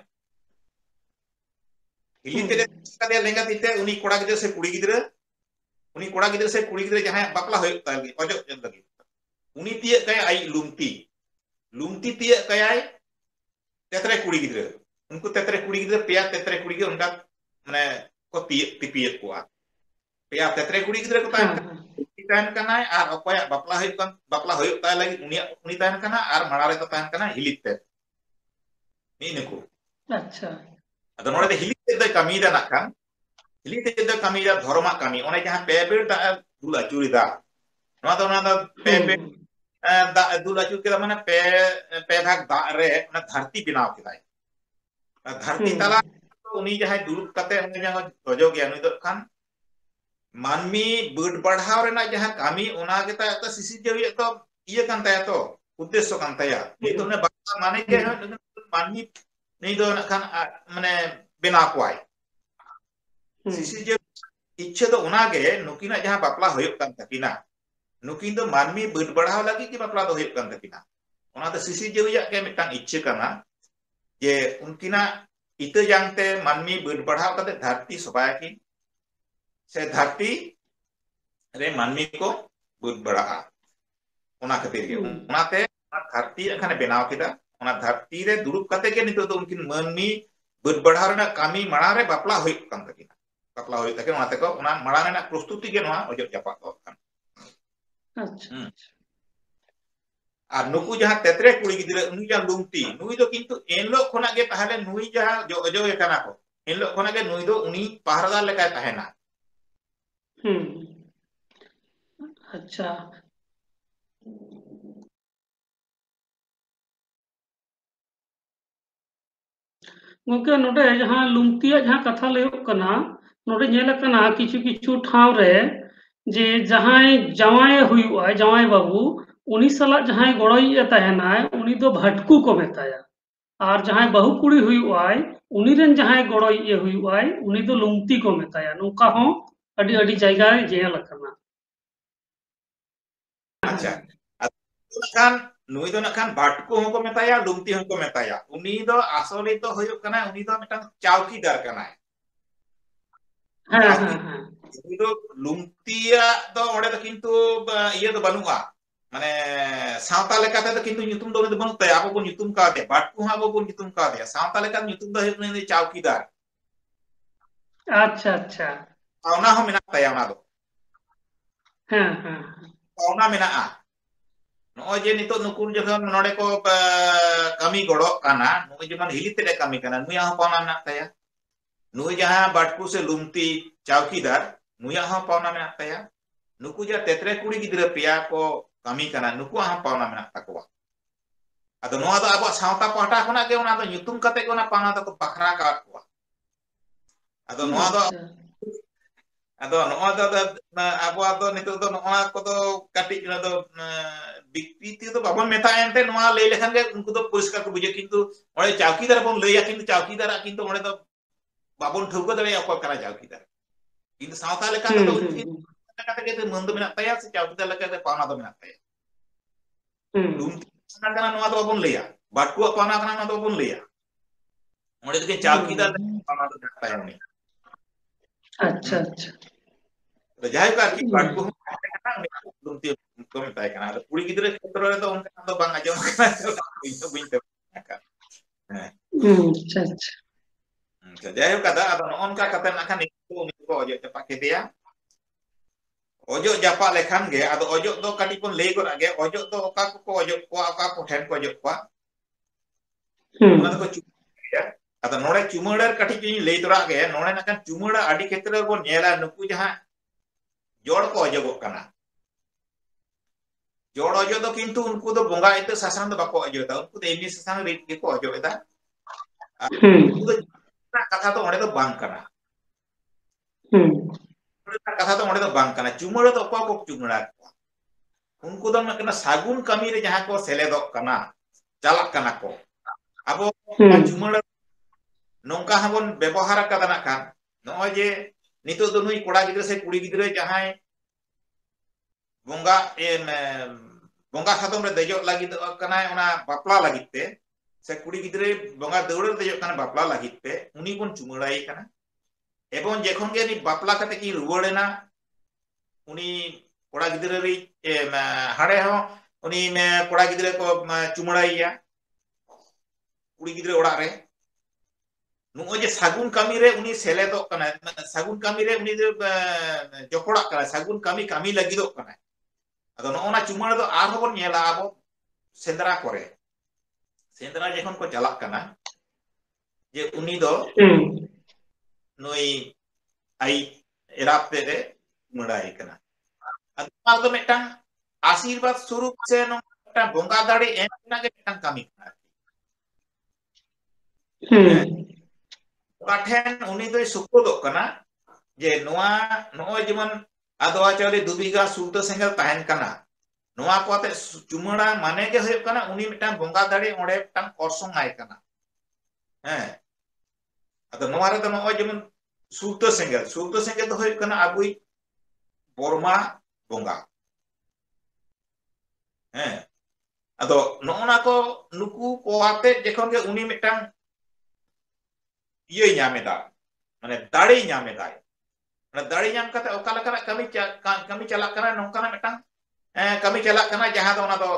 B: ᱦᱤᱞᱤᱛ ᱛᱮᱫ ᱮ ᱥᱟᱵ ᱠᱟᱫᱮᱭᱟ ᱞᱮᱸᱜᱟ ᱛᱤ ᱛᱮ ᱩᱱᱤ ᱠᱚᱲᱟ ᱜᱤᱫᱽᱨᱟᱹ ᱥᱮ ᱠᱩᱲᱤ ᱜᱤᱫᱽᱨᱟᱹ, ᱩᱱᱤ ᱠᱚᱲᱟ ᱜᱤᱫᱽᱨᱟᱹ ᱥᱮ ᱠᱩᱲᱤ ᱜᱤᱫᱽᱨᱟᱹ ᱡᱟᱦᱟᱸᱭᱟᱜ ᱵᱟᱯᱞᱟ ᱦᱩᱭᱩᱜ ᱛᱟᱭ ᱞᱟᱹᱜᱤᱫ ᱚᱡᱚᱜ ᱞᱟᱹᱜᱤᱫ ᱩᱱᱤ ᱛᱤᱭᱟᱹᱜ ᱠᱟᱭᱟᱭ ᱟᱭᱤᱡ ᱞᱩᱝᱛᱤ, ᱞᱩᱝᱛᱤ ᱛᱤᱭᱟᱹᱜ ᱠᱟᱭᱟᱭ ᱛᱮᱛᱨᱮ ᱠᱩᱲᱤ ᱜᱤᱫᱽᱨᱟᱹ, ᱩᱱᱠᱩ ᱛᱮᱛᱨᱮ ᱠᱩᱲᱤ ᱜᱤᱫᱽᱨᱟᱹ ᱯᱮᱭᱟ ᱛᱮᱛᱨᱮ ᱠᱩᱲᱤ ᱜᱤᱫᱽᱨᱟᱹ ᱚᱱᱠᱟ ᱢᱟᱱᱮ ᱠᱚ ᱛᱤᱯᱤᱭᱮᱫ ᱠᱚᱣᱟ, ᱯᱮᱭᱟ ᱛᱮᱛᱨᱮ ᱠᱩᱲᱤ ᱜᱤᱫᱽᱨᱟᱹ ᱠᱚ ᱛᱟᱦᱮᱱ ᱠᱟᱱᱟ, ᱛᱟᱦᱮᱱ ᱠᱟᱱᱟᱭ ᱟᱨ ᱚᱠᱚᱭᱟᱜ ᱵᱟᱯᱞᱟ ᱦᱩᱭᱩᱜ ᱛᱟᱭ ᱞᱟᱹᱜᱤᱫ ᱩᱱᱤ ᱛᱟᱦᱮᱱ ᱠᱟᱱᱟ, ᱟᱨ ᱢᱟᱲᱟᱝ ᱨᱮᱫᱚ ᱛᱟᱦᱮᱱ ᱠᱟᱱᱟ ᱦᱤᱞᱤᱛ ᱛᱮᱫ ᱱᱩᱠᱩ᱾
A: ᱟᱪᱪᱷᱟ
B: ᱟᱫᱚ ᱱᱚᱰᱮ ᱫᱚ ᱦᱤᱞᱤᱛ ᱛᱮᱫ ᱫᱚᱭ ᱠᱟᱹᱢᱤᱭᱮᱫᱟ ᱱᱟᱜ ᱠᱷᱟᱱ, ᱦᱤᱞᱤᱛ ᱛᱮᱫ ᱫᱚᱭ ᱠᱟᱹᱢᱤᱭᱮᱫᱟ ᱫᱷᱚᱨᱚᱢᱟᱜ ᱠᱟᱹᱢᱤ, ᱚᱱᱮ ᱡᱟᱦᱟᱸ 5 ᱵᱮᱲ ᱫᱟᱜ ᱮ ᱫᱩᱞ ᱟᱹᱪᱩᱨᱮᱫᱟ, ᱚᱱᱟ ᱫᱚ 5 ᱵᱮᱲ ᱫᱟᱜ ᱮ ᱫᱩᱞ ᱟᱹᱪᱩᱨ ᱠᱮᱫᱟ ᱢᱟᱱᱮ ᱯᱮ ᱵᱷᱟᱜᱽ ᱫᱟᱜ ᱨᱮ ᱚᱱᱟ ᱫᱷᱟᱹᱨᱛᱤ ᱵᱮᱱᱟᱣ ᱠᱮᱫᱟᱭ, ᱫᱷᱟᱹᱨᱛᱤ ᱛᱟᱞᱟ ᱩᱱᱤ ᱡᱟᱦᱟᱸᱭ ᱫᱩᱲᱩᱵ ᱠᱟᱛᱮ ᱩᱱᱤ ᱡᱟᱦᱟᱸ ᱚᱡᱚᱜᱮᱭᱟ ᱱᱩᱭ ᱫᱚ ᱠᱷᱟᱱ ᱢᱟᱹᱱᱢᱤ ᱵᱟᱹᱰ ᱵᱟᱲᱦᱟᱣ ᱨᱮᱱᱟᱜ ᱡᱟᱦᱟᱸ ᱠᱟᱹᱢᱤ ᱚᱱᱟ ᱜᱮᱛᱟᱭ ᱥᱤᱥᱤᱨᱡᱟᱹᱣᱤᱡ ᱫᱚ ᱤᱭᱟᱹ ᱠᱟᱱ ᱛᱟᱭᱟ ᱛᱚ, ᱩᱫᱽᱫᱮᱥᱥᱚ ᱠᱟᱱ ᱛᱟᱭᱟ, ᱱᱤᱛᱚᱜ ᱵᱟᱯᱞᱟ ᱢᱟᱱᱮ ᱜᱮ ᱢᱟᱹᱱᱢᱤ ᱱᱩᱭ ᱫᱚ ᱱᱟᱜ ᱠᱷᱟᱱ ᱢᱟᱱᱮ ᱵᱮᱱᱟᱣ ᱠᱚᱣᱟᱭ, ᱥᱤᱥᱤᱨᱡᱟᱹᱣ ᱤᱪᱪᱷᱟᱹ ᱫᱚ ᱚᱱᱟᱜᱮ ᱱᱩᱠᱤᱱᱟᱜ ᱡᱟᱦᱟᱸ ᱵᱟᱯᱞᱟ ᱦᱩᱭᱩᱜ ᱠᱟᱱ ᱛᱟᱹᱠᱤᱱᱟ, ᱱᱩᱠᱤᱱ ᱫᱚ ᱢᱟᱹᱱᱢᱤ ᱵᱟᱹᱰ ᱵᱟᱲᱦᱟᱣ ᱞᱟᱹᱜᱤᱫ ᱜᱮ ᱵᱟᱯᱞᱟ ᱫᱚ ᱦᱩᱭᱩᱜ ᱠᱟᱱ ᱛᱟᱹᱠᱤᱱᱟ, ᱚᱱᱟ ᱫᱚ ᱥᱤᱥᱤᱨᱡᱟᱹᱣᱤᱡᱟᱜ ᱜᱮ ᱢᱤᱫᱴᱟᱝ ᱤᱪᱪᱷᱟᱹ ᱠᱟᱱᱟ ᱡᱮ ᱩᱱᱠᱤᱱᱟᱜ ᱤᱛᱟᱹ ᱡᱟᱝᱛᱮ ᱢᱟᱹᱱᱢᱤ ᱵᱟᱹᱰ ᱵᱟᱲᱦᱟᱣ ᱠᱟᱛᱮ ᱫᱷᱟᱹᱨᱛᱤ ᱥᱚᱵᱟᱭᱟᱠᱤᱱ, ᱥᱮ ᱫᱷᱟᱹᱨᱛᱤ ᱨᱮ ᱢᱟᱹᱱᱢᱤ ᱠᱚ ᱵᱟᱹᱰ ᱵᱟᱲᱟᱜᱼᱟ, ᱚᱱᱟ ᱠᱷᱟᱹᱛᱤᱨ ᱜᱮ ᱚᱱᱟᱛᱮ ᱚᱱᱟ ᱫᱷᱟᱹᱨᱛᱤ ᱠᱷᱟᱱᱮ ᱵᱮᱱᱟᱣ ᱠᱮᱫᱟ, ᱚᱱᱟ ᱫᱷᱟᱹᱨᱛᱤ ᱨᱮ ᱫᱩᱲᱩᱵ ᱠᱟᱛᱮ ᱜᱮ ᱱᱤᱛᱚᱜ ᱫᱚ ᱩᱱᱠᱤᱱ ᱢᱟᱹᱱᱢᱤ ᱵᱟᱹᱰ ᱵᱟᱲᱦᱟᱣ ᱨᱮᱱᱟᱜ ᱠᱟᱹᱢᱤ ᱢᱟᱲᱟᱝ ᱨᱮ ᱵᱟᱯᱞᱟ ᱦᱩᱭᱩᱜ ᱠᱟᱱ ᱛᱟᱹᱠᱤᱱᱟ, ᱵᱟᱯᱞᱟ ᱦᱩᱭᱩᱜ ᱛᱟᱹᱠᱤᱱᱟ ᱚᱱᱟ ᱛᱮᱠᱚ ᱚᱱᱟ ᱢᱟᱲᱟᱝ ᱨᱮᱱᱟᱜ ᱯᱨᱚᱥᱛᱩᱛᱤ ᱜᱮ ᱱᱚᱣᱟ ᱚᱡᱚᱜ ᱡᱟᱯᱟᱜ ᱫᱚ ᱠᱟᱱᱟ᱾
A: ᱟᱪᱪᱷᱟ
B: ᱟᱨ ᱱᱩᱠᱩ ᱡᱟᱦᱟᱸ ᱛᱮᱛᱨᱮ ᱠᱩᱲᱤ ᱜᱤᱫᱽᱨᱟᱹ ᱩᱱᱤ ᱡᱟᱦᱟᱸ ᱞᱩᱝᱛᱤ ᱱᱩᱭ ᱫᱚ ᱠᱤᱱᱛᱩ ᱮᱱᱦᱤᱞᱳᱜ ᱠᱷᱚᱱᱟᱜ ᱜᱮ ᱛᱟᱦᱚᱞᱮ ᱱᱩᱭ ᱡᱟᱦᱟᱸ ᱚᱡᱚᱜᱮ ᱠᱟᱱᱟ ᱠᱚ ᱮᱱᱦᱤᱞᱳᱜ ᱠᱷᱚᱱᱟᱜ ᱜᱮ ᱱᱩᱭ ᱫᱚ ᱩᱱᱤ ᱯᱟᱦᱟᱨᱟᱫᱟᱨ ᱞᱮᱠᱟᱭ ᱛᱟᱦᱮᱱᱟ᱾
A: ᱟᱪᱪᱷᱟ ᱜᱚᱝᱠᱮ ᱱᱚᱰᱮ ᱡᱟᱦᱟᱸ ᱞᱩᱝᱛᱤᱭᱟᱜ ᱡᱟᱦᱟᱸ ᱠᱟᱛᱷᱟ ᱞᱟᱹᱭᱚᱜ ᱠᱟᱱᱟ, ᱱᱚᱰᱮ ᱧᱮᱞ ᱟᱠᱟᱱᱟ ᱠᱤᱪᱷᱩ ᱠᱤᱪᱷᱩ ᱴᱷᱟᱶ ᱨᱮ ᱡᱮ ᱡᱟᱦᱟᱸᱭ ᱡᱟᱶᱟᱭ ᱦᱩᱭᱩᱜᱼᱟ, ᱡᱟᱶᱟᱭ ᱵᱟᱹᱵᱩ ᱩᱱᱤ ᱥᱟᱞᱟᱜ ᱡᱟᱦᱟᱸᱭ ᱜᱚᱲᱚᱭᱤᱡ ᱮ ᱛᱟᱦᱮᱱᱟᱭ ᱩᱱᱤ ᱫᱚ ᱵᱷᱟᱴᱠᱩ ᱠᱚ ᱢᱮᱛᱟᱭᱟ, ᱟᱨ ᱡᱟᱦᱟᱸᱭ ᱵᱟᱹᱦᱩ ᱠᱩᱲᱤ ᱦᱩᱭᱩᱜᱼᱟᱭ ᱩᱱᱤ ᱨᱮᱱ ᱡᱟᱦᱟᱸᱭ ᱜᱚᱲᱚᱭᱤᱡ ᱮ ᱦᱩᱭᱩᱜᱼᱟᱭ ᱩᱱᱤ ᱫᱚ ᱞᱩᱝᱛᱤ ᱠᱚ ᱢᱮᱛᱟᱭᱟ, ᱱᱚᱝᱠᱟ ᱦᱚᱸ ᱟᱹᱰᱤ ᱟᱹᱰᱤ ᱡᱟᱭᱜᱟ ᱨᱮ ᱧᱮᱞ ᱟᱠᱟᱱᱟ᱾
B: ᱟᱪᱪᱷᱟ ᱠᱷᱟᱱ ᱱᱩᱭ ᱫᱚ ᱱᱟᱜ ᱠᱷᱟᱱ ᱵᱷᱟᱴᱠᱩ ᱦᱚᱸᱠᱚ ᱢᱮᱛᱟᱭᱟ ᱞᱩᱝᱛᱤ ᱦᱚᱸᱠᱚ ᱢᱮᱛᱟᱭᱟ, ᱩᱱᱤ ᱫᱚ ᱟᱥᱚᱞᱤ ᱫᱚ ᱦᱩᱭᱩᱜ ᱠᱟᱱᱟ ᱩᱱᱤ ᱫᱚ ᱢᱤᱫᱴᱟᱝ ᱪᱟᱣᱠᱤᱫᱟᱨ ᱠᱟᱱᱟᱭ, ᱪᱟᱣᱠᱤ ᱩᱱᱤ ᱫᱚ ᱞᱩᱝᱛᱤᱭᱟᱜ ᱫᱚ ᱚᱸᱰᱮ ᱫᱚ ᱠᱤᱱᱛᱩ ᱤᱭᱟᱹ ᱫᱚ ᱵᱟᱹᱱᱩᱜᱼᱟ, ᱢᱟᱱᱮ ᱥᱟᱶᱛᱟ ᱞᱮᱠᱟᱛᱮᱫᱚ ᱠᱤᱱᱛᱩ ᱧᱩᱛᱩᱢ ᱫᱚ ᱩᱱᱤ ᱫᱚ ᱵᱟᱹᱱᱩᱜ ᱛᱟᱭᱟ, ᱟᱵᱚ ᱵᱚᱱ ᱧᱩᱛᱩᱢ ᱠᱟᱣᱫᱮᱭᱟ ᱵᱟᱴᱠᱩ ᱦᱚᱸ ᱟᱵᱚ ᱵᱚᱱ ᱧᱩᱛᱩᱢ ᱠᱟᱣᱫᱮᱭᱟ, ᱥᱟᱶᱛᱟ ᱞᱮᱠᱟᱛᱮ ᱧᱩᱛᱩᱢ ᱫᱚ ᱦᱩᱭᱩᱜ ᱠᱟᱱᱟ ᱪᱟᱣᱠᱤᱫᱟᱨ᱾
A: ᱟᱪᱪᱷᱟ ᱟᱪᱪᱷᱟ
B: ᱯᱟᱣᱱᱟ ᱦᱚᱸ ᱢᱮᱱᱟᱜ ᱛᱟᱭᱟ ᱚᱱᱟ ᱫᱚ,
A: ᱦᱮᱸ
B: ᱯᱟᱣᱱᱟ ᱢᱮᱱᱟᱜᱼᱟ᱾ ᱱᱚᱜᱼᱚᱭ ᱡᱮ ᱱᱤᱛᱚᱜ ᱱᱩᱠᱩ ᱡᱚᱠᱷᱚᱱ ᱱᱚᱰᱮ ᱠᱚ ᱠᱟᱹᱢᱤ ᱜᱚᱲᱚᱜ ᱠᱟᱱᱟ, ᱱᱩᱭ ᱡᱮᱢᱚᱱ ᱦᱤᱞᱤ ᱛᱮᱫ ᱮ ᱠᱟᱹᱢᱤ ᱠᱟᱱᱟ ᱱᱩᱭᱟᱜ ᱦᱚᱸ ᱯᱟᱣᱱᱟ ᱢᱮᱱᱟᱜ ᱛᱟᱭᱟ, ᱱᱩᱭ ᱡᱟᱦᱟᱸ ᱵᱟᱴᱠᱩ ᱥᱮ ᱞᱩᱝᱛᱤ ᱪᱟᱣᱠᱤᱫᱟᱨ ᱱᱩᱭᱟᱜ ᱦᱚᱸ ᱯᱟᱣᱱᱟ ᱢᱮᱱᱟᱜ ᱛᱟᱭᱟ, ᱱᱩᱠᱩ ᱡᱟᱦᱟᱸ ᱛᱮᱛᱨᱮ ᱠᱩᱲᱤ ᱜᱤᱫᱽᱨᱟᱹ ᱯᱮᱭᱟ ᱠᱚ ᱠᱟᱹᱢᱤ ᱠᱟᱱᱟ ᱱᱩᱠᱩᱣᱟᱜ ᱦᱚᱸ ᱯᱟᱣᱱᱟ ᱢᱮᱱᱟᱜ ᱛᱟᱠᱚᱣᱟ᱾ ᱟᱫᱚ ᱱᱚᱣᱟ ᱫᱚ ᱟᱵᱚᱣᱟᱜ ᱥᱟᱶᱛᱟ ᱯᱟᱦᱴᱟ ᱠᱷᱚᱱᱟᱜ ᱜᱮ ᱚᱱᱟ ᱫᱚ ᱧᱩᱛᱩᱢ ᱠᱟᱛᱮ ᱜᱮ ᱚᱱᱟ ᱯᱟᱣᱱᱟ ᱫᱚᱠᱚ ᱵᱟᱠᱷᱨᱟ ᱟᱠᱟᱫ ᱠᱚᱣᱟ᱾ ᱟᱫᱚ ᱱᱚᱣᱟ ᱫᱚ ᱱᱚᱣᱟ ᱫᱚ ᱟᱵᱚᱣᱟᱜ ᱫᱚ ᱱᱤᱛᱚᱜ ᱫᱚ ᱱᱚᱣᱟ ᱠᱚᱫᱚ ᱠᱟᱹᱴᱤᱡ ᱚᱱᱟ ᱫᱚ ᱵᱤᱠᱨᱤᱛᱤ ᱫᱚ ᱵᱟᱵᱚᱱ ᱢᱮᱛᱟᱜᱼᱟ, ᱮᱱᱛᱮ ᱱᱚᱣᱟ ᱞᱟᱹᱭ ᱞᱮᱠᱷᱟᱱ ᱜᱮ ᱩᱱᱠᱩ ᱫᱚ ᱯᱚᱨᱤষ্কার ᱠᱚ ᱵᱩᱡᱷᱟᱹᱣᱟ, ᱠᱤᱱᱛᱩ ᱚᱸᱰᱮ ᱪᱟᱣᱠᱤᱫᱟᱨ ᱵᱚᱱ ᱞᱟᱹᱭᱟ, ᱠᱤᱱᱛᱩ ᱪᱟᱣᱠᱤᱫᱟᱨᱟᱜ ᱠᱤᱱᱛᱩ ᱚᱸᱰᱮ ᱫᱚ ᱵᱟᱵᱚᱱ ᱴᱷᱟᱹᱣᱠᱟᱹ ᱫᱟᱲᱮᱭᱟᱜᱼᱟ ᱚᱠᱚᱭ ᱠᱟᱱᱟ ᱪᱟᱣᱠᱤᱫᱟᱨ, ᱠᱤᱱᱛᱩ ᱥᱟᱶᱛᱟ ᱞᱮᱠᱟ ᱛᱮᱫᱚ ᱩᱱᱤ ᱞᱮᱠᱟ ᱛᱮᱜᱮ ᱢᱟᱹᱱ ᱫᱚ ᱢᱮᱱᱟᱜ ᱛᱟᱭᱟ, ᱥᱮ ᱪᱟᱣᱠᱤᱫᱟᱨ ᱞᱮᱠᱟᱛᱮ ᱯᱟᱣᱱᱟ ᱫᱚ ᱢᱮᱱᱟᱜ ᱛᱟᱭᱟ᱾ ᱞᱩᱢᱛᱤ ᱠᱟᱱᱟ ᱱᱚᱣᱟ ᱫᱚ ᱵᱟᱵᱚᱱ ᱞᱟᱹᱭᱟ, ᱵᱟᱴᱠᱩᱣᱟᱜ ᱯᱟᱣᱱᱟ ᱠᱟᱱᱟ ᱱᱚᱣᱟ ᱫᱚ ᱵᱟᱵᱚᱱ ᱞᱟᱹᱭᱟ, ᱚᱸᱰᱮ ᱫᱚ ᱪᱟᱣᱠᱤᱫᱟᱨ ᱯᱟᱣᱱᱟ ᱫᱚ ᱢᱮᱱᱟᱜ ᱛᱟᱭᱟ ᱩᱱᱤ᱾
A: ᱟᱪᱪᱷᱟ ᱟᱪᱪᱷᱟ,
B: ᱡᱟᱦᱟᱸᱭ ᱟᱨᱠᱤ ᱵᱟᱴᱠᱩ ᱦᱚᱸ ᱞᱩᱢᱛᱤ ᱠᱚ ᱢᱮᱛᱟᱭ ᱠᱟᱱᱟ᱾ ᱟᱫᱚ ᱠᱩᱲᱤ ᱜᱤᱫᱽᱨᱟᱹ ᱠᱷᱮᱛᱨᱚ ᱨᱮᱫᱚ ᱚᱱᱠᱟ ᱫᱚ ᱵᱟᱝ ᱟᱸᱡᱚᱢ ᱠᱟᱱᱟ, ᱤᱧ ᱦᱚᱸ ᱵᱟᱹᱧ ᱟᱠᱟᱫ᱾ ᱦᱮᱸ
A: ᱟᱪᱪᱷᱟ ᱟᱪᱪᱷᱟ,
B: ᱡᱟᱭᱦᱳᱠ ᱟᱫᱚ ᱱᱚᱜᱼᱚ ᱱᱚᱝᱠᱟ ᱠᱟᱛᱮ ᱱᱟᱜ ᱩᱱᱤ ᱠᱚ ᱚᱡᱚᱜ ᱪᱟᱯᱟᱜ ᱠᱮᱫᱮᱭᱟ᱾ ᱚᱡᱚᱜ ᱡᱟᱯᱟᱜ ᱞᱮᱠᱷᱟᱱ ᱜᱮ ᱟᱫᱚ ᱚᱡᱚᱜ ᱫᱚ ᱠᱟᱹᱴᱤᱡ ᱵᱚᱱ ᱞᱟᱹᱭ ᱜᱚᱫ ᱜᱮ, ᱚᱡᱚᱜ ᱫᱚ ᱚᱠᱟ ᱠᱚᱠᱚ ᱚᱡᱚᱜ ᱠᱚᱣᱟ, ᱚᱠᱟ ᱠᱚ ᱴᱷᱮᱱ ᱠᱚ ᱚᱡᱚᱜ ᱠᱚᱣᱟ, ᱚᱱᱟ ᱫᱚᱠᱚ ᱪᱩᱢᱟᱹᱲᱟ᱾ ᱟᱫᱚ ᱱᱚᱰᱮ ᱪᱩᱢᱟᱹᱲᱟ ᱠᱟᱹᱴᱤᱡ ᱤᱧ ᱞᱟᱹᱭ ᱛᱚᱨᱟ ᱜᱮ, ᱱᱚᱰᱮ ᱱᱟᱜ ᱪᱩᱢᱟᱹᱲᱟ ᱟᱹᱰᱤ ᱠᱷᱮᱛᱨᱮ ᱨᱮᱵᱚᱱ ᱧᱮᱞᱟ ᱱᱩᱠᱩ ᱡᱟᱦᱟᱸ ᱡᱚᱲ ᱠᱚ ᱚᱡᱚᱜᱚᱜ ᱠᱟᱱᱟ, ᱡᱚᱲ ᱚᱡᱚᱜ ᱫᱚ ᱠᱤᱱᱛᱩ ᱩᱱᱠᱩ ᱫᱚ ᱵᱚᱸᱜᱟ ᱤᱛᱟᱹ ᱥᱟᱥᱟᱝ ᱫᱚ ᱵᱟᱠᱚ ᱚᱡᱚᱜ ᱮᱫᱟ, ᱩᱱᱠᱩ ᱫᱚ ᱮᱢᱱᱤ ᱥᱟᱥᱟᱝ ᱨᱤᱫ ᱜᱮᱠᱚ ᱚᱡᱚᱜ ᱮᱫᱟ᱾ ᱩᱱᱠᱩ ᱫᱚ ᱠᱟᱛᱷᱟ ᱫᱚ ᱚᱸᱰᱮ ᱫᱚ ᱵᱟᱝ ᱠᱟᱱᱟ, ᱠᱟᱛᱷᱟ ᱫᱚ ᱚᱸᱰᱮ ᱫᱚ ᱵᱟᱝ ᱠᱟᱱᱟ᱾ ᱪᱩᱢᱟᱹᱲᱟ ᱫᱚ ᱚᱠᱚᱭ ᱠᱚ ᱪᱩᱢᱟᱹᱲᱟ ᱠᱚᱣᱟ, ᱩᱱᱠᱩ ᱫᱚ ᱠᱟᱱᱟ ᱥᱟᱹᱜᱩᱱ ᱠᱟᱹᱢᱤ ᱨᱮ ᱡᱟᱦᱟᱸ ᱠᱚ ᱥᱮᱞᱮᱫᱚᱜ ᱠᱟᱱᱟ, ᱪᱟᱞᱟᱜ ᱠᱟᱱᱟ ᱠᱚ᱾ ᱟᱵᱚ ᱱᱚᱣᱟ ᱪᱩᱢᱟᱹᱲᱟ ᱱᱚᱝᱠᱟ ᱦᱚᱸᱵᱚᱱ ᱵᱮᱵᱚᱦᱟᱨ ᱟᱠᱟᱫᱟ ᱱᱟᱜ ᱠᱷᱟᱱ, ᱱᱚᱜᱼᱚᱭ ᱡᱮ ᱱᱤᱛᱚᱜ ᱫᱚ ᱱᱩᱭ ᱠᱚᱲᱟ ᱜᱤᱫᱽᱨᱟᱹ ᱥᱮ ᱠᱩᱲᱤ ᱜᱤᱫᱽᱨᱟᱹ ᱡᱟᱦᱟᱸᱭ ᱵᱚᱸᱜᱟ ᱥᱟᱫᱚᱢ ᱨᱮ ᱫᱮᱡᱚᱜ ᱞᱟᱹᱜᱤᱫᱚᱜ ᱠᱟᱱᱟᱭ ᱚᱱᱟ ᱵᱟᱯᱞᱟ ᱞᱟᱹᱜᱤᱫ ᱛᱮ, ᱥᱮ ᱠᱩᱲᱤ ᱜᱤᱫᱽᱨᱟᱹ ᱵᱚᱸᱜᱟ ᱫᱟᱹᱣᱲᱟᱹ ᱨᱮ ᱫᱮᱡᱚᱜ ᱠᱟᱱᱟ ᱵᱟᱯᱞᱟ ᱞᱟᱹᱜᱤᱫ ᱛᱮ, ᱩᱱᱤ ᱵᱚᱱ ᱪᱩᱢᱟᱹᱲᱟᱭᱮ ᱠᱟᱱᱟ᱾ ᱮᱵᱚᱝ ᱡᱚᱠᱷᱚᱱ ᱜᱮ ᱵᱟᱯᱞᱟ ᱠᱟᱛᱮ ᱠᱤᱱ ᱨᱩᱣᱟᱹᱲᱮᱱᱟ, ᱩᱱᱤ ᱠᱚᱲᱟ ᱜᱤᱫᱽᱨᱟᱹ ᱨᱤᱡ ᱦᱟᱸᱰᱮ ᱦᱚᱸ ᱩᱱᱤ ᱠᱚᱲᱟ ᱜᱤᱫᱽᱨᱟᱹ ᱠᱚ ᱪᱩᱢᱟᱹᱲᱟᱭᱮᱭᱟ ᱠᱩᱲᱤ ᱜᱤᱫᱽᱨᱟᱹ ᱚᱲᱟᱜ ᱨᱮ᱾ ᱱᱚᱜᱼᱚᱭ ᱡᱮ ᱥᱟᱹᱜᱩᱱ ᱠᱟᱹᱢᱤ ᱨᱮ ᱩᱱᱤ ᱥᱮᱞᱮᱫᱚᱜ ᱠᱟᱱᱟᱭ, ᱥᱟᱹᱜᱩᱱ ᱠᱟᱹᱢᱤ ᱨᱮ ᱩᱱᱤ ᱫᱚ ᱡᱚᱯᱲᱟᱜ ᱠᱟᱱᱟᱭ, ᱥᱟᱹᱜᱩᱱ ᱠᱟᱹᱢᱤ ᱠᱟᱹᱢᱤ ᱞᱟᱹᱜᱤᱫᱚᱜ ᱠᱟᱱᱟᱭ᱾ ᱟᱫᱚ ᱱᱚᱜᱼᱚ ᱱᱟ ᱪᱩᱢᱟᱹᱲᱟ ᱫᱚ ᱟᱨᱦᱚᱸ ᱵᱚᱱ ᱧᱮᱞᱟ ᱟᱵᱚ ᱥᱮᱸᱫᱽᱨᱟ ᱠᱚᱨᱮ, ᱥᱮᱸᱫᱽᱨᱟ ᱡᱚᱠᱷᱚᱱ ᱠᱚ ᱪᱟᱞᱟᱜ ᱠᱟᱱᱟ, ᱡᱮ ᱩᱱᱤ ᱫᱚ ᱱᱩᱭ ᱟᱭᱤᱡ ᱮᱨᱟᱯ ᱛᱮᱫ ᱮ ᱪᱩᱢᱟᱹᱲᱟᱭᱮ ᱠᱟᱱᱟ᱾ ᱟᱫᱚ ᱱᱚᱣᱟ ᱫᱚ ᱢᱤᱫᱴᱟᱝ ᱟᱥᱤᱨᱵᱟᱫ ᱥᱚᱨᱩᱯ ᱥᱮ ᱢᱤᱫᱴᱟᱝ ᱵᱚᱸᱜᱟ ᱫᱟᱲᱮ ᱮᱢ ᱨᱮᱱᱟᱜ ᱜᱮ ᱢᱤᱫᱴᱟᱝ ᱠᱟᱹᱢᱤ ᱠᱟᱱᱟ᱾ ᱦᱮᱸ ᱚᱠᱟ ᱴᱷᱮᱱ ᱩᱱᱤ ᱫᱚᱭ ᱥᱩᱯᱨᱩᱫᱚᱜ ᱠᱟᱱᱟ, ᱡᱮ ᱱᱚᱣᱟ ᱱᱚᱜᱼᱚᱭ ᱡᱮᱢᱚᱱ ᱟᱫᱚᱣᱟ ᱪᱟᱣᱞᱮ ᱫᱩᱵᱤᱜᱷᱟ ᱥᱩᱞᱛᱟᱹ ᱥᱮᱸᱜᱮᱞ ᱛᱟᱦᱮᱱ ᱠᱟᱱᱟ, ᱱᱚᱣᱟ ᱠᱚ ᱟᱛᱮ ᱪᱩᱢᱟᱹᱲᱟ ᱢᱟᱱᱮ ᱜᱮ ᱦᱩᱭᱩᱜ ᱠᱟᱱᱟ ᱩᱱᱤ ᱢᱤᱫᱴᱟᱝ ᱵᱚᱸᱜᱟ ᱫᱟᱲᱮ ᱚᱸᱰᱮ ᱢᱤᱫᱴᱟᱝ ᱚᱨᱥᱚᱝ ᱟᱭ ᱠᱟᱱᱟ᱾ ᱦᱮᱸ ᱟᱫᱚ ᱱᱚᱣᱟ ᱨᱮᱫᱚ ᱱᱚᱜᱼᱚᱭ ᱡᱮᱢᱚᱱ ᱥᱩᱞᱛᱟᱹ ᱥᱮᱸᱜᱮᱞ ᱫᱚ ᱦᱩᱭᱩᱜ ᱠᱟᱱᱟ ᱟᱵᱚᱭᱤᱡ ᱵᱚᱨᱢᱟ ᱵᱚᱸᱜᱟ᱾ ᱦᱮᱸ ᱟᱫᱚ ᱱᱚᱜᱼᱱᱟ ᱠᱚ ᱱᱩᱠᱩ ᱠᱚ ᱟᱛᱮ ᱡᱚᱠᱷᱚᱱ ᱜᱮ ᱩᱱᱤ ᱢᱤᱫᱴᱟᱝ ᱤᱭᱟᱹᱭ ᱧᱟᱢ ᱮᱫᱟ, ᱢᱟᱱᱮ ᱫᱟᱲᱮᱭ ᱧᱟᱢ ᱮᱫᱟᱭ, ᱫᱟᱲᱮ ᱧᱟᱢ ᱠᱟᱛᱮ ᱚᱠᱟ ᱞᱮᱠᱟᱱᱟᱜ ᱠᱟᱹᱢᱤ ᱪᱟᱞᱟᱜ ᱠᱟᱱᱟ, ᱱᱚᱝᱠᱟᱱᱟᱜ ᱢᱤᱫᱴᱟᱝ ᱠᱟᱹᱢᱤ ᱪᱟᱞᱟᱜ ᱠᱟᱱᱟ ᱡᱟᱦᱟᱸ ᱫᱚ ᱚᱱᱟ ᱫᱚ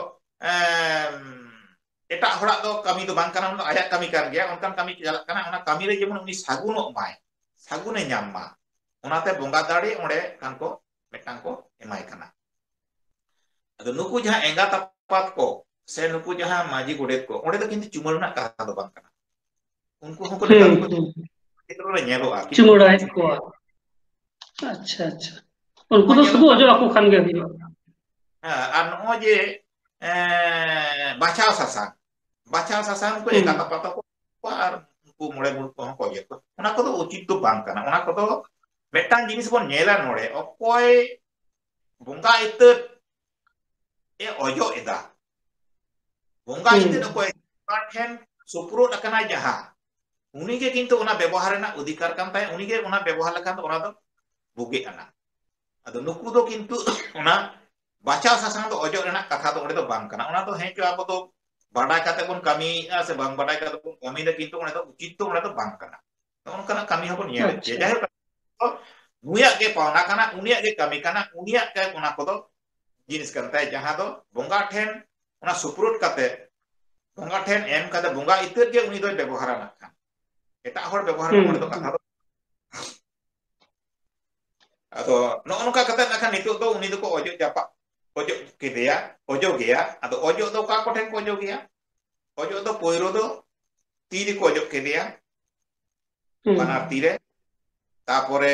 B: ᱮᱴᱟᱜ ᱦᱚᱲᱟᱜ ᱫᱚ ᱠᱟᱹᱢᱤ ᱫᱚ ᱵᱟᱝ ᱠᱟᱱᱟ, ᱚᱱᱟ ᱫᱚ ᱟᱭᱟᱜ ᱠᱟᱹᱢᱤ ᱠᱟᱱ ᱜᱮᱭᱟ᱾ ᱚᱱᱠᱟᱱ ᱠᱟᱹᱢᱤ ᱪᱟᱞᱟᱜ ᱠᱟᱱᱟ, ᱚᱱᱟ ᱠᱟᱹᱢᱤ ᱨᱮ ᱡᱮᱢᱚᱱ ᱩᱱᱤ ᱥᱟᱹᱜᱩᱱᱚᱜ ᱢᱟᱭ, ᱥᱟᱹᱜᱩᱱᱮ ᱧᱟᱢ ᱢᱟ, ᱚᱱᱟᱛᱮ ᱵᱚᱸᱜᱟ ᱫᱟᱲᱮ ᱚᱸᱰᱮ ᱠᱷᱟᱱ ᱠᱚ ᱢᱤᱫᱴᱟᱝ ᱠᱚ ᱮᱢᱟᱭ ᱠᱟᱱᱟ᱾ ᱟᱫᱚ ᱱᱩᱠᱩ ᱡᱟᱦᱟᱸ ᱮᱸᱜᱟᱛ ᱟᱯᱟᱛ ᱠᱚ ᱥᱮ ᱱᱩᱠᱩ ᱡᱟᱦᱟᱸ ᱢᱟᱹᱡᱷᱤ ᱜᱚᱰᱮᱛ ᱠᱚ, ᱚᱸᱰᱮ ᱫᱚ ᱠᱤᱱᱛᱩ ᱪᱩᱢᱟᱹᱲᱟ ᱨᱮᱱᱟᱜ ᱠᱟᱛᱷᱟ ᱫᱚ ᱵᱟᱝ ᱠᱟᱱᱟ᱾ ᱩᱱᱠᱩ ᱦᱚᱸᱠᱚ ᱱᱮᱛᱟᱨ ᱫᱚᱠᱚ ᱠᱷᱮᱛᱨᱚ ᱨᱮ ᱧᱮᱞᱚᱜᱼᱟ, ᱠᱤᱱᱛᱩ ᱩᱱᱠᱩ
A: ᱪᱩᱢᱟᱹᱲᱟᱭᱮᱫ ᱠᱚᱣᱟ᱾ ᱟᱪᱪᱷᱟ ᱟᱪᱪᱷᱟ, ᱩᱱᱠᱩ ᱫᱚ
B: ᱧᱮᱞᱚᱜ
A: ᱥᱩᱫᱷᱩ
B: ᱠᱟᱱᱟ᱾
A: ᱚᱡᱚᱜ ᱟᱠᱚ ᱠᱷᱟᱱ ᱜᱮ ᱦᱩᱭᱩᱜᱼᱟ᱾
B: ᱦᱮᱸ ᱟᱨ ᱱᱚᱜᱼᱚᱭ ᱡᱮ ᱵᱟᱪᱷᱟᱣ ᱥᱟᱥᱟᱝ, ᱵᱟᱪᱷᱟᱣ ᱥᱟᱥᱟᱝ ᱩᱱᱠᱩ ᱮᱸᱜᱟᱛ ᱟᱯᱟᱛ ᱠᱚ ᱟᱨ ᱩᱱᱠᱩ ᱢᱚᱬᱮ ᱢᱩᱬᱩᱫ ᱠᱚᱦᱚᱸ ᱠᱚ ᱚᱡᱚᱜ ᱠᱚᱣᱟ, ᱚᱱᱟ ᱠᱚᱫᱚ ᱩᱪᱤᱛ ᱫᱚ ᱵᱟᱝ ᱠᱟᱱᱟ᱾ ᱚᱱᱟ ᱠᱚᱫᱚ ᱢᱤᱫᱴᱟᱝ ᱡᱤᱱᱤᱥ ᱵᱚᱱ ᱧᱮᱞᱟ ᱱᱚᱰᱮ, ᱚᱠᱚᱭ ᱵᱚᱸᱜᱟ ᱤᱛᱟᱹᱛ ᱮ ᱚᱡᱚᱜ ᱮᱫᱟ, ᱵᱚᱸᱜᱟ ᱤᱛᱟᱹᱛ ᱚᱠᱚᱭ ᱴᱷᱮᱱ ᱥᱩᱯᱨᱩᱫ ᱟᱠᱟᱱᱟᱭ ᱡᱟᱦᱟᱸ, ᱩᱱᱤᱜᱮ ᱠᱤᱱᱛᱩ ᱚᱱᱟ ᱵᱮᱵᱚᱦᱟᱨ ᱨᱮᱱᱟᱜ ᱚᱫᱷᱤᱠᱟᱨ ᱠᱟᱱ ᱛᱟᱭᱟ, ᱩᱱᱤᱜᱮ ᱚᱱᱟ ᱵᱮᱵᱚᱦᱟᱨ ᱞᱮᱠᱷᱟᱱ ᱫᱚ ᱚᱱᱟ ᱫᱚ ᱵᱩᱜᱤᱜ ᱟᱱᱟ᱾ ᱟᱫᱚ ᱱᱩᱠᱩ ᱫᱚ ᱠᱤᱱᱛᱩ ᱚᱱᱟ ᱵᱟᱪᱷᱟᱣ ᱥᱟᱥᱟᱝ ᱫᱚ ᱚᱡᱚᱜ ᱨᱮᱱᱟᱜ ᱠᱟᱛᱷᱟ ᱫᱚ ᱚᱸᱰᱮ ᱫᱚ ᱵᱟᱝ ᱠᱟᱱᱟ᱾ ᱚᱱᱟ ᱫᱚ ᱦᱮᱸ ᱪᱚ ᱟᱵᱚ ᱫᱚ ᱵᱟᱰᱟᱭ ᱠᱟᱛᱮ ᱵᱚᱱ ᱠᱟᱹᱢᱤᱭᱮᱫᱼᱟ ᱥᱮ ᱵᱟᱝ ᱵᱟᱰᱟᱭ ᱠᱟᱛᱮ ᱵᱚᱱ ᱠᱟᱹᱢᱤᱭᱮᱫᱟ, ᱠᱤᱱᱛᱩ ᱚᱸᱰᱮ ᱫᱚ ᱩᱪᱤᱛ ᱫᱚ ᱚᱸᱰᱮ ᱫᱚ ᱵᱟᱝ ᱠᱟᱱᱟ᱾ ᱱᱚᱝᱠᱟᱱᱟᱜ ᱠᱟᱹᱢᱤ ᱦᱚᱸᱵᱚᱱ ᱧᱮᱞᱮᱫ ᱜᱮᱭᱟ᱾
A: ᱟᱪᱪᱷᱟ
B: ᱡᱟᱭᱦᱳᱠ ᱱᱩᱭᱟᱜ ᱜᱮ ᱯᱟᱣᱱᱟ ᱠᱟᱱᱟ, ᱩᱱᱤᱭᱟᱜ ᱜᱮ ᱠᱟᱹᱢᱤ ᱠᱟᱱᱟ, ᱩᱱᱤᱭᱟᱜ ᱜᱮ ᱚᱱᱟ ᱠᱚᱫᱚ ᱡᱤᱱᱤᱥ ᱠᱟᱱ ᱛᱟᱭᱟ, ᱡᱟᱦᱟᱸ ᱫᱚ ᱵᱚᱸᱜᱟ ᱴᱷᱮᱱ ᱚᱱᱟ ᱥᱩᱯᱨᱩᱫ ᱠᱟᱛᱮ, ᱵᱚᱸᱜᱟ ᱴᱷᱮᱱ ᱮᱢ ᱠᱟᱛᱮ, ᱵᱚᱸᱜᱟ ᱤᱛᱟᱹᱛ ᱜᱮ ᱩᱱᱤ ᱫᱚᱭ ᱵᱮᱵᱚᱦᱟᱨᱟ ᱱᱟᱜ ᱠᱷᱟᱱ᱾ ᱮᱴᱟᱜ ᱦᱚᱲ ᱵᱮᱵᱚᱦᱟᱨ ᱨᱮᱱᱟᱜ ᱚᱸᱰᱮ ᱫᱚ ᱠᱟᱛᱷᱟ ᱫᱚ ᱟᱫᱚ ᱱᱚᱜᱼᱚ ᱱᱚᱝᱠᱟ ᱠᱟᱛᱮ ᱱᱟᱠᱷᱟᱱ ᱱᱤᱛᱚᱜ ᱫᱚ ᱩᱱᱤ ᱫᱚᱠᱚ ᱚᱡᱚᱜ ᱡᱟᱯᱟᱜ ᱚᱡᱚᱜ ᱠᱮᱫᱮᱭᱟ, ᱚᱡᱚᱜᱮᱭᱟ᱾ ᱟᱫᱚ ᱚᱡᱚᱜ ᱫᱚ ᱚᱠᱟ ᱠᱚᱴᱷᱮᱱ ᱠᱚ ᱚᱡᱚᱜᱮᱭᱟ? ᱚᱡᱚᱜ ᱫᱚ ᱯᱳᱭᱨᱳ ᱫᱚ ᱛᱤ ᱨᱮᱠᱚ ᱚᱡᱚᱜ ᱠᱮᱫᱮᱭᱟ, ᱵᱟᱱᱟᱨ ᱛᱤ ᱨᱮ, ᱛᱟᱯᱚᱨᱮ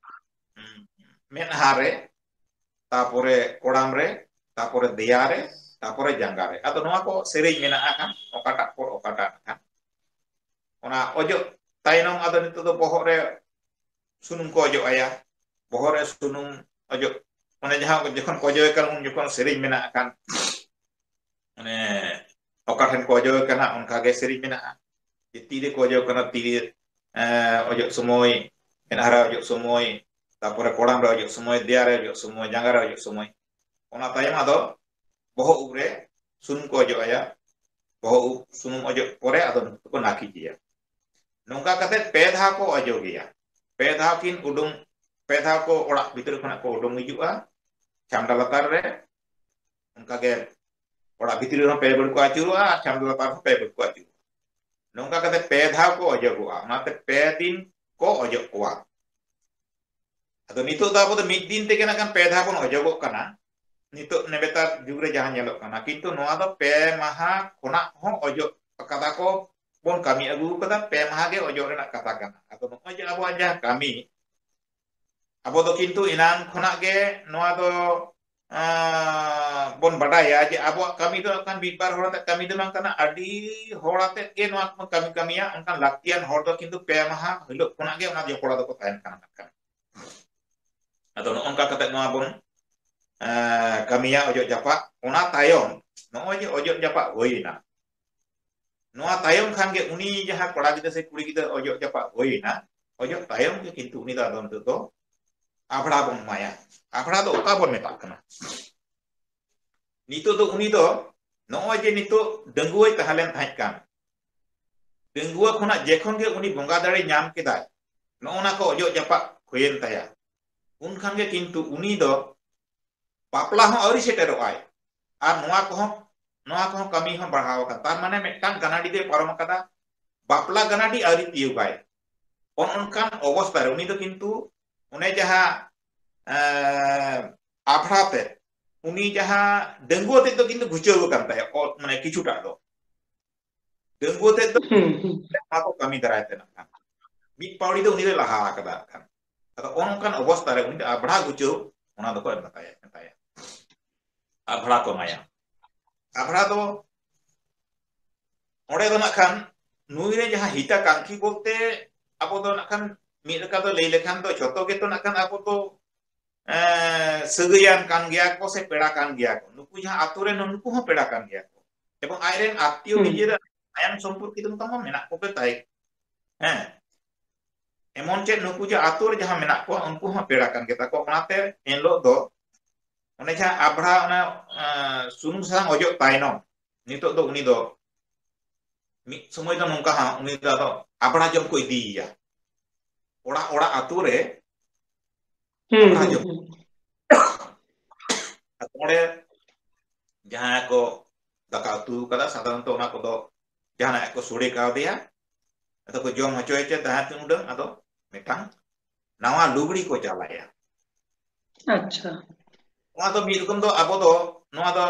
B: ᱢᱮᱫᱦᱟ ᱨᱮ, ᱛᱟᱯᱚᱨᱮ ᱠᱚᱲᱟᱢ ᱨᱮ, ᱛᱟᱯᱚᱨᱮ ᱫᱮᱭᱟ ᱨᱮ, ᱛᱟᱯᱚᱨᱮ ᱡᱟᱸᱜᱟ ᱨᱮ ᱟᱫᱚ ᱱᱚᱣᱟ ᱠᱚ ᱥᱮᱨᱮᱧ ᱢᱮᱱᱟᱜᱼᱟ kan ᱚᱠᱟᱴᱟᱜ ᱯᱚᱨ ᱚᱠᱟᱴᱟᱜ kan ᱚᱱᱟ ᱚᱡᱚᱜ ᱛᱟᱭᱱᱚᱢ ᱟᱫᱚ ᱱᱤᱛᱚᱜ ᱫᱚ ᱵᱚᱦᱚᱜ ᱨᱮ ᱥᱩᱱᱩᱢ ᱠᱚ ᱚᱡᱚᱜ ᱟᱭᱟ ᱵᱚᱦᱚᱜ ᱨᱮ ᱥᱩᱱᱩᱢ ᱚᱡᱚᱜ ᱚᱱᱮ ᱡᱟᱦᱟᱸ ᱡᱚᱠᱷᱚᱱ ᱠᱚ ᱚᱡᱚᱜ ᱠᱟᱱ ᱩᱱ ᱡᱚᱠᱷᱚᱱ ᱥᱮᱨᱮᱧ ᱢᱮᱱᱟᱜ kan ᱢᱟᱱᱮ ᱚᱠᱟ ᱴᱷᱮᱱ ᱠᱚ ᱚᱡᱚᱜ ᱠᱟᱱᱟ ᱚᱱᱠᱟ ᱜᱮ ᱥᱮᱨᱮᱧ ᱢᱮᱱᱟᱜᱼᱟ ᱛᱤ ᱨᱮ ᱠᱚ ᱚᱡᱚᱜ ᱠᱟᱱᱟ ᱛᱤ ᱚᱡᱚᱜ ᱥᱚᱢᱚᱭ ᱢᱮᱫᱦᱟ ᱨᱮ ᱚᱡᱚᱜ ᱥᱚᱢᱚᱭ ᱛᱟᱯᱚᱨᱮ ᱠᱚᱲᱟᱢ ᱨᱮ ᱚᱡᱚᱜ ᱥᱚᱢᱚᱭ ᱫᱮᱭᱟ ᱨᱮ ᱚᱡᱚᱜ ᱥᱚᱢᱚᱭ ᱡᱟᱸᱜᱟ ᱨᱮ ᱚᱡᱚᱜ ᱥᱚᱢᱚᱭ ᱚᱱᱟ ᱛᱟᱭᱚᱢ ᱟᱫᱚ ᱵᱚᱦᱚᱜ ᱩᱵ ᱨᱮ ᱥᱩᱱᱩᱢ ᱠᱚ ᱚᱡᱚᱜ ᱟᱭᱟ ᱵᱚᱦᱚᱜ ᱩᱵ ᱥᱩᱱᱩᱢ ᱚᱡᱚᱜ ᱯᱚᱨᱮ ᱟᱫᱚ ᱱᱩᱠᱩ ᱠᱚ ᱱᱟᱹᱠᱤᱡᱮᱭᱟ ᱱᱚᱝᱠᱟ ᱠᱟᱛᱮ ᱯᱮ ᱫᱷᱟᱣ ᱠᱚ ᱚᱡᱚᱜᱮᱭᱟ ᱯᱮ ᱫᱷᱟᱣ ᱠᱤᱱ ᱩᱰᱩᱝ ᱯᱮ ᱫᱷᱟᱣ ᱠᱚ ᱚᱲᱟᱜ ᱵᱷᱤᱛᱨᱤ ᱠᱷᱚᱱᱟᱜ ᱠᱚ ᱩᱰᱩᱝ ᱦᱤᱡᱩᱜᱼᱟ ᱪᱷᱟᱢᱰᱟ ᱞᱟᱛᱟᱨ ᱨᱮ ᱚᱱᱠᱟᱜᱮ ᱚᱲᱟᱜ ᱵᱷᱤᱛᱨᱤ ᱨᱮᱦᱚᱸ ᱯᱮ ᱵᱮᱲ ᱠᱚ ᱟᱹᱪᱩᱨᱚᱜᱼᱟ ᱟᱨ ᱪᱷᱟᱢᱰᱟ ᱞᱟᱛᱟᱨ ᱦᱚᱸ ᱯᱮ ᱵᱮᱲ ᱠᱚ ᱟᱹᱪᱩᱨᱚᱜᱼᱟ ᱱᱚᱝᱠᱟ ᱠᱟᱛᱮ ᱯᱮ ᱫᱷᱟᱣ ᱠᱚ ᱚᱡᱚᱜᱚᱜᱼᱟ ᱚᱱᱟᱛᱮ ᱯᱮ ᱫᱤᱱ ᱠᱚ ᱚᱡᱚᱜ ᱠᱚᱣᱟ ᱟᱫᱚ ᱱᱤᱛᱚᱜ ᱫᱚ ᱟᱵᱚ ᱫᱚ ᱢᱤᱫ ᱫᱤᱱ ᱛᱮᱜᱮ ᱱᱟᱜ ᱯᱮ ᱫᱷᱟᱣ ᱵᱚᱱ ᱚᱡᱚᱜᱚᱜ ᱠᱟᱱᱟ ᱱᱤᱛᱚᱜ ᱱᱮᱵᱮᱛᱟᱨ ᱡᱩᱜᱽ ᱨᱮ ᱡᱟᱦᱟᱸ ᱧᱮᱞᱚᱜ ᱠᱟᱱᱟ ᱠᱤᱱᱛᱩ ᱱᱚᱣᱟ ᱫᱚ ᱯᱮ ᱢᱟᱦᱟ ᱠᱷᱚᱱᱟᱜ ᱦᱚᱸ ᱚᱡᱚᱜ ᱠᱟᱫᱟ ᱠᱚ ᱵᱚᱱ ᱠᱟᱹᱢᱤ ᱟᱹᱜᱩ ᱠᱟᱫᱟ ᱯᱮ ᱢᱟᱦᱟ ᱜᱮ ᱚᱡᱚᱜ ᱨᱮᱱᱟᱜ ᱠᱟᱛᱷᱟ ᱠᱟᱱᱟ ᱟᱫᱚ ᱱᱚᱜᱼᱚᱭ ᱡᱮ ᱟᱵᱚᱣᱟᱜ ᱡᱟᱦᱟᱸ ᱠᱟᱹᱢᱤ ᱟᱵᱚ ᱫᱚ ᱠᱤᱱᱛᱩ ᱮᱱᱟᱱ ᱠᱷᱚᱱᱟᱜ ᱜᱮ ᱱᱚᱣᱟ ᱫᱚ ᱵᱚᱱ ᱵᱟᱰᱟᱭᱟ ᱡᱮ ᱟᱵᱚᱣᱟᱜ ᱠᱟᱹᱢᱤ ᱫᱚ ᱠᱷᱟᱱ ᱢᱤᱫ ᱵᱟᱨ ᱦᱚᱲ ᱟᱛᱮ ᱠᱟᱹᱢᱤ ᱫᱚ ᱵᱟᱝ ᱠᱟᱱᱟ ᱟᱹᱰᱤ ᱦᱚᱲ ᱟᱛᱮᱫ ᱜᱮ ᱱᱚᱣᱟ ᱠᱚ ᱠᱟᱹᱢᱤᱭᱟ ᱚᱱᱠᱟᱱ ᱞᱟᱹᱠᱛᱤᱭᱟᱱ ᱦᱚᱲ ᱫᱚ ᱠᱤᱱᱛᱩ ᱯᱮ ᱢᱟᱦᱟ ᱦᱤᱞᱳᱜ ᱠᱷᱚᱱᱟᱜ ᱜᱮ ᱚᱱᱟ ᱡᱚᱯᱲᱟᱣ ᱫᱚᱠᱚ ᱛᱟᱦᱮᱱ ᱠᱟᱱᱟ ᱟᱫᱚ ᱱᱚᱜᱼᱚ ᱱᱚᱝᱠᱟ ᱠᱟᱛᱮ ᱱᱚᱣᱟ ᱵᱚᱱ ᱠᱟᱹᱢᱤᱭᱟ ᱚᱡᱚᱜ ᱡᱟᱯᱟᱜ ᱚᱱᱟ ᱛᱟᱭᱚᱢ ᱱᱚᱜᱼᱚᱭ ᱡᱮ ᱚᱡᱚᱜ ᱡᱟᱯᱟᱜ ᱦᱩᱭᱱᱟ ᱱᱚᱣᱟ ᱛᱟᱭᱚᱢ ᱠᱷᱟᱱ ᱜᱮ ᱩᱱᱤ ᱡᱟᱦᱟᱸ ᱠᱚᱲᱟ ᱜᱤᱫᱽᱨᱟᱹ ᱥᱮ ᱠᱩᱲᱤ ᱜᱤᱫᱽᱨᱟᱹ ᱚᱡᱚᱜ ᱡᱟᱯᱟᱜ ᱦᱩᱭᱱᱟ ᱚᱡᱚᱜ ᱛᱟᱭᱚᱢ ᱜᱮ ᱠᱤᱱᱛᱩ ᱩᱱᱤ ᱫᱚ ᱟᱫᱚ ᱱᱤᱛᱚᱜ ᱫᱚ ᱟᱵᱲᱟ ᱵᱚᱱ ᱮᱢᱟᱭᱟ ᱟᱵᱲᱟ ᱫᱚ ᱚᱠᱟ ᱵᱚᱱ ᱢᱮᱛᱟᱜ ᱠᱟᱱᱟ ᱱᱤᱛᱚᱜ ᱫᱚ ᱩᱱᱤ ᱫᱚ ᱱᱚᱜᱼᱚᱭ ᱡᱮ ᱱᱤᱛᱚᱜ ᱰᱟᱺᱜᱩᱣᱟᱹᱭ ᱛᱟᱦᱮᱸ ᱞᱮᱱ ᱛᱟᱦᱮᱸᱫ ᱠᱟᱱ ᱰᱟᱺᱜᱩᱣᱟᱹ ᱠᱷᱚᱱᱟᱜ ᱡᱮᱠᱷᱚᱱ ᱜᱮ ᱩᱱᱤ ᱵᱚᱸᱜᱟ ᱫᱟᱲᱮ ᱧᱟᱢ ᱠᱮᱫᱟᱭ ᱱᱚᱜᱼᱚ ᱱᱟ ᱠᱚ ᱚᱡᱚᱜ ᱡᱟᱯᱟᱜ ᱦᱩᱭᱮᱱ ᱛᱟᱭᱟ ᱩᱱᱠᱷᱟᱱ ᱜᱮ ᱠᱤᱱᱛᱩ ᱩᱱᱤ ᱫᱚ ᱵᱟᱯᱞᱟ ᱦᱚᱸ ᱟᱹᱣᱨᱤ ᱥᱮᱴᱮᱨᱚᱜᱼᱟᱭ ᱟᱨ ᱱᱚᱣᱟ ᱠᱚᱦᱚᱸ ᱠᱟᱹᱢᱤ ᱦᱚᱸ ᱵᱟᱲᱦᱟᱣ ᱟᱠᱟᱱ ᱛᱟᱨ ᱢᱟᱱᱮ ᱢᱤᱫᱴᱟᱝ ᱜᱟᱱᱟᱰᱤ ᱫᱚᱭ ᱯᱟᱨᱚᱢ ᱟᱠᱟᱫᱟ ᱵᱟᱯᱞᱟ ᱜᱟᱱᱟᱰᱤ ᱟᱹᱣᱨᱤ ᱛᱤᱭᱳᱜᱟᱭ ᱚᱱᱠᱟᱱ ᱚᱵᱚᱥᱛᱷᱟ ᱨᱮ ᱩᱱᱤ ᱫᱚ ᱠᱤᱱᱛᱩ ᱚᱱᱮ ᱡᱟᱦᱟᱸ ᱟᱵᱲᱟ ᱛᱮ उनी जहां डंगुआ ते तो किंतु घुचेव करता है और माने किछुटा दो डंगुआ ते तो को कमी दराय ते ना मिट पावड़ी दो उनी लहा कदा खान अतो ओनकान अवस्था रे उनी आबड़ा घुचेव ओना दो को बताया आबड़ा को माया आबड़ा दो ओडे दो ना खान नुई रे जहां हिता कांखी बोलते अब दो ना खान मिट का दो ले लेखान दो जतो के तो ना खान अब तो सगैयान कान गया को से पेड़ा कान गया को नुकु जहां आतु रे नुकु हो पेड़ा कान गया को एवं आयरेन आत्मीय निजेर आयन संपर्क इदम तम मेना को पे ताई हैं एमन चे नुकु जे आतु रे जहां मेना को उनको हो पेड़ा कान गेता को ओनाते एनलो दो ओने जहां आबड़ा ओना सुनुम सां ओजो ताइनो नितो दो उनी दो मिद समय दो नोंका हा उनी दो आबड़ा जम को इदीया ओड़ा ओड़ा आतु रे आबड़ा जम ओडे जहां को दाका उतु कदा साधारणत ओना को दो जहां को सोड़े का दिया अतो को जम हचोय चे दाहा तुंडा अदो मिटांग नावा लुगड़ी को चालाया
A: अच्छा
B: ओना दो मिद रकम दो आबो दो नोआ दो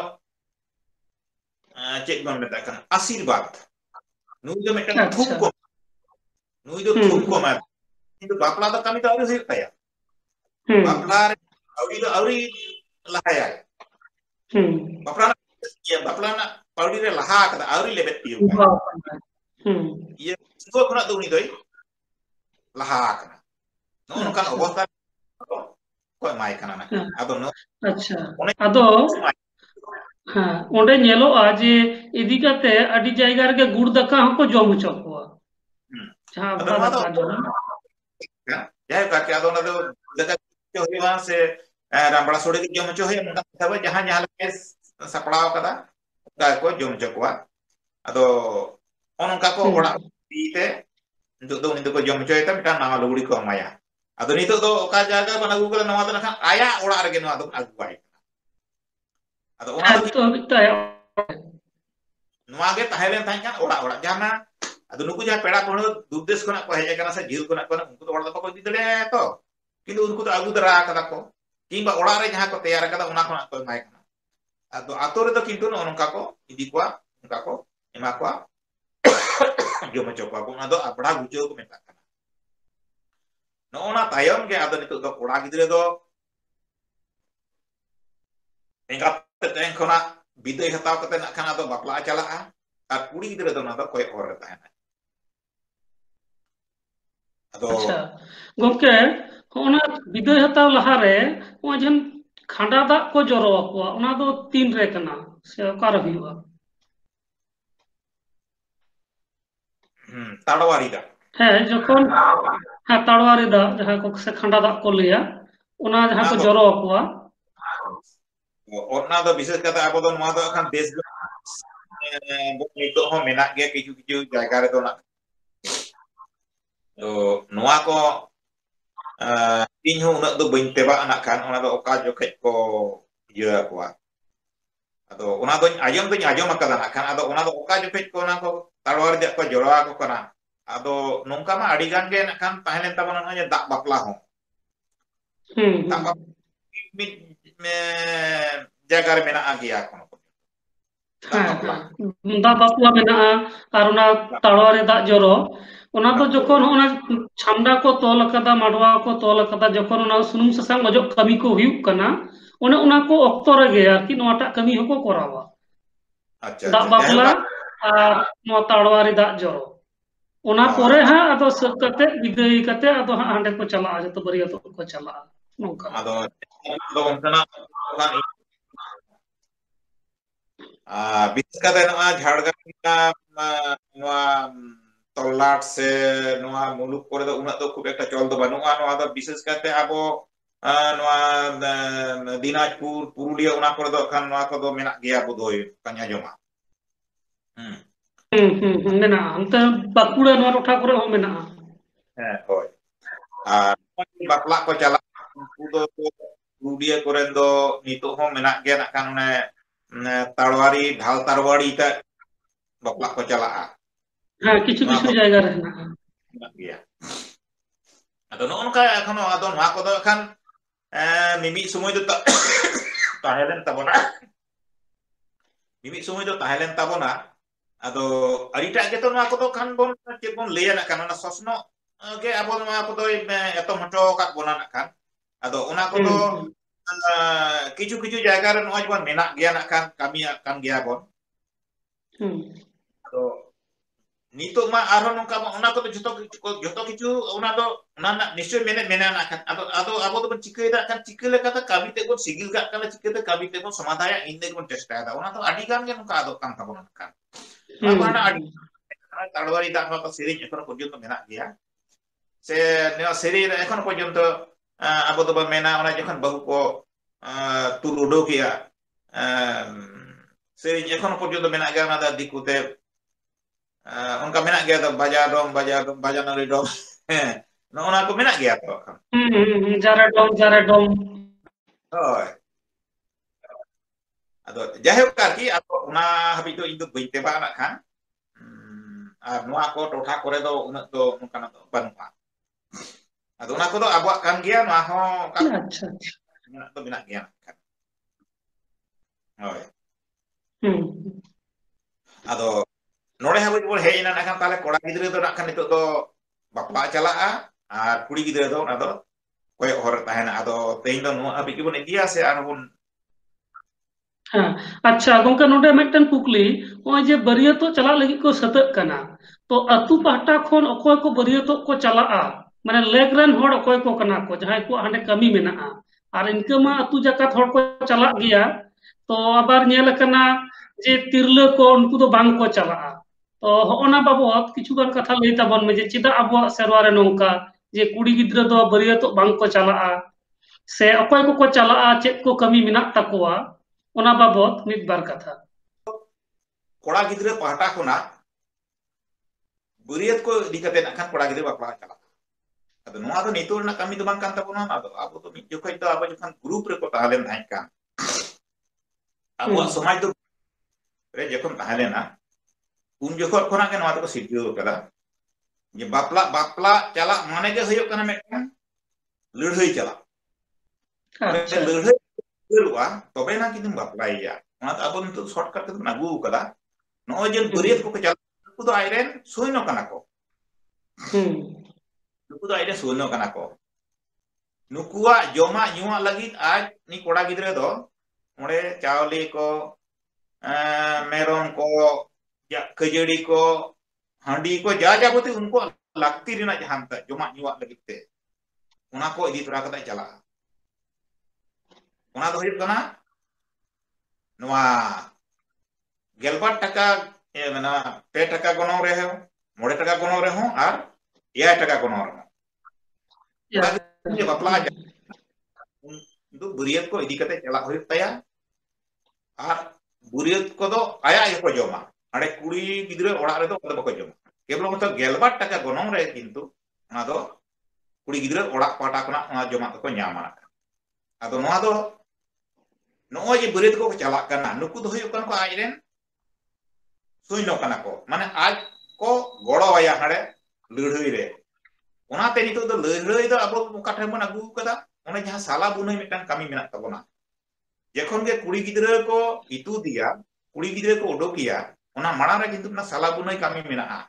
B: चेक बन मेता कन आशीर्वाद नुई दो मिटांग थुम को नुई दो थुम को मा किंतु बापला दो कमी तो आउरी हुई ताया बापला रे आउरी लहाया बापला ना पाउडी रे लहा कदा आउरी लेबेत पियो ये सिंगो खना दो उनी दोई लहा कना नो नोकान अवस्था को माय कना ना आदो नो
A: अच्छा आदो हाँ ओंडे नेलोआ जे इदी काते अडी जायगा रे गुड़ दाका हको जम हचो कोआ जहां
B: आदो
A: आबड़ा
B: नो
A: दाका जम
B: जाय का के आदो ना दो दाका जो होइवा से रामबड़ा सोड़े के जम हचो है मुंडा तब जहां जहां के सपड़ाव कदा का को जम हचो कोआ आदो ओनका को ओड़ा पीते दो उनी दो जम हचोय ता मिटा नावा लुगड़ी को माया आदो नितो दो ओका जागा बना अगु कदा नवा दो ना आया ओड़ा रे नवा दो अगु बाय आदो ओना दो
A: तो बिता
B: नवा गे ताहेलेन ताहे kan ओड़ा ओड़ा जहां आदो नुकु जहां पेड़ा कोण दुदेश कोना को हेज kana से झील कोना को उनको तो ओड़ा दो को दिदले तो किंतु उनको तो अगु दरा कदा को किंबा ओड़ा रे जहां को तैयार कदा ओना कोना को माय kana आदो आतो रे तो किंतु नोनका को इदी को उनका को एमा को जम चोपा को ना दो अपड़ा गुचो को मेता kana नोना तायम के आदो नितो दो कोड़ा गिदरे दो एंगा तेन कोना biday hataw kate nak khan ado bapla chalaa ar kuri gidra do na do koyok hor re tahena ado
A: ᱟᱪᱪᱷᱟ ᱜᱚᱢᱠᱮ ᱚᱱᱟ ᱵᱤᱫᱟᱹᱭ ᱦᱟᱛᱟᱣ ᱞᱟᱦᱟᱨᱮ ᱱᱚᱜᱼᱚᱭ ᱡᱮ ᱠᱷᱟᱸᱰᱟ ᱫᱟᱜ ᱠᱚ ᱡᱚᱨᱚ ᱟᱠᱚᱣᱟ ᱚᱱᱟ ᱫᱚ ᱛᱤᱱ ᱨᱮ ᱠᱟᱱᱟ ᱥᱮ ᱚᱠᱟᱨᱮ ᱦᱩᱭᱩᱜᱼᱟ?
B: ताड़वारी दा
A: ᱦᱮᱸ ᱡᱚᱠᱷᱚᱱ ᱛᱟᱲᱣᱟᱨᱤ ᱫᱟᱜ ᱡᱟᱦᱟᱸ ᱠᱚ ᱥᱮ ᱠᱷᱟᱸᱰᱟ ᱫᱟᱜ ᱠᱚ ᱞᱟᱹᱭᱟ ᱚᱱᱟ ᱡᱟᱦᱟᱸ ᱠᱚ ᱡᱚᱨᱚ ᱟᱠᱚᱣᱟ
B: ᱚᱱᱟ ᱫᱚ ᱵᱤᱥᱮᱥ ᱠᱟᱛᱮ ᱟᱵᱚ ᱫᱚ ᱱᱚᱣᱟ ᱫᱚ ᱟᱠᱷᱟᱱ ᱫᱮᱥ ᱱᱤᱛᱚᱜ ᱦᱚᱸ ᱢᱮᱱᱟᱜ ᱜᱮᱭᱟ ᱠᱤᱪᱷᱩ ᱠᱤᱪᱷᱩ ᱡᱟᱭᱜᱟ ᱨᱮᱫᱚ ᱱᱟᱜ ᱛᱚ ᱱᱚᱣᱟ ko ᱤᱧ ᱦᱚᱸ ᱩᱱᱟᱹᱜ ᱫᱚ ᱵᱟᱹᱧ ᱛᱮᱵᱟᱜ ᱱᱟᱜ ᱠᱷᱟᱱ ᱚᱱᱟ ᱫᱚ ᱚᱠᱟ ᱡᱚᱠᱷᱮᱡ ᱠᱚ ᱤᱭᱟᱹ ᱟᱠᱚᱣᱟ ᱟᱫᱚ ᱚᱱᱟ ᱫᱚᱧ ᱟᱸᱡᱚᱢ ᱟᱠᱟᱫᱟ ᱱᱟᱜ ᱠᱷᱟᱱ ᱟᱫᱚ ᱚᱱᱟ ᱫᱚ ᱚᱠᱟ ᱡᱚᱠᱷᱮᱡ ko ᱚᱱᱟ ko ᱛᱟᱲᱣᱟᱨ ᱨᱮᱭᱟᱜ ko ᱡᱚᱨᱚ ᱟᱠᱚ ᱠᱟᱱᱟ ᱟᱫᱚ ᱱᱚᱝᱠᱟ ᱢᱟ ᱟᱹᱰᱤ ᱜᱟᱱ ᱜᱮ ᱱᱟᱜ ᱠᱷᱟᱱ ᱛᱟᱦᱮᱸ ᱞᱮᱱ ᱛᱟᱵᱚᱱᱟ ᱱᱚᱜᱼᱚᱭ ᱫᱟᱜ ᱵᱟᱯᱞᱟ ᱦᱚᱸ ᱫᱟᱜ ᱵᱟᱯᱞᱟ ᱢᱤᱫ ᱡᱟᱭᱜᱟ ᱨᱮ ᱢᱮᱱᱟᱜ ᱜᱮᱭᱟ ᱮᱠᱷᱚᱱᱳ ᱫᱟᱜ ᱵᱟᱯᱞᱟ
A: ᱫᱟᱜ ᱵᱟᱯᱞᱟ ᱢᱮᱱᱟᱜᱼᱟ ᱟᱨ ᱚᱱᱟ ᱛᱟᱲᱣᱟᱨᱤ ᱫᱟᱜ ᱡᱚᱨᱚ ᱚᱱᱟ ᱫᱚ
B: ᱫᱟᱜ ᱡᱚᱨᱚ
A: ᱡᱚᱠᱷᱚᱱ ᱚᱱᱟ ᱪᱷᱟᱢᱰᱟ ᱠᱚ ᱛᱚᱞ ᱟᱠᱟᱫᱟ ᱢᱟᱰᱣᱟ ᱠᱚ ᱛᱚᱞ ᱟᱠᱟᱫᱟ ᱡᱚᱠᱷᱚᱱ ᱚᱱᱟ ᱥᱩᱱᱩᱢ ᱥᱟᱥᱟᱝ ᱚᱡᱚᱜ ᱠᱟᱹᱢᱤ ko ᱦᱩᱭᱩᱜ ᱠᱟᱱᱟ ᱚᱱᱮ ᱚᱱᱟ ko ᱚᱠᱛᱚ ᱨᱮᱜᱮ ᱟᱨᱠᱤ ᱱᱚᱣᱟᱴᱟᱜ ᱠᱟᱹᱢᱤ ᱦᱚᱸᱠᱚ ᱠᱚᱨᱟᱣᱟ
B: ᱟᱪᱪᱷᱟ
A: ᱫᱟᱜ
B: ᱟᱪᱪᱷᱟ ᱡᱟᱭᱦᱳᱠ
A: ᱵᱟᱯᱞᱟ ᱟᱨ ᱱᱚᱣᱟ ᱛᱟᱲᱣᱟᱨᱤ ᱫᱟᱜ ᱡᱚᱨᱚ ᱚᱱᱟ ᱯᱚᱨᱮ ᱦᱟᱸᱜ ᱟᱫᱚ ᱥᱟᱹᱛ ᱠᱟᱛᱮ ᱵᱤᱫᱟᱹᱭ ᱠᱟᱛᱮ ᱟᱫᱚ ᱦᱟᱸᱜ ᱦᱟᱸᱰᱮ ᱠᱚ ᱪᱟᱞᱟᱜᱼᱟ ᱡᱚᱛᱚ ᱵᱟᱹᱨᱭᱟᱹᱛᱚᱜ ᱠᱚ ᱪᱟᱞᱟᱜᱼᱟ ᱱᱚᱝᱠᱟ
B: ᱟᱫᱚ ᱚᱱᱠᱟᱱᱟᱜ ᱵᱤᱥᱮᱥ ᱠᱟᱛᱮ ᱱᱚᱣᱟ ᱡᱷᱟᱲᱜᱨᱟᱢ ᱱᱚᱣᱟ ᱛᱚᱞᱞᱟᱴ ᱥᱮ ᱱᱚᱣᱟ ᱢᱩᱞᱩᱠ ᱠᱚᱨᱮ ᱫᱚ ᱩᱱᱟᱹᱜ ᱫᱚ ᱠᱷᱩᱵ ᱮᱠᱴᱟ ᱪᱚᱞ ᱫᱚ ᱵᱟᱹᱱᱩᱜᱼᱟ ᱱᱚᱣᱟ ᱫᱚ ᱵᱤᱥᱮᱥ ᱠᱟᱛᱮ ᱟᱵᱚ ᱱᱚᱣᱟ ᱫᱤᱱᱟᱡᱽᱯᱩᱨ ᱯᱩᱨᱩᱞᱤᱭᱟᱹ ᱚᱱᱟ ᱠᱚᱨᱮ ᱫᱚ ᱠᱷᱟᱱ ᱱᱚᱣᱟ ᱠᱚᱫᱚ ᱢᱮᱱᱟᱜ ᱜᱮᱭᱟ ᱵᱳᱫᱷᱚᱭ ᱚᱱᱠᱟᱧ ᱟᱸᱡᱚᱢᱟ
A: ᱢᱮᱱᱟᱜᱼᱟ ᱚᱱᱛᱮ ᱵᱟᱸᱠᱩᱲᱟ ᱱᱚᱣᱟ ᱴᱚᱴᱷᱟ ᱠᱚᱨᱮ ᱦᱚᱸ ᱢᱮᱱᱟᱜᱼᱟ
B: ᱦᱮᱸ ᱦᱳᱭ ᱟᱨ ᱵᱟᱯᱞᱟᱜ ᱠᱚ ᱪᱟᱞᱟᱜ ᱩᱱᱠᱩ ᱫᱚ ᱯᱩᱨᱩᱞᱤᱭᱟᱹ ᱠᱚᱨᱮᱱ ᱫᱚ ᱱᱤᱛᱚᱜ ᱦᱚᱸ ᱢᱮᱱᱟᱜ ᱜᱮᱭᱟ ᱱᱟᱜ ᱠᱷᱟᱱ ᱚᱱᱮ ᱛᱟᱲᱣᱟᱨᱤ ᱰᱷᱟᱞ ᱛᱟᱲᱣᱟᱲᱤ ᱛᱮ ᱵᱟᱯᱞᱟᱜ ᱠᱚ ᱪᱟᱞᱟᱜᱼᱟ
A: ᱦᱮᱸ ᱠᱤᱪᱷᱩ
B: ᱱᱚᱣᱟ
A: ᱠᱤᱪᱷᱩ
B: ᱠᱚ
A: ᱡᱟᱭᱜᱟ ᱨᱮ ᱦᱮᱱᱟᱜᱼᱟ
B: ᱢᱮᱱᱟᱜ ᱜᱮᱭᱟ ᱟᱫᱚ ᱱᱚᱜᱼᱚ ᱱᱚᱝᱠᱟ ᱮᱠᱷᱚᱱᱳ ᱟᱫᱚ ᱱᱚᱣᱟ ᱠᱚᱫᱚ ᱮᱠᱷᱟᱱ ᱢᱤᱢᱤᱫ ᱥᱚᱢᱚᱭ ᱫᱚ ᱛᱟᱦᱮᱸ ᱞᱮᱱ ᱛᱟᱵᱚᱱᱟ ᱢᱤᱢᱤᱫ ᱥᱚᱢᱚᱭ ᱫᱚ ᱛᱟᱦᱮᱸ ᱞᱮᱱ ᱛᱟᱵᱚᱱᱟ ᱟᱫᱚ ᱟᱹᱰᱤᱴᱟᱜ ᱜᱮᱛᱚ ᱱᱚᱣᱟ ᱠᱚᱫᱚ ᱠᱷᱟᱱ ᱵᱚᱱ ᱪᱮᱫ ᱵᱚᱱ ᱞᱟᱹᱭᱟ ᱱᱟᱜ ᱠᱷᱟᱱ ᱚᱱᱟ ᱥᱚᱥᱱᱚᱜ ᱜᱮ ᱟᱵᱚ ᱱᱚᱣᱟ ᱠᱚᱫᱚᱭ ᱮᱛᱚᱢ ᱦᱚᱴᱚ ᱟᱠᱟᱫ ᱵᱚᱱᱟ ᱱᱟᱜ ᱠᱷᱟᱱ ᱟᱫᱚ ᱚᱱᱟ ᱠᱚᱫᱚ ᱠᱤᱪᱷᱩ ᱠᱤᱪᱷᱩ ᱡᱟᱭᱜᱟ ᱨᱮ ᱱᱚᱜᱼᱚᱭ ᱡᱮᱢᱚᱱ ᱢᱮᱱᱟᱜ ᱜᱮᱭᱟ ᱱᱟᱜ ᱠᱷᱟᱱ ᱠᱟᱹᱢᱤᱭᱟᱜ ᱠᱟᱱ ᱜᱮᱭᱟ ᱵᱚᱱ ᱟᱫᱚ ᱱᱤᱛᱚᱜ ᱢᱟ ᱟᱨᱦᱚᱸ ᱱᱚᱝᱠᱟ ᱚᱱᱟ ᱠᱚᱫᱚ ᱡᱚᱛᱚ ᱠᱤᱪᱷᱩ ᱚᱱᱟ ᱫᱚ ᱚᱱᱟ ᱨᱮᱱᱟᱜ ᱱᱤᱥᱪᱚᱭ ᱢᱮᱱᱟᱜᱼᱟ ᱠᱷᱟᱱ ᱟᱫᱚ ᱟᱵᱚ ᱫᱚᱵᱚᱱ ᱪᱤᱠᱟᱹᱭᱮᱫᱟ ᱠᱷᱟᱱ ᱪᱤᱠᱟᱹ ᱞᱮᱠᱟᱛᱮ ᱠᱟᱹᱢᱤ ᱛᱮ ᱵᱚᱱ ᱥᱤᱜᱤᱞ ᱠᱟᱜ ᱠᱟᱱᱟ ᱪᱤᱠᱟᱹᱛᱮ ᱠᱟᱹᱢᱤ ᱛᱮᱵᱚᱱ ᱥᱚᱢᱟᱫᱷᱟᱭᱟ ᱤᱱᱟᱹ ᱜᱮᱵᱚᱱ ᱪᱮᱥᱴᱟᱭᱮᱫᱟ ᱚᱱᱟ ᱫᱚ ᱟᱹᱰᱤ ᱜᱟᱱ ᱜᱮ ᱱᱚᱝᱠᱟ ᱟᱫᱚᱜ ᱠᱟᱱ ᱛᱟᱵᱚᱱᱟ ᱠᱷᱟᱱ ᱱᱚᱣᱟ ᱠᱚᱨᱮᱱᱟᱜ ᱟᱹᱰᱤ ᱛᱟᱲᱣᱟᱨᱤ ᱫᱟᱜ ᱱᱚᱣᱟ ᱥᱮᱨᱮᱧ ᱮᱠᱷᱚᱱᱳ ᱯᱚᱨᱡᱚᱱᱛᱚ ᱢᱮᱱᱟᱜ ᱜᱮᱭᱟ ᱥᱮ ᱱᱚᱣᱟ ᱥᱮᱨᱮᱧ ᱨᱮ ᱮᱠᱷᱚᱱᱳ ᱯᱚᱨᱡᱚᱱᱛᱚ ᱟᱵᱚ ᱫᱚᱵᱚᱱ ᱢᱮᱱᱟ ᱚᱱᱟ ᱡᱚᱠᱷᱚᱱ ᱵᱟᱹᱦᱩ ᱠᱚ ᱛᱩᱞ ᱩᱰᱳᱠᱮᱜᱼᱟ ᱥᱮᱨᱮᱧ ᱮᱠᱷᱚᱱᱳ ᱯᱚᱨᱡᱚᱱᱛᱚ ᱢᱮᱱᱟᱜ ᱜᱮᱭᱟ ᱚᱱᱟ ᱫᱚ ᱫᱤᱠᱩᱛᱮ ᱚᱱᱠᱟ ᱢᱮᱱᱟᱜ ᱜᱮᱭᱟ ᱵᱟᱡᱟᱱᱟᱨᱤ ᱰᱚᱢ ᱦᱮᱸ ᱱᱚᱜᱼᱚ ᱱᱚᱣᱟ ᱠᱚ ᱢᱮᱱᱟᱜ ᱜᱮᱭᱟ ᱛᱚ
A: ᱡᱟᱨᱮ ᱰᱚᱢ
B: ᱦᱳᱭ ᱟᱫᱚ ᱡᱟᱭᱦᱳᱠ ᱟᱨᱠᱤ ᱟᱫᱚ ᱚᱱᱟ ᱦᱟᱹᱵᱤᱡ ᱫᱚ ᱤᱧ ᱫᱚ ᱵᱟᱹᱧ ᱛᱮᱵᱟᱜ ᱱᱟᱜ ᱠᱷᱟᱱ ᱟᱨ ᱱᱚᱣᱟ ᱠᱚ ᱴᱚᱴᱷᱟ ᱠᱚᱨᱮ ᱫᱚ ᱩᱱᱟᱹᱜ ᱫᱚ ᱱᱚᱝᱠᱟᱱᱟᱜ ᱫᱚ ᱵᱟᱹᱱᱩᱜᱼᱟ ᱟᱫᱚ ᱚᱱᱟ ᱠᱚᱫᱚ ᱟᱵᱚᱣᱟᱜ ᱠᱟᱱ ᱜᱮᱭᱟ ᱱᱚᱣᱟ ᱦᱚᱸ ᱚᱠᱟ
A: ᱟᱪᱪᱷᱟ
B: ᱢᱮᱱᱟᱜ ᱫᱚ ᱢᱮᱱᱟᱜ ᱜᱮᱭᱟ ᱦᱳᱭ ᱟᱫᱚ ᱱᱚᱰᱮ ᱦᱟᱹᱵᱤᱡ ᱵᱚᱱ ᱦᱮᱡ ᱮᱱᱟ ᱠᱷᱟᱱ ᱛᱟᱦᱚᱞᱮ ᱠᱚᱲᱟ ᱜᱤᱫᱽᱨᱟᱹ ᱫᱚ ᱱᱟᱜ ᱠᱷᱟᱱ ᱱᱤᱛᱚᱜ ᱫᱚ ᱵᱟᱯᱞᱟᱜ ᱪᱟᱞᱟᱜᱼᱟ ᱟᱨ ᱠᱩᱲᱤ ᱜᱤᱫᱽᱨᱟᱹ ᱫᱚ ᱚᱱᱟ ᱫᱚ ᱠᱚᱭᱚᱜ ᱦᱚᱨ ᱨᱮ ᱛᱟᱦᱮᱱᱟ ᱟᱫᱚ ᱛᱮᱦᱮᱧ ᱫᱚ ᱱᱚᱣᱟ ᱦᱟᱹᱵᱤᱡ ᱜᱮᱵᱚᱱ ᱤᱫᱤᱭᱟ ᱥᱮ ᱟᱨᱦᱚᱸ ᱵᱚᱱ
A: ᱟᱪᱪᱷᱟ ᱜᱚᱝᱠᱮ ᱱᱚᱰᱮ ᱢᱤᱫᱴᱮᱱ ᱠᱩᱠᱞᱤ ᱱᱚᱜᱼᱚᱭ ᱡᱮ ᱵᱟᱹᱨᱭᱟᱹᱛᱚᱜ ᱪᱟᱞᱟᱜ ᱞᱟᱹᱜᱤᱫ ᱠᱚ ᱥᱟᱹᱛᱟᱹᱜ ᱠᱟᱱᱟ ᱛᱚ ᱟᱹᱛᱩ ᱯᱟᱦᱴᱟ ᱠᱷᱚᱱ ᱚᱠᱚᱭ ᱠᱚ ᱵᱟᱹᱨᱭᱟᱹᱛᱚᱜ ᱠᱚ ᱪᱟᱞᱟᱜᱼᱟ ᱢᱟᱱᱮ ᱞᱮᱜ ᱨᱮᱱ ᱦᱚᱲ ᱚᱠᱚᱭ ᱠᱚ ᱠᱟᱱᱟ ᱠᱚ ᱡᱟᱦᱟᱸᱭ ᱠᱚᱣᱟᱜ ᱦᱟᱸᱰᱮ ᱠᱟᱹᱢᱤ ᱢᱮᱱᱟᱜᱼᱟ ᱟᱨ ᱤᱱᱠᱟᱹ ᱢᱟ ᱟᱹᱛᱩ ᱡᱟᱠᱟᱛ ᱦᱚᱲ ᱠᱚ ᱪᱟᱞᱟᱜ ᱜᱮᱭᱟ ᱛᱚ ᱟᱵᱟᱨ ᱧᱮᱞ ᱟᱠᱟᱱᱟ ᱡᱮ ᱛᱤᱨᱞᱟᱹ ᱠᱚ ᱩᱱᱠᱩ ᱫᱚ ᱵᱟᱝ ᱠᱚ ᱪᱟᱞᱟᱜᱼᱟ ᱛᱚ ᱦᱚᱜᱼᱚᱱᱟ ᱵᱟᱵᱚᱫ ᱠᱤᱪᱷᱩᱜᱟᱱ ᱠᱟᱛᱷᱟ ᱞᱟᱹᱭ ᱛᱟᱵᱚᱱ ᱢᱮ ᱡᱮ ᱪᱮᱫᱟᱜ ᱟᱵᱚᱣᱟᱜ ᱥᱮᱨᱣᱟ ᱨᱮ ᱱᱚᱝᱠᱟ ᱡᱮ ᱠᱩᱲᱤ ᱜᱤᱫᱽᱨᱟᱹ ᱫᱚ ᱵᱟᱹᱨᱭᱟᱹᱛᱚᱜ ᱵᱟᱝ ᱠᱚ ᱪᱟᱞᱟᱜᱼᱟ ᱥᱮ ᱚᱠᱚᱭ ᱠᱚᱠᱚ ᱪᱟᱞᱟᱜᱼᱟ ᱪᱮᱫ ᱠᱚ ᱠᱟᱹᱢᱤ ᱢᱮᱱᱟᱜ ᱛᱟᱠᱚᱣᱟ ᱚᱱᱟ ᱵᱟᱵᱚᱫ ᱢᱤᱫ ᱵᱟᱨ ᱠᱟᱛᱷᱟ
B: ᱠᱚᱲᱟ ᱜᱤᱫᱽᱨᱟᱹ ᱯᱟᱦᱴᱟ ᱠᱷᱚᱱᱟᱜ ᱵᱟᱹᱨᱭᱟᱹᱛ ᱠᱚ ᱤᱫᱤ ᱠᱟᱛᱮ ᱱᱟᱜ ᱠᱷᱟᱱ ᱠᱚᱲᱟ ᱜᱤᱫᱽᱨᱟᱹ ᱵᱟᱯᱞᱟ ᱪᱟᱞᱟᱜᱼᱟ ᱟᱫᱚ ᱱᱚᱣᱟ ᱫᱚ ᱱᱤᱛᱚᱜ ᱨᱮᱱᱟᱜ ᱠᱟᱹᱢᱤ ᱫᱚ ᱵᱟᱝ ᱠᱟᱱ ᱛᱟᱵᱚᱱᱟ ᱟᱫᱚ ᱟᱵᱚ ᱫᱚ ᱢᱤᱫ ᱡᱚᱠᱷᱚᱡ ᱫᱚ ᱟᱵᱚ ᱡᱚᱠᱷᱚᱱ ᱜᱨᱩᱯ ᱨᱮᱠᱚ ᱛᱟᱦᱮᱸ ᱞᱮᱱ ᱛᱟᱦᱮᱸ ᱠᱟᱱ ᱟᱵᱚᱣᱟᱜ ᱥᱚᱢᱟᱡᱽ ᱫᱚ ᱨᱮ ᱡᱚᱠᱷᱚᱱ ᱛᱟᱦᱮᱸ ᱞᱮᱱᱟ ᱩᱱ ᱡᱚᱠᱷᱚᱱ ᱠᱷᱚᱱᱟᱜ ᱜᱮ ᱱᱚᱣᱟ ᱫᱚᱠᱚ ᱥᱤᱨᱡᱟᱹᱣ ᱟᱠᱟᱫᱟ ᱡᱮ ᱵᱟᱯᱞᱟ ᱪᱟᱞᱟᱜ ᱢᱟᱱᱮ ᱜᱮ ᱦᱩᱭᱩᱜ ᱠᱟᱱᱟ ᱢᱤᱫᱴᱟᱝ ᱞᱟᱹᱲᱦᱟᱹᱭ ᱪᱟᱞᱟᱜ ᱚᱸᱰᱮ
A: ᱟᱪᱪᱷᱟ
B: ᱞᱟᱹᱲᱦᱟᱹᱭ ᱦᱩᱭᱩᱜᱼᱟ ᱛᱚᱵᱮᱱᱟ ᱠᱤᱱᱛᱩᱢ ᱵᱟᱯᱞᱟᱭᱮᱭᱟ ᱚᱱᱟᱛᱮ ᱟᱵᱚ ᱱᱤᱛᱚᱜ ᱥᱚᱨᱴᱠᱟᱴ ᱛᱮᱵᱚᱱ ᱟᱹᱜᱩ ᱟᱠᱟᱫᱟ ᱱᱚᱜᱼᱚᱭ ᱡᱮ ᱵᱟᱹᱨᱭᱟᱹᱛ ᱠᱚᱠᱚ ᱪᱟᱞᱟᱜ ᱩᱱᱠᱩ ᱫᱚ ᱟᱡᱨᱮᱱ ᱥᱳᱭᱱᱚ ᱠᱟᱱᱟ ᱠᱚ ᱱᱩᱠᱩ ᱫᱚ ᱟᱡᱨᱮᱱ ᱥᱳᱭᱱᱚ ᱠᱟᱱᱟ ᱠᱚ ᱱᱩᱠᱩᱣᱟᱜ ᱡᱚᱢᱟᱜ ᱧᱩᱣᱟᱜ ᱞᱟᱹᱜᱤᱫ ᱟᱡ ᱩᱱᱤ ᱠᱚᱲᱟ ᱜᱤᱫᱽᱨᱟᱹ ᱫᱚ ᱚᱸᱰᱮ ᱪᱟᱣᱞᱮ ᱠᱚ merom ko, ya kejadi ko, handi ko, jabuti unko lakti rina jahan ta jomak nyuak lagit te. Una ko idi tura kata chala. Una do huyuk kana noa gelbat taka mana pe taka gonong rehe, mode taka gonong rehe ar ya taka gonong rehe. Ora dia bapla aja. Itu buriat ko idi kata chala huyuk taya. Ar buriat ko do aya ko joma. Ade kuri gidre ora re do bako joma. Keblo mata gelbat taka gonong rehe kintu ona do kuri gidre ora pata kona ona joma ko nyama. Ado noa do noa je buriat ko chala kana nuku do huyuk kan ko ajren suino kana ko mane aj ko goro aya hade leuhei re onate nito do leuhei do abo mukathe mon agu kada one jaha sala bunai metan kami menak tabona jekhon ge kuri gidra ko itu dia kuri gidra ko odokia ona marang re kintu na sala bunai kami menaa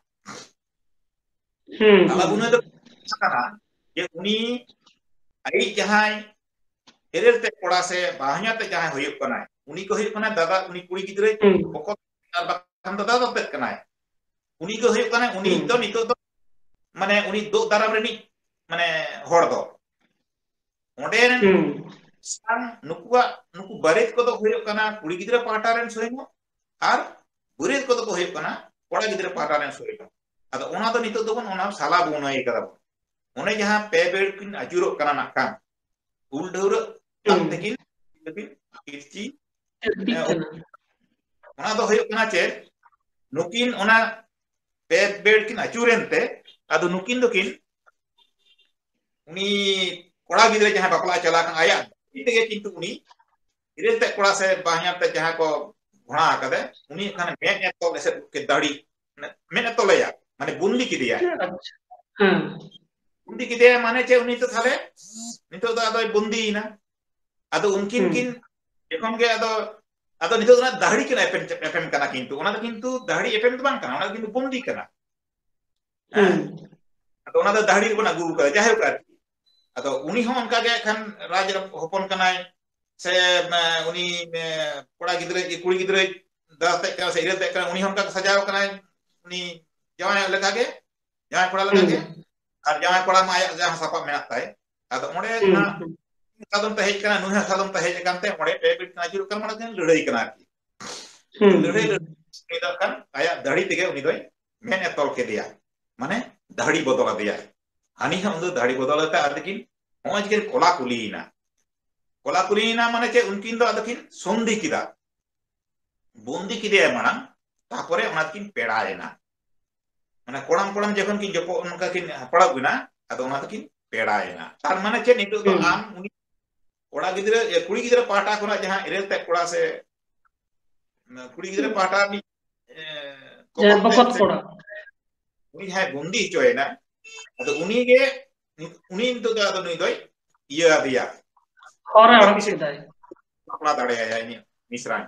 B: sala bunai do kana je uni ai jahai erel te koda se bahnya te jahai hoyuk kana uni ko hoyuk kana dada uni kuri gidra pokok ar bakam dada pet kana uni ko hoyuk kana uni do nito do mane uni do daram reni mane hor do onde ren sang nuku baret ko do hoyuk kana kuri gidra pahata ren soimo ar buret ko do hoyuk kana koda gidra pahata ren soimo ado ona do nito do bon ona sala bunai kada one jaha pe bed kin ajuro kana nakkan ul deura tak tekin irci ona do hoyuk kana che nukin ona pe bed kin ajurente ado nukin dokin uni koda gidre jaha bapla chala kan aya itege kintu uni irete koda se bahnya te jaha ko घोड़ा कदे uni kan me to lese ke dadi me to leya mane bundi kidiya bundi kidiya mane che uni to thale nito do ado bundi na ado unkin kin ekhon ge ado nito na dahdi kina fm kana kintu ona do kintu dahdi fm to bang kana ona kintu bundi kana ado ona do dahdi ko na gu ka jahe ka ado uni hon onka ge kan raj hopon kanai se uni koda gidre kuri gidre date ka se irete ka uni hon ka sajao kana uni jawai leka ge jawai koda leka ge ar jawai koda ma aya jaha sapa menak tai ado onde na sadom ta hej kana nuha sadom ta hej kante onde pe bit na juru kan mana kan ledai kana ki ledai ida kan aya dadi tege uni doi men etol ke dia mane dadi bodola dia ani ha undu dadi bodolata adikin moj ge kola kulina mane che unkin do adakin sondi kida bondi kide mana tapore onakin peda ena mane kodam jekhon kin joko onka kin hapara guna ado onakin peda ena tar mane che nitu do am uni koda gidre kuri gidre pahata kona jaha erel te koda se kuri gidre pahata ni
A: bokot koda
B: uni hai bondi choena ado uni ge uni nitu do ado nui doi iya dia
A: ora ora sidai
B: bapla dare ya ini misran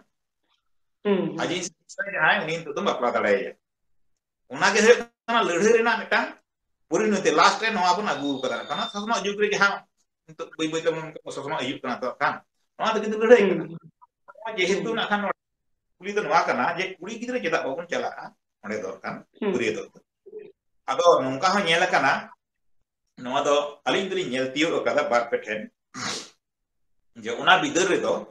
B: aji misran jahay uni nitu do bapla dare ya ona ge hoyok kana ledhai rena metang purinuti last re noa bon agu kada kana sasma jugre jaha untuk boi-boi temen sasma ayub kana to kan noa do kintu ledhai kana jehetu na kan kuli do noa kana je kuri gidre jeda babon chala onde do kan kuri do ado nongka ho nyela kana noa do aling dri nyel tiyo kada bar peten je ona bidar re do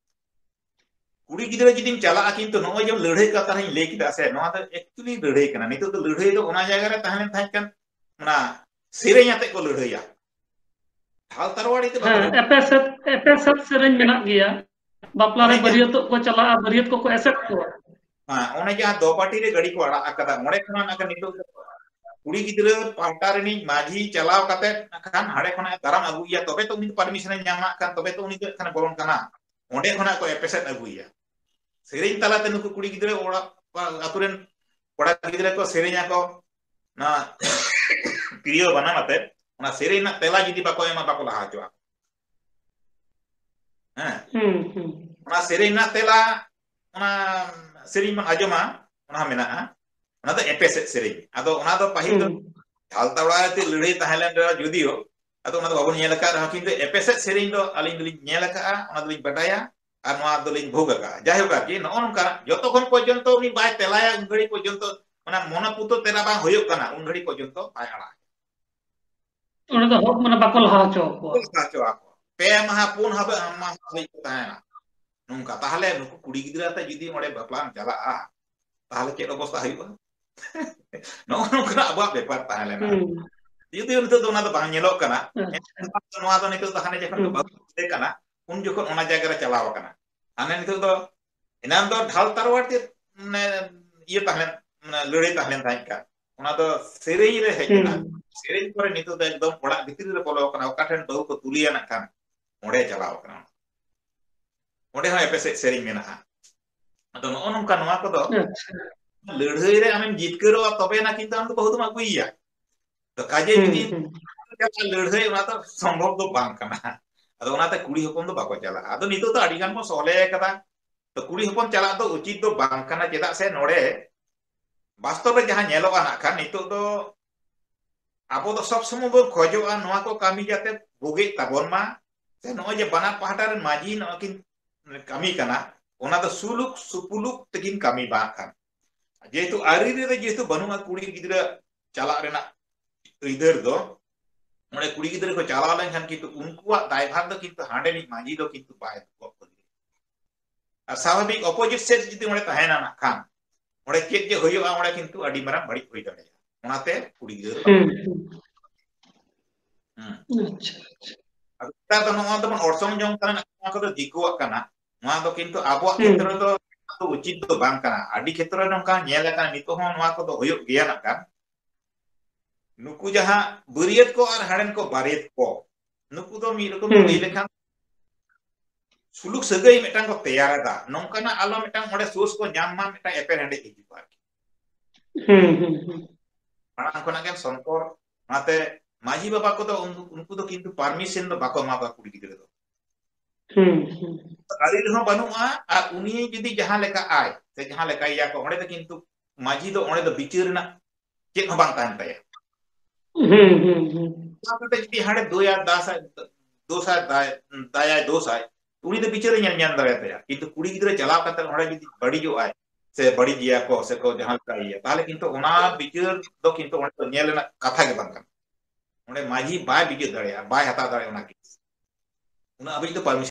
B: kuri gidre jidim chala kintu noa jom ledhai kata hin lei kida se noa do actually ledhai kana nitu do ledhai do ona jaga re tahen kan na serenya te ko ledhai ya hal tarwadi te
A: epesat sereng menak giya bapla re bariyatok ko chala bariyat ko eset ko
B: ha ona jaha do party re gadi ko ara akada mone khana akan nitu kuri gidre pahta reni maji chalao kate kan hade khona daram agu ya tobe to uni permission nyama kan tobe to uni kan bolon kana onde khona ko epeset agu ya sereng tala te nuku kuri gidre ora aturen koda gidre ko serenya ko na video banamate ona sereng na tela jidi bako ema bako laha joa ona sereng na tela ona sereng man ajoma ona mena ona do epeset sereng ado ona do pahil do halta wala te ledhai thailand ra judio ado ona do babon nyela ka ra kintu epeset sereng do aling duli nyela ka ona duli badaya ᱟᱨ ᱱᱚᱣᱟ ᱫᱚᱞᱤᱧ ᱵᱷᱳᱜ ᱟᱠᱟᱜᱼᱟ ᱡᱟᱭᱦᱳᱠ ᱟᱨᱠᱤ ᱱᱚᱜᱼᱚ ᱱᱚᱝᱠᱟ ᱡᱚᱛᱚᱠᱷᱚᱱ ᱯᱚᱨᱡᱚᱱᱛᱚ ᱩᱱᱤ ᱵᱟᱭ ᱛᱮᱞᱟᱭᱟ ᱩᱱ ᱜᱷᱟᱹᱲᱤᱡ ᱯᱚᱨᱡᱚᱱᱛᱚ ᱚᱱᱟ ᱢᱚᱱᱚᱯᱩᱛᱚ ᱛᱮᱞᱟ ᱵᱟᱝ ᱦᱩᱭᱩᱜ ᱠᱟᱱᱟ ᱩᱱ ᱜᱷᱟᱹᱲᱤᱡ ᱯᱚᱨᱡᱚᱱᱛᱚ ᱵᱟᱭ ᱟᱲᱟᱜ
A: ᱚᱸᱰᱮ ᱫᱚ ᱦᱚᱲ ᱢᱟᱱᱮ ᱵᱟᱠᱚ ᱞᱟᱦᱟ ᱦᱚᱪᱚ ᱟᱠᱚᱣᱟ
B: ᱦᱚᱪᱚ ᱟᱠᱚ 5 ᱢᱟᱦᱟ 4 ᱢᱟᱦᱟ ᱦᱟᱹᱵᱤᱡ ᱠᱚ ᱛᱟᱦᱮᱱᱟ nungka tahale nuku kudi gidra ta judi ore baplan jala a tahale cek obosta hayuba no nungka abak bepar tahale na judi untuk do na do bang nyelok kana noa do nitu tahane jekon ko bagus kana un jokon ona jaga ra chalaw kana ane nitu do enan do dhal tarwar ti ne iya tahlen leureui tahlen tahin kan ona do serei re hejna serei pore nitu do ekdom odak bhitri re bolo kana okaten bahu ko tuliya na kan ore chalaw kana ᱚᱸᱰᱮ ᱦᱚᱸ ᱮᱯᱮᱥᱮᱡ ᱥᱮᱨᱮᱧ ᱢᱮᱱᱟᱜᱼᱟ ᱟᱫᱚ ᱱᱚᱜᱼᱚ ᱱᱚᱝᱠᱟ ᱱᱚᱣᱟ ᱠᱚᱫᱚ ᱞᱟᱹᱲᱦᱟᱹᱭ ᱨᱮ ᱟᱢᱮᱢ ᱡᱤᱛᱠᱟᱹᱨᱚᱜᱼᱟ ᱛᱚᱵᱮᱱᱟ ᱠᱤᱱᱛᱩ ᱟᱢ ᱫᱚ ᱵᱟᱹᱦᱩ ᱫᱚᱢ ᱟᱹᱜᱩᱭᱮᱭᱟ ᱛᱚ ᱠᱟᱡᱮ ᱡᱩᱫᱤ ᱞᱟᱹᱲᱦᱟᱹᱭ ᱚᱱᱟ ᱫᱚ ᱥᱚᱢᱵᱷᱚᱵ ᱫᱚ ᱵᱟᱝ ᱠᱟᱱᱟ ᱟᱫᱚ ᱚᱱᱟᱛᱮ ᱠᱩᱲᱤ ᱦᱚᱯᱚᱱ ᱫᱚ ᱵᱟᱠᱚ ᱪᱟᱞᱟᱜᱼᱟ ᱟᱫᱚ ᱱᱤᱛᱚᱜ ᱫᱚ ᱟᱹᱰᱤ ᱜᱟᱱ ᱵᱚᱱ ᱥᱚᱞᱦᱮ ᱟᱠᱟᱫᱟ ᱛᱚ ᱠᱩᱲᱤ ᱦᱚᱯᱚᱱ ᱪᱟᱞᱟᱜ ᱫᱚ ᱩᱪᱤᱛ ᱫᱚ ᱵᱟᱝ ᱠᱟᱱᱟ ᱪᱮᱫᱟᱜ ᱥᱮ ᱱᱚᱰᱮ ᱵᱟᱥᱛᱚᱵ ᱨᱮ ᱡᱟᱦᱟᱸ ᱧᱮᱞᱚᱜᱼᱟ ᱱᱟᱜ ᱠᱷᱟᱱ ᱱᱤᱛᱚᱜ ᱫᱚ ᱟᱵᱚ ᱫᱚ ᱥᱚᱵ ᱥᱚᱢᱚᱭ ᱵᱚᱱ ᱠᱷᱚᱡᱚᱜᱼᱟ ᱱᱚᱣᱟ ᱠᱚ ᱠᱟᱹᱢᱤ ᱡᱟᱛᱮ ᱵᱩᱜᱤᱜ ᱛᱟᱵᱚᱱ ᱢᱟ ᱥᱮ ᱱᱚᱜᱼᱚᱭ ᱡᱮ ᱵᱟᱱᱟᱨ ᱯᱟᱦᱴᱟ ᱨᱮᱱ ᱢᱟᱹᱡᱷᱤ ᱱᱚᱜᱼᱚᱭ ᱠᱤᱱ ᱠᱟᱹᱢᱤ ᱠᱟᱱᱟ ᱚᱱᱟ ᱫᱚ ᱥᱩᱞᱩᱠ ᱥᱩᱯᱩᱞᱩᱠ ᱛᱮᱜᱤᱱ ᱠᱟᱹᱢᱤ ᱵᱟᱝ ᱠᱟᱱ जेहेतु आरी रे जेहेतु बनुआ कुड़ी गिद्रा चला रेना इधर दो ओने कुड़ी गिद्रा को चला लेन खान किंतु उनकुआ दायभार दो किंतु हांडे नि मांझी दो किंतु बाय को और स्वाभाविक अपोजिट सेट जदि ओने तहेना ना खान ओने चेक जे होयोआ ओने किंतु अडी मारा बड़ी होई दाड़े ओनाते कुड़ी गिद्रा अच्छा तो नोआ दो ऑर्सोम जोंग kana नोआ को दिकुआ kana नोआ दो किंतु आबो क्षेत्र दो तो उचित तो बांग kana आदि क्षेत्र रे नोका नेल kana नितो हो नोआ को दो होयो गया ना kan नुकु जहां बुरियत को और हाड़न को बारियत को नुकु दो मी रकम लई लेखान सुलुक सगई मिटांग को तैयार दा नोंकाना आलो मिटांग ओडे सोर्स को ᱧᱟᱢ मा मिटांग एपेर हंडे हिजु पार माना कोना गेन संपर नाते माजी बाबा को दो उनको दो किंतु परमिशन दो बाको मा बा कुड़ी गिदरे दो आरी रहो बनुआ आ उनी जदी जहां लेका आय से जहां लेका या को ओडे दो किंतु माजी दो ओडे दो बिचार ना चेक हो बांग तान ताया जदी हाड़े 2010 दाया 2 उनी दो बिचार ñan ñan दाया ताया किंतु कुड़ी गिदरे चलाव कते ओडे जदी बड़ी जो आय से बड़ी जिया को से को जहां का या ताले किंतु ओना बिचार दो किंतु ओडे तो ñेल ना कथा के बांग ओडे माजी बाय बिचार दाया बाय हता दाया ओना की उना अभी तो परमिशन